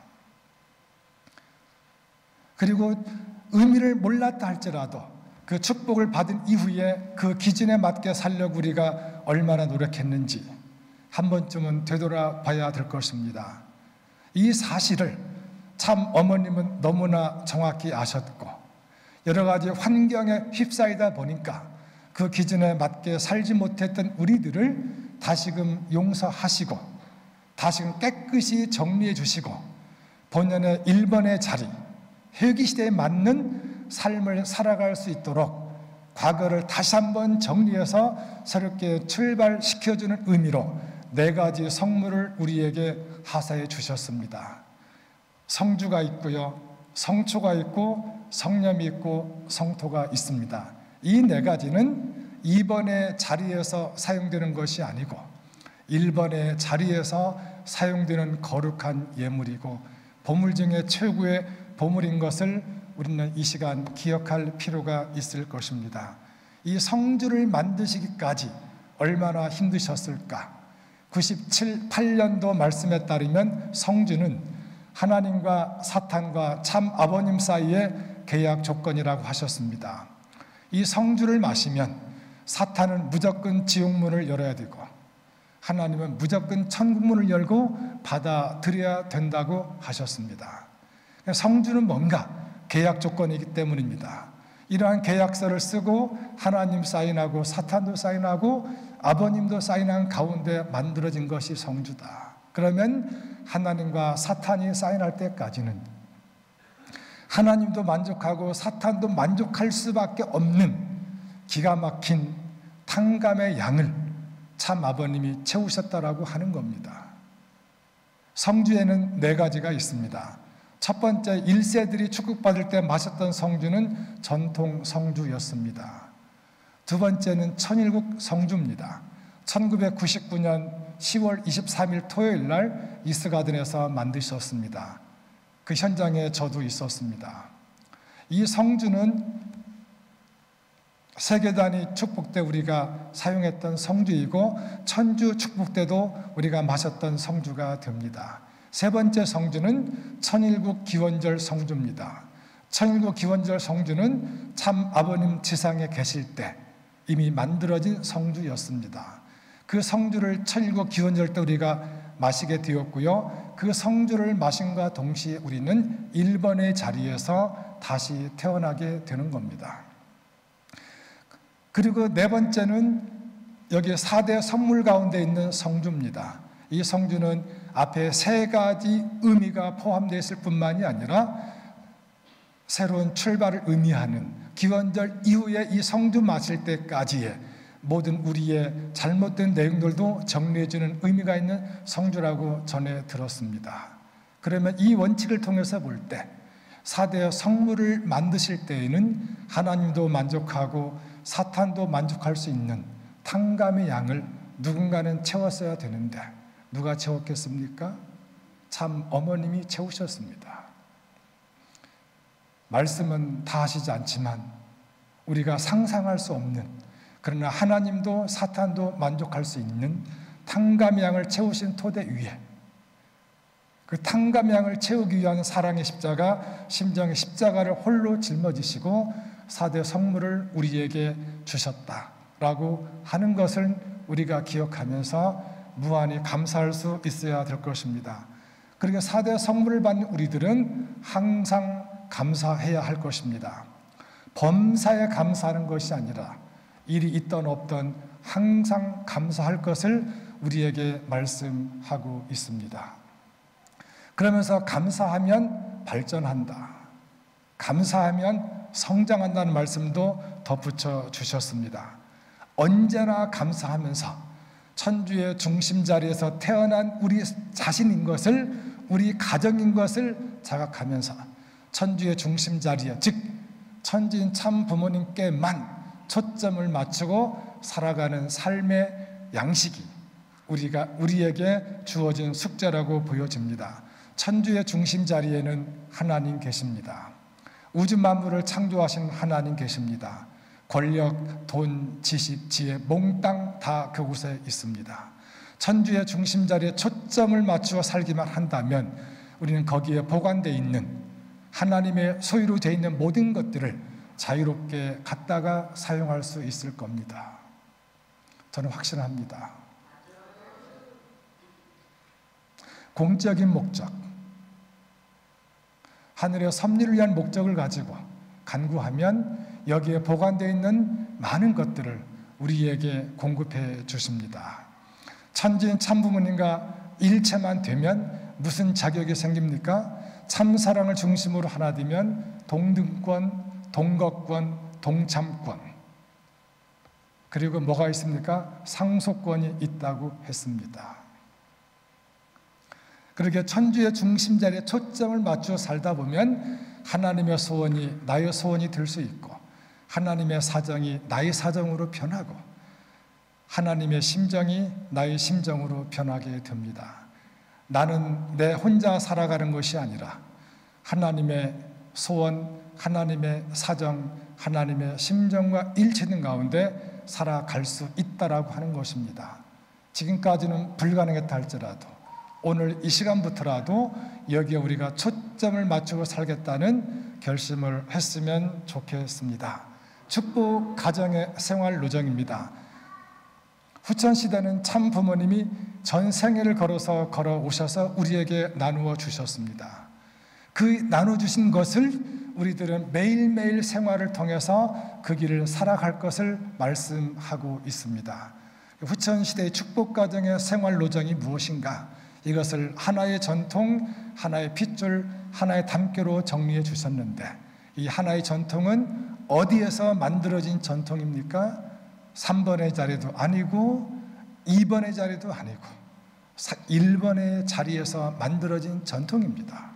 Speaker 1: 그리고 의미를 몰랐다 할지라도 그 축복을 받은 이후에 그 기준에 맞게 살려고 우리가 얼마나 노력했는지 한 번쯤은 되돌아봐야 될 것입니다. 이 사실을 참 어머님은 너무나 정확히 아셨고 여러 가지 환경에 휩싸이다 보니까 그 기준에 맞게 살지 못했던 우리들을 다시금 용서하시고 다시금 깨끗이 정리해 주시고 본연의 1번의 자리, 회귀시대에 맞는 삶을 살아갈 수 있도록 과거를 다시 한번 정리해서 새롭게 출발시켜주는 의미로 4가지 성물을 우리에게 하사해 주셨습니다. 성주가 있고요, 성초가 있고 성념이 있고 성토가 있습니다. 이 4가지는 2번의 자리에서 사용되는 것이 아니고 1번의 자리에서 사용되는 거룩한 예물이고 보물 중에 최고의 보물인 것을 우리는 이 시간 기억할 필요가 있을 것입니다. 이 성주를 만드시기까지 얼마나 힘드셨을까? 98년도 말씀에 따르면 성주는 하나님과 사탄과 참 아버님 사이의 계약 조건이라고 하셨습니다. 이 성주를 마시면 사탄은 무조건 지옥문을 열어야 되고 하나님은 무조건 천국문을 열고 받아들여야 된다고 하셨습니다. 성주는 뭔가 계약 조건이기 때문입니다. 이러한 계약서를 쓰고 하나님 사인하고 사탄도 사인하고 아버님도 사인한 가운데 만들어진 것이 성주다. 그러면 하나님과 사탄이 사인할 때까지는 하나님도 만족하고 사탄도 만족할 수밖에 없는 기가 막힌 탕감의 양을 참 아버님이 채우셨다라고 하는 겁니다. 성주에는 4가지가 있습니다. 첫 번째, 1세들이 축복받을 때 마셨던 성주는 전통 성주였습니다. 두 번째는 천일국 성주입니다. 1999년 10월 23일 토요일 날 이스가든에서 만드셨습니다. 그 현장에 저도 있었습니다. 이 성주는 세계단위 축복 때 우리가 사용했던 성주이고 천주 축복 때도 우리가 마셨던 성주가 됩니다. 세 번째 성주는 천일국 기원절 성주입니다. 천일국 기원절 성주는 참 아버님 지상에 계실 때 이미 만들어진 성주였습니다. 그 성주를 천일국 기원절 때 우리가 마시게 되었고요. 그 성주를 마심과 동시에 우리는 1번의 자리에서 다시 태어나게 되는 겁니다. 그리고 4번째는 여기 4대 선물 가운데 있는 성주입니다. 이 성주는 앞에 3가지 의미가 포함되어 있을 뿐만이 아니라 새로운 출발을 의미하는 기원절 이후에 이 성주 마실 때까지의 모든 우리의 잘못된 내용들도 정리해주는 의미가 있는 성주라고 전해 들었습니다. 그러면 이 원칙을 통해서 볼 때 4대 성물을 만드실 때에는 하나님도 만족하고 사탄도 만족할 수 있는 탕감의 양을 누군가는 채웠어야 되는데 누가 채웠겠습니까? 참 어머님이 채우셨습니다. 말씀은 다 하시지 않지만 우리가 상상할 수 없는, 그러나 하나님도 사탄도 만족할 수 있는 탕감의 양을 채우신 토대 위에 그 탕감의 양을 채우기 위한 사랑의 십자가, 심정의 십자가를 홀로 짊어지시고 4대 성물을 우리에게 주셨다라고 하는 것을 우리가 기억하면서 무한히 감사할 수 있어야 될 것입니다. 그리고 4대 성물을 받는 우리들은 항상 감사해야 할 것입니다. 범사에 감사하는 것이 아니라 일이 있던 없던 항상 감사할 것을 우리에게 말씀하고 있습니다. 그러면서 감사하면 발전한다, 감사하면 성장한다는 말씀도 덧붙여 주셨습니다. 언제나 감사하면서 천주의 중심 자리에서 태어난 우리 자신인 것을, 우리 가정인 것을 자각하면서 천주의 중심 자리에, 즉 천지인 참 부모님께만 초점을 맞추고 살아가는 삶의 양식이 우리에게 주어진 숙제라고 보여집니다. 천주의 중심 자리에는 하나님 계십니다. 우주 만물을 창조하신 하나님 계십니다. 권력, 돈, 지식, 지혜 몽땅 다 그곳에 있습니다. 천주의 중심 자리에 초점을 맞추어 살기만 한다면 우리는 거기에 보관되어 있는 하나님의 소유로 되어 있는 모든 것들을 자유롭게 갖다가 사용할 수 있을 겁니다. 저는 확신합니다. 공적인 목적, 하늘의 섭리를 위한 목적을 가지고 간구하면 여기에 보관되어 있는 많은 것들을 우리에게 공급해 주십니다. 천지인 참부모님과 일체만 되면 무슨 자격이 생깁니까? 참사랑을 중심으로 하나 되면 동등권, 동거권, 동참권, 그리고 뭐가 있습니까? 상속권이 있다고 했습니다. 그렇게 천주의 중심 자리에 초점을 맞추어 살다 보면 하나님의 소원이 나의 소원이 될 수 있고, 하나님의 사정이 나의 사정으로 변하고, 하나님의 심정이 나의 심정으로 변하게 됩니다. 나는 내 혼자 살아가는 것이 아니라 하나님의 소원, 하나님의 사정, 하나님의 심정과 일치된 가운데 살아갈 수 있다라고 하는 것입니다. 지금까지는 불가능했다 할지라도 오늘 이 시간부터라도 여기에 우리가 초점을 맞추고 살겠다는 결심을 했으면 좋겠습니다. 축복 가정의 생활 노정입니다. 후천시대는 참 부모님이 전 생애를 걸어오셔서 우리에게 나누어 주셨습니다. 그 나눠주신 것을 우리들은 매일매일 생활을 통해서 그 길을 살아갈 것을 말씀하고 있습니다. 후천시대의 축복 가정의 생활 노정이 무엇인가? 이것을 하나의 전통, 하나의 핏줄, 하나의 담교로 정리해 주셨는데, 이 하나의 전통은 어디에서 만들어진 전통입니까? 3번의 자리도 아니고 2번의 자리도 아니고 1번의 자리에서 만들어진 전통입니다.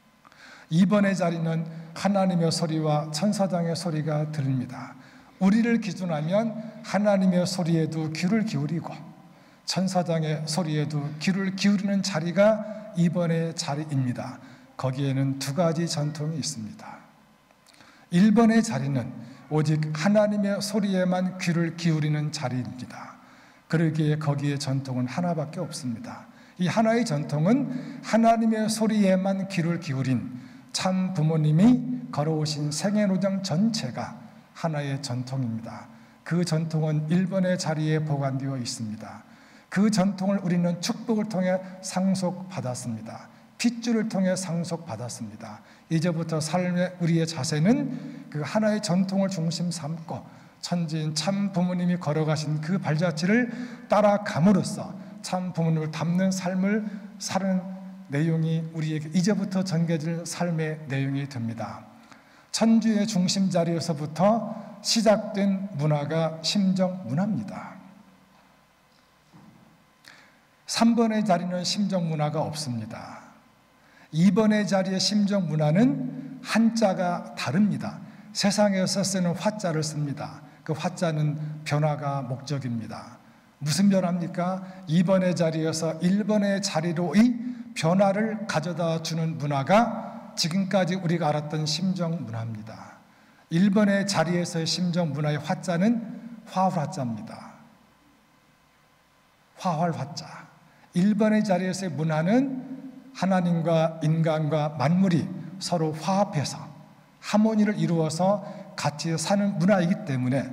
Speaker 1: 2번의 자리는 하나님의 소리와 천사장의 소리가 들립니다. 우리를 기준하면 하나님의 소리에도 귀를 기울이고 천사장의 소리에도 귀를 기울이는 자리가 2번의 자리입니다. 거기에는 두 가지 전통이 있습니다. 1번의 자리는 오직 하나님의 소리에만 귀를 기울이는 자리입니다. 그러기에 거기에 전통은 하나밖에 없습니다. 이 하나의 전통은 하나님의 소리에만 귀를 기울인 참 부모님이 걸어오신 생애노정 전체가 하나의 전통입니다. 그 전통은 1번의 자리에 보관되어 있습니다. 그 전통을 우리는 축복을 통해 상속받았습니다. 핏줄을 통해 상속받았습니다. 이제부터 삶의 우리의 자세는 그 하나의 전통을 중심 삼고 천지인 참 부모님이 걸어가신 그 발자취를 따라감으로써 참 부모님을 닮는 삶을 사는 내용이 우리에게 이제부터 전개될 삶의 내용이 됩니다. 천주의 중심 자리에서부터 시작된 문화가 심정 문화입니다. 3번의 자리는 심정 문화가 없습니다. 2번의 자리의 심정 문화는 한자가 다릅니다. 세상에서 쓰는 화자를 씁니다. 그 화자는 변화가 목적입니다. 무슨 변화입니까? 2번의 자리에서 1번의 자리로의 변화를 가져다 주는 문화가 지금까지 우리가 알았던 심정 문화입니다. 1번의 자리에서의 심정 문화의 화자는 화활화자입니다. 화활화자. 1번의 자리에서의 문화는 하나님과 인간과 만물이 서로 화합해서 하모니를 이루어서 같이 사는 문화이기 때문에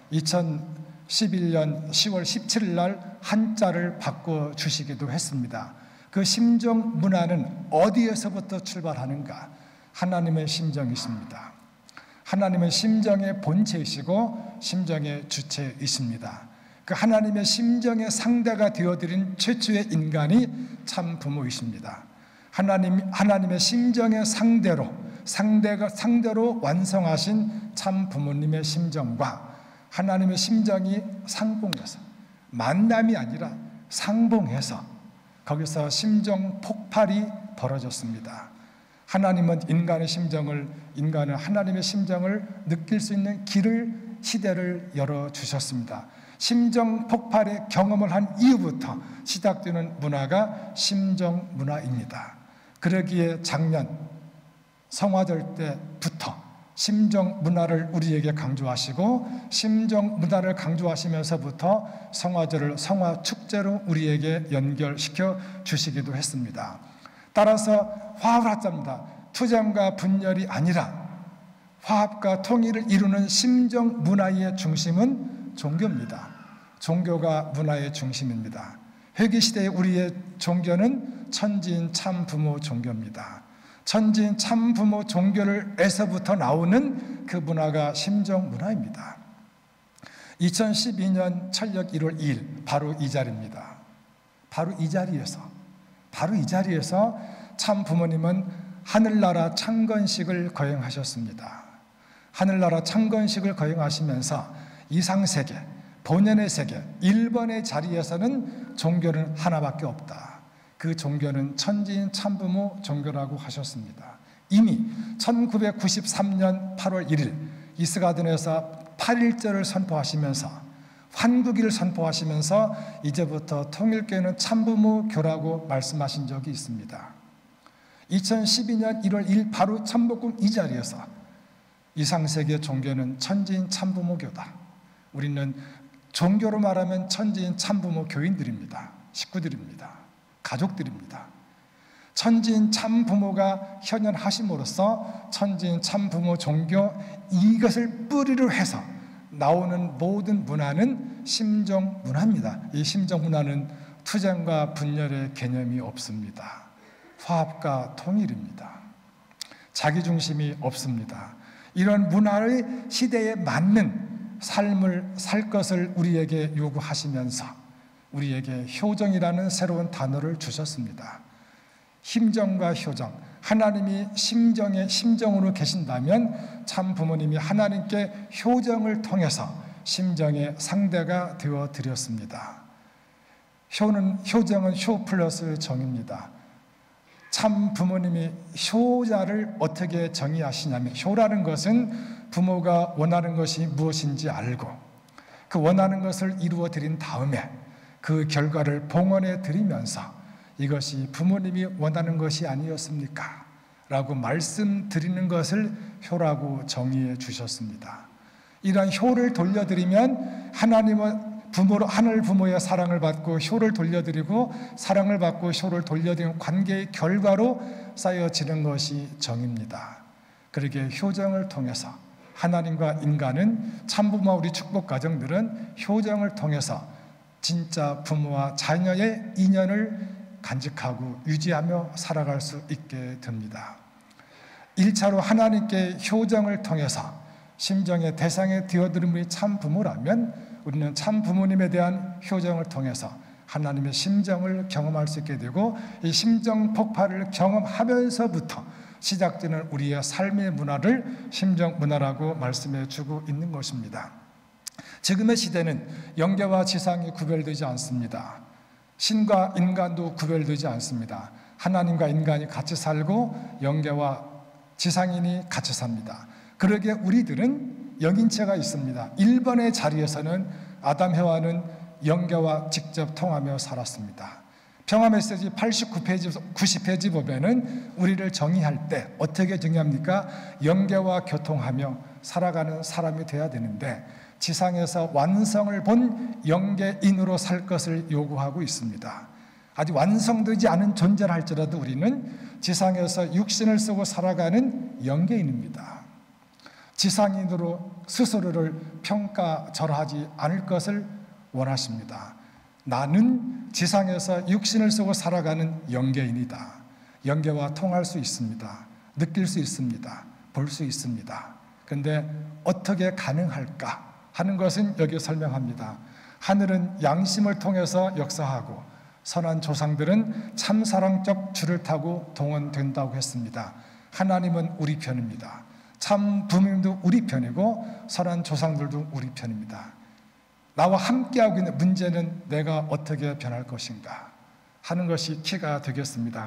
Speaker 1: 2011년 10월 17일 날 한자를 바꿔주시기도 했습니다. 그 심정 문화는 어디에서부터 출발하는가? 하나님의 심정이십니다. 하나님은 심정의 본체이시고 심정의 주체이십니다. 그 하나님의 심정의 상대가 되어드린 최초의 인간이 참 부모이십니다. 하나님의 심정의 상대로 완성하신 참 부모님의 심정과 하나님의 심정이 상봉해서, 만남이 아니라 상봉해서 거기서 심정 폭발이 벌어졌습니다. 하나님은 인간은 하나님의 심정을 느낄 수 있는 길을, 시대를 열어주셨습니다. 심정 폭발의 경험을 한 이후부터 시작되는 문화가 심정 문화입니다. 그러기에 작년 성화절 때부터 심정 문화를 우리에게 강조하시고, 심정 문화를 강조하시면서부터 성화절을 성화축제로 우리에게 연결시켜 주시기도 했습니다. 따라서 화합화자입니다. 투쟁과 분열이 아니라 화합과 통일을 이루는 심정 문화의 중심은 종교입니다. 종교가 문화의 중심입니다. 회개시대의 우리의 종교는 천지인 참부모 종교입니다. 천지인 참부모 종교에서부터 나오는 그 문화가 심정 문화입니다. 2012년 철력 1월 2일 바로 이 자리입니다. 바로 이 자리에서 참부모님은 하늘나라 창건식을 거행하셨습니다. 하늘나라 창건식을 거행하시면서 이상세계, 본연의 세계, 1번의 자리에서는 종교는 하나밖에 없다. 그 종교는 천지인 참부모 종교라고 하셨습니다. 이미 1993년 8월 1일 이스가든에서 8.1절을 선포하시면서, 환국일을 선포하시면서 이제부터 통일교회는 참부모교라고 말씀하신 적이 있습니다. 2012년 1월 1일 바로 천복궁 이 자리에서 이상세계 종교는 천지인 참부모교다. 우리는 종교로 말하면 천지인 참부모 교인들입니다. 식구들입니다. 가족들입니다. 천지인 참부모가 현현하심으로써 천지인 참부모 종교, 이것을 뿌리로 해서 나오는 모든 문화는 심정 문화입니다. 이 심정 문화는 투쟁과 분열의 개념이 없습니다. 화합과 통일입니다. 자기중심이 없습니다. 이런 문화의 시대에 맞는 삶을 살 것을 우리에게 요구하시면서 우리에게 효정이라는 새로운 단어를 주셨습니다. 힘정과 효정, 하나님이 심정으로 계신다면 참 부모님이 하나님께 효정을 통해서 심정의 상대가 되어 드렸습니다. 효정은 효 플러스 정입니다. 참 부모님이 효자를 어떻게 정의하시냐면, 효라는 것은 부모가 원하는 것이 무엇인지 알고 그 원하는 것을 이루어 드린 다음에 그 결과를 봉헌해 드리면서 이것이 부모님이 원하는 것이 아니었습니까? 라고 말씀드리는 것을 효라고 정의해 주셨습니다. 이러한 효를 돌려드리면 하나님은 하늘 부모의 사랑을 받고 효를 돌려드리고, 사랑을 받고 효를 돌려드리는 관계의 결과로 쌓여지는 것이 정입니다. 그러기에 효정을 통해서 하나님과 인간은, 참부모와 우리 축복 가정들은 효정을 통해서 진짜 부모와 자녀의 인연을 간직하고 유지하며 살아갈 수 있게 됩니다. 1차로 하나님께 효정을 통해서 심정의 대상에 되어드림이 참 부모라면, 우리는 참 부모님에 대한 효정을 통해서 하나님의 심정을 경험할 수 있게 되고, 이 심정 폭발을 경험하면서부터 시작되는 우리의 삶의 문화를 심정 문화라고 말씀해 주고 있는 것입니다. 지금의 시대는 영계와 지상이 구별되지 않습니다. 신과 인간도 구별되지 않습니다. 하나님과 인간이 같이 살고 영계와 지상인이 같이 삽니다. 그러기에 우리들은 영인체가 있습니다. 1번의 자리에서는 아담 해와는 영계와 직접 통하며 살았습니다. 평화메시지 89페이지, 90페이지 보면은 우리를 정의할 때 어떻게 정의합니까? 영계와 교통하며 살아가는 사람이 돼야 되는데 지상에서 완성을 본 영계인으로 살 것을 요구하고 있습니다. 아직 완성되지 않은 존재라 할지라도 우리는 지상에서 육신을 쓰고 살아가는 영계인입니다. 지상인으로 스스로를 평가절하지 않을 것을 원하십니다. 나는 지상에서 육신을 쓰고 살아가는 영계인이다. 영계와 통할 수 있습니다. 느낄 수 있습니다. 볼 수 있습니다. 그런데 어떻게 가능할까 하는 것은 여기 설명합니다. 하늘은 양심을 통해서 역사하고 선한 조상들은 참사랑적 줄을 타고 동원된다고 했습니다. 하나님은 우리 편입니다. 참 부모님도 우리 편이고 선한 조상들도 우리 편입니다. 나와 함께하고 있는 문제는 내가 어떻게 변할 것인가 하는 것이 키가 되겠습니다.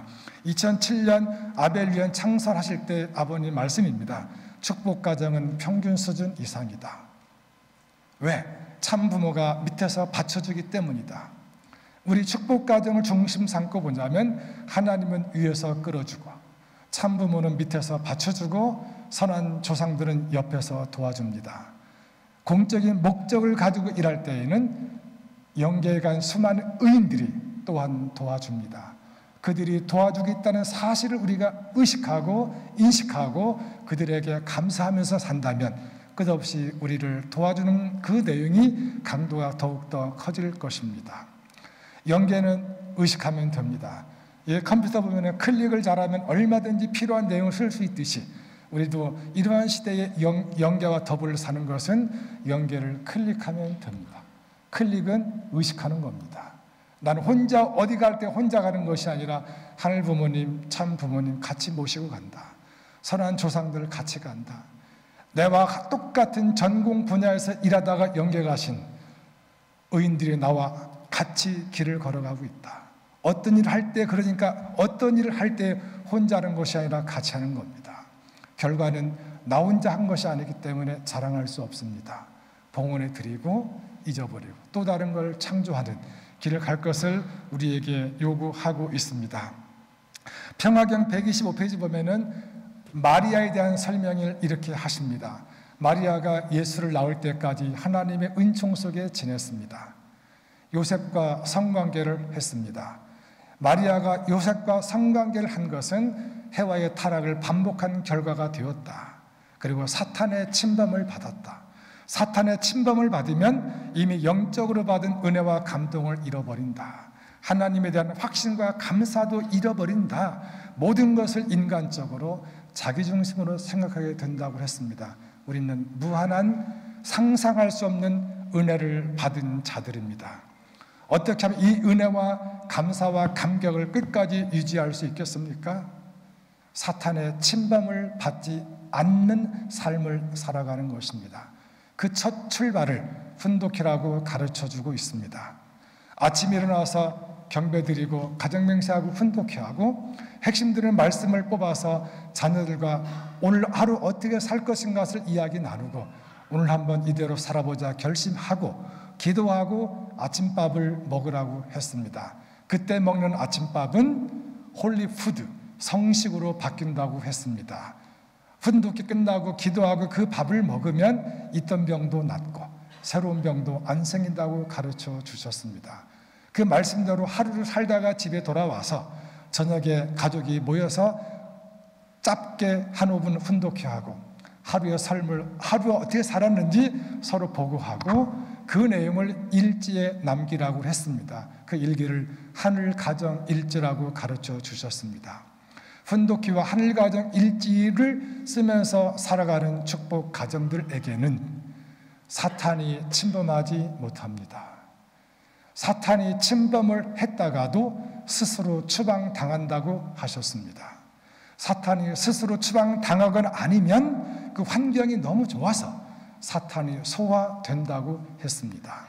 Speaker 1: 2007년 아벨 위원 창설하실 때 아버님 말씀입니다. 축복가정은 평균 수준 이상이다. 왜? 참 부모가 밑에서 받쳐주기 때문이다. 우리 축복가정을 중심 삼고 보자면 하나님은 위에서 끌어주고 참 부모는 밑에서 받쳐주고 선한 조상들은 옆에서 도와줍니다. 공적인 목적을 가지고 일할 때에는 영계에 간 수많은 의인들이 또한 도와줍니다. 그들이 도와주고 있다는 사실을 우리가 의식하고 인식하고 그들에게 감사하면서 산다면 끝없이 우리를 도와주는 그 내용이 강도가 더욱더 커질 것입니다. 영계는 의식하면 됩니다. 컴퓨터 보면 클릭을 잘하면 얼마든지 필요한 내용을 쓸 수 있듯이 우리도 이러한 시대의 영계와 더불어 사는 것은 영계를 클릭하면 됩니다. 클릭은 의식하는 겁니다. 나는 혼자 어디 갈 때 혼자 가는 것이 아니라 하늘 부모님, 참 부모님 같이 모시고 간다. 선한 조상들 같이 간다. 내와 똑같은 전공 분야에서 일하다가 영계 가신 의인들이 나와 같이 길을 걸어가고 있다. 어떤 일을 할 때 그러니까 어떤 일을 할 때 혼자 하는 것이 아니라 같이 하는 겁니다. 결과는 나 혼자 한 것이 아니기 때문에 자랑할 수 없습니다. 봉헌해 드리고 잊어버리고 또 다른 걸 창조하는 길을 갈 것을 우리에게 요구하고 있습니다. 평화경 125페이지 보면은 마리아에 대한 설명을 이렇게 하십니다. 마리아가 예수를 낳을 때까지 하나님의 은총 속에 지냈습니다. 요셉과 성관계를 했습니다. 마리아가 요셉과 성관계를 한 것은 해와의 타락을 반복한 결과가 되었다. 그리고 사탄의 침범을 받았다. 사탄의 침범을 받으면 이미 영적으로 받은 은혜와 감동을 잃어버린다. 하나님에 대한 확신과 감사도 잃어버린다. 모든 것을 인간적으로 자기중심으로 생각하게 된다고 했습니다. 우리는 무한한 상상할 수 없는 은혜를 받은 자들입니다. 어떻게 하면 이 은혜와 감사와 감격을 끝까지 유지할 수 있겠습니까? 사탄의 침범을 받지 않는 삶을 살아가는 것입니다. 그 첫 출발을 훈독히라고 가르쳐주고 있습니다. 아침에 일어나서 경배드리고 가정맹세하고 훈독히하고 핵심들은 말씀을 뽑아서 자녀들과 오늘 하루 어떻게 살 것인가를 이야기 나누고 오늘 한번 이대로 살아보자 결심하고 기도하고 아침밥을 먹으라고 했습니다. 그때 먹는 아침밥은 홀리푸드, 성식으로 바뀐다고 했습니다. 훈독히 끝나고 기도하고 그 밥을 먹으면 있던 병도 낫고 새로운 병도 안 생긴다고 가르쳐 주셨습니다. 그 말씀대로 하루를 살다가 집에 돌아와서 저녁에 가족이 모여서 짧게 한 5분 훈독히 하고 하루의 삶을 하루 어떻게 살았는지 서로 보고하고 그 내용을 일지에 남기라고 했습니다. 그 일기를 하늘가정 일지라고 가르쳐 주셨습니다. 훈독기와 하늘가정 일지를 쓰면서 살아가는 축복 가정들에게는 사탄이 침범하지 못합니다. 사탄이 침범을 했다가도 스스로 추방당한다고 하셨습니다. 사탄이 스스로 추방당하거나 아니면 그 환경이 너무 좋아서 사탄이 소화된다고 했습니다.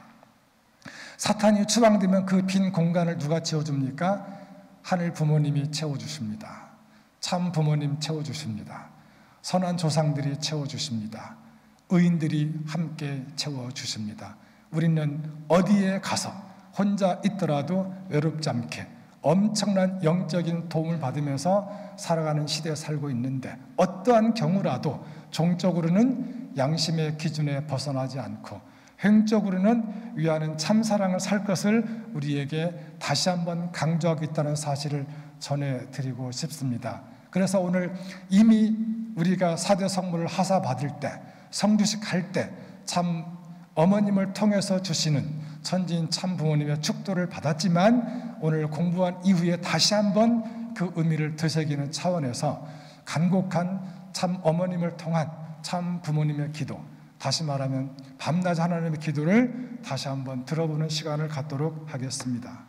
Speaker 1: 사탄이 추방되면 그 빈 공간을 누가 채워줍니까? 하늘 부모님이 채워주십니다. 참 부모님 채워주십니다. 선한 조상들이 채워주십니다. 의인들이 함께 채워주십니다. 우리는 어디에 가서 혼자 있더라도 외롭지 않게 엄청난 영적인 도움을 받으면서 살아가는 시대에 살고 있는데, 어떠한 경우라도 종적으로는 양심의 기준에 벗어나지 않고 행적으로는 위하는 참사랑을 살 것을 우리에게 다시 한번 강조하고 있다는 사실을 전해드리고 싶습니다. 그래서 오늘 이미 우리가 사대 성물을 하사 받을 때, 성주식 할 때 참 어머님을 통해서 주시는 천지인 참 부모님의 축도를 받았지만, 오늘 공부한 이후에 다시 한번 그 의미를 되새기는 차원에서 간곡한 참 어머님을 통한 참 부모님의 기도, 다시 말하면 밤낮 하나님의 기도를 다시 한번 들어보는 시간을 갖도록 하겠습니다.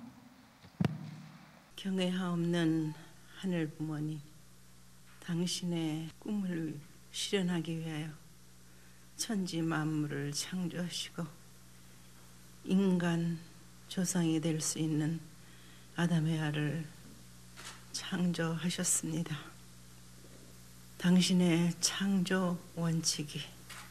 Speaker 2: 경외하옵는 하늘 부모님, 당신의 꿈을 실현하기 위하여 천지 만물을 창조하시고 인간 조상이 될 수 있는 아담의 아를 창조하셨습니다. 당신의 창조 원칙이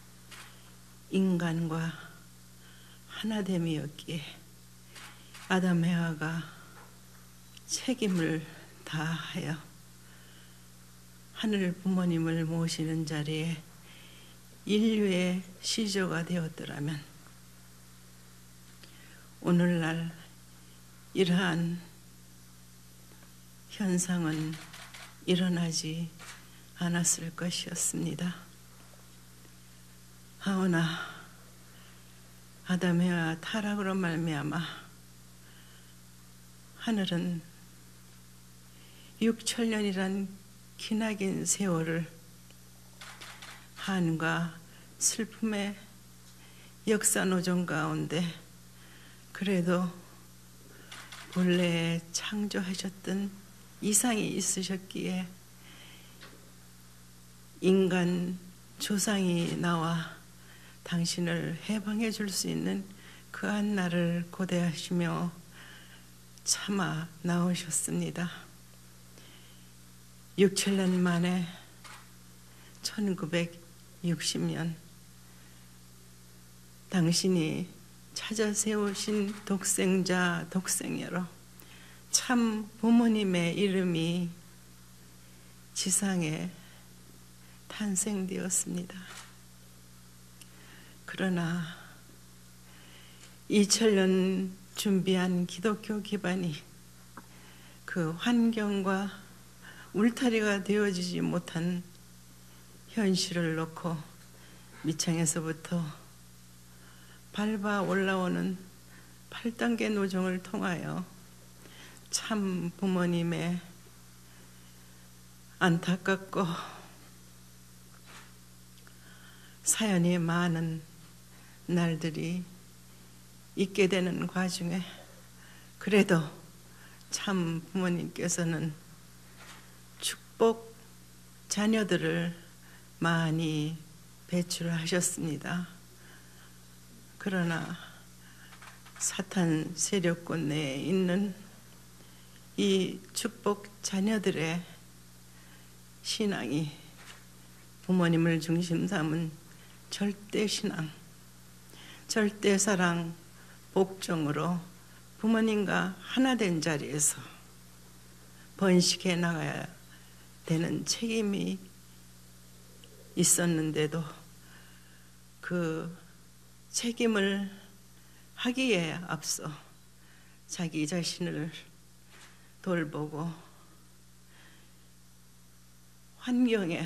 Speaker 2: 인간과 하나됨이었기에 아담의 아가 책임을 다하여 하늘 부모님을 모시는 자리에 인류의 시조가 되었더라면, 오늘날 이러한 현상은 일어나지 않았을 것이었습니다. 하오나 아담의 타락으로 말미암아 하늘은 6천년이란 기나긴 세월을 한과 슬픔의 역사 노정 가운데 그래도 본래 창조하셨던 이상이 있으셨기에 인간 조상이 나와 당신을 해방해 줄 수 있는 그한 날을 고대하시며 참아 나오셨습니다. 6천년 만에 1960년 당신이 찾아 세우신 독생자 독생여로 참 부모님의 이름이 지상에 탄생되었습니다. 그러나 2000년 준비한 기독교 기반이 그 환경과 울타리가 되어지지 못한 현실을 놓고 밑창에서부터 밟아 올라오는 8단계 노정을 통하여 참 부모님의 안타깝고 사연이 많은 날들이 있게 되는 과정에 그래도 참 부모님께서는 축복 자녀들을 많이 배출하셨습니다. 그러나 사탄 세력권 내에 있는 이 축복 자녀들의 신앙이 부모님을 중심 삼은 절대 신앙, 절대 사랑, 복종으로 부모님과 하나 된 자리에서 번식해 나가야 되는 책임이 있었는데도 그 책임을 하기에 앞서 자기 자신을 돌보고 환경에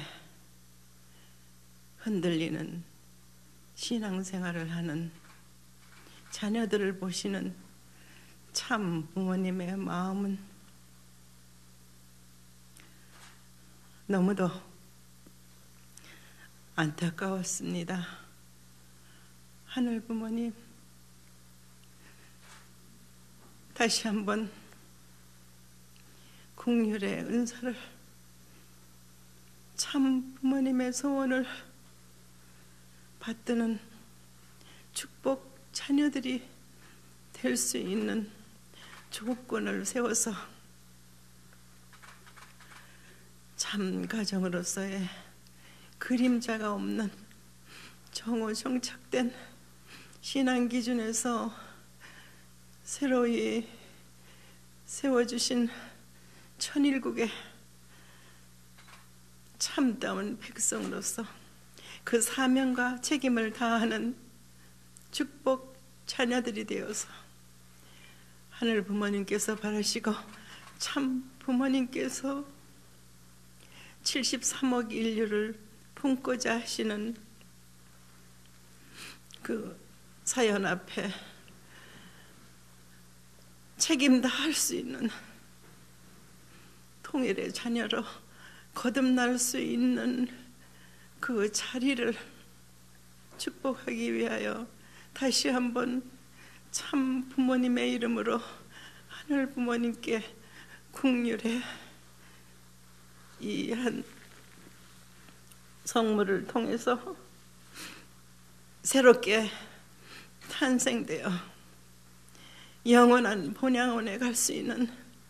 Speaker 2: 흔들리는 신앙생활을 하는 자녀들을 보시는 참 부모님의 마음은 너무도 안타까웠습니다. 하늘 부모님, 다시 한번 긍휼의 은사를, 참 부모님의 소원을 받드는 축복 자녀들이 될 수 있는 조건을 세워서 참 가정으로서의 그림자가 없는 정오 정착된 신앙 기준에서 새로이 세워주신 천일국의 참다운 백성으로서 그 사명과 책임을 다하는 축복 자녀들이 되어서 하늘 부모님께서 바라시고 참 부모님께서 73억 인류를 품고자 하시는 그 사연 앞에 책임 다할 수 있는 통일의 자녀로 거듭날 수 있는 그 자리를 축복하기 위하여 다시 한번 참 부모님의 이름으로 하늘 부모님께 국률의 이 한 성물을 통해서 새롭게 탄생되어 영원한 본향원에 갈 수 있는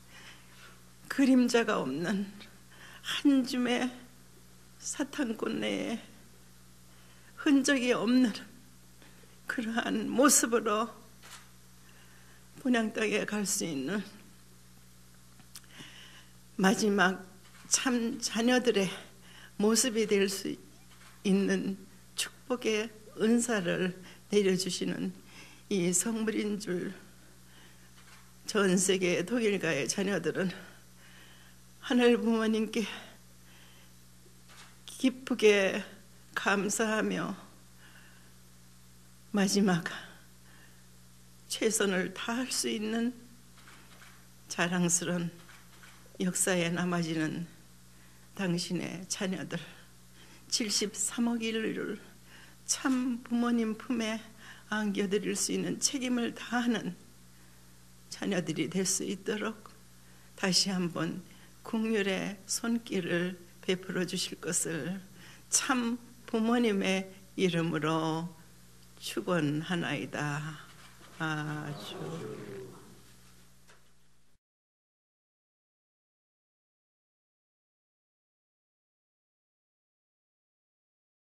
Speaker 2: 그림자가 없는 한 줌의 사탄꽃 내에 흔적이 없는 그러한 모습으로 본향 땅에 갈 수 있는 마지막 참 자녀들의 모습이 될 수 있는 축복의 은사를 내려주시는 이 성물인 줄 전 세계 독일가의 자녀들은 하늘 부모님께 기쁘게 감사하며 마지막 최선을 다할 수 있는 자랑스러운 역사에 남아지는 당신의 자녀들 73억 인류를 참 부모님 품에 안겨드릴 수 있는 책임을 다하는 자녀들이 될 수 있도록 다시 한번 국률의 손길을 베풀어 주실 것을 참 부모님의 이름으로 축원하나이다. 아주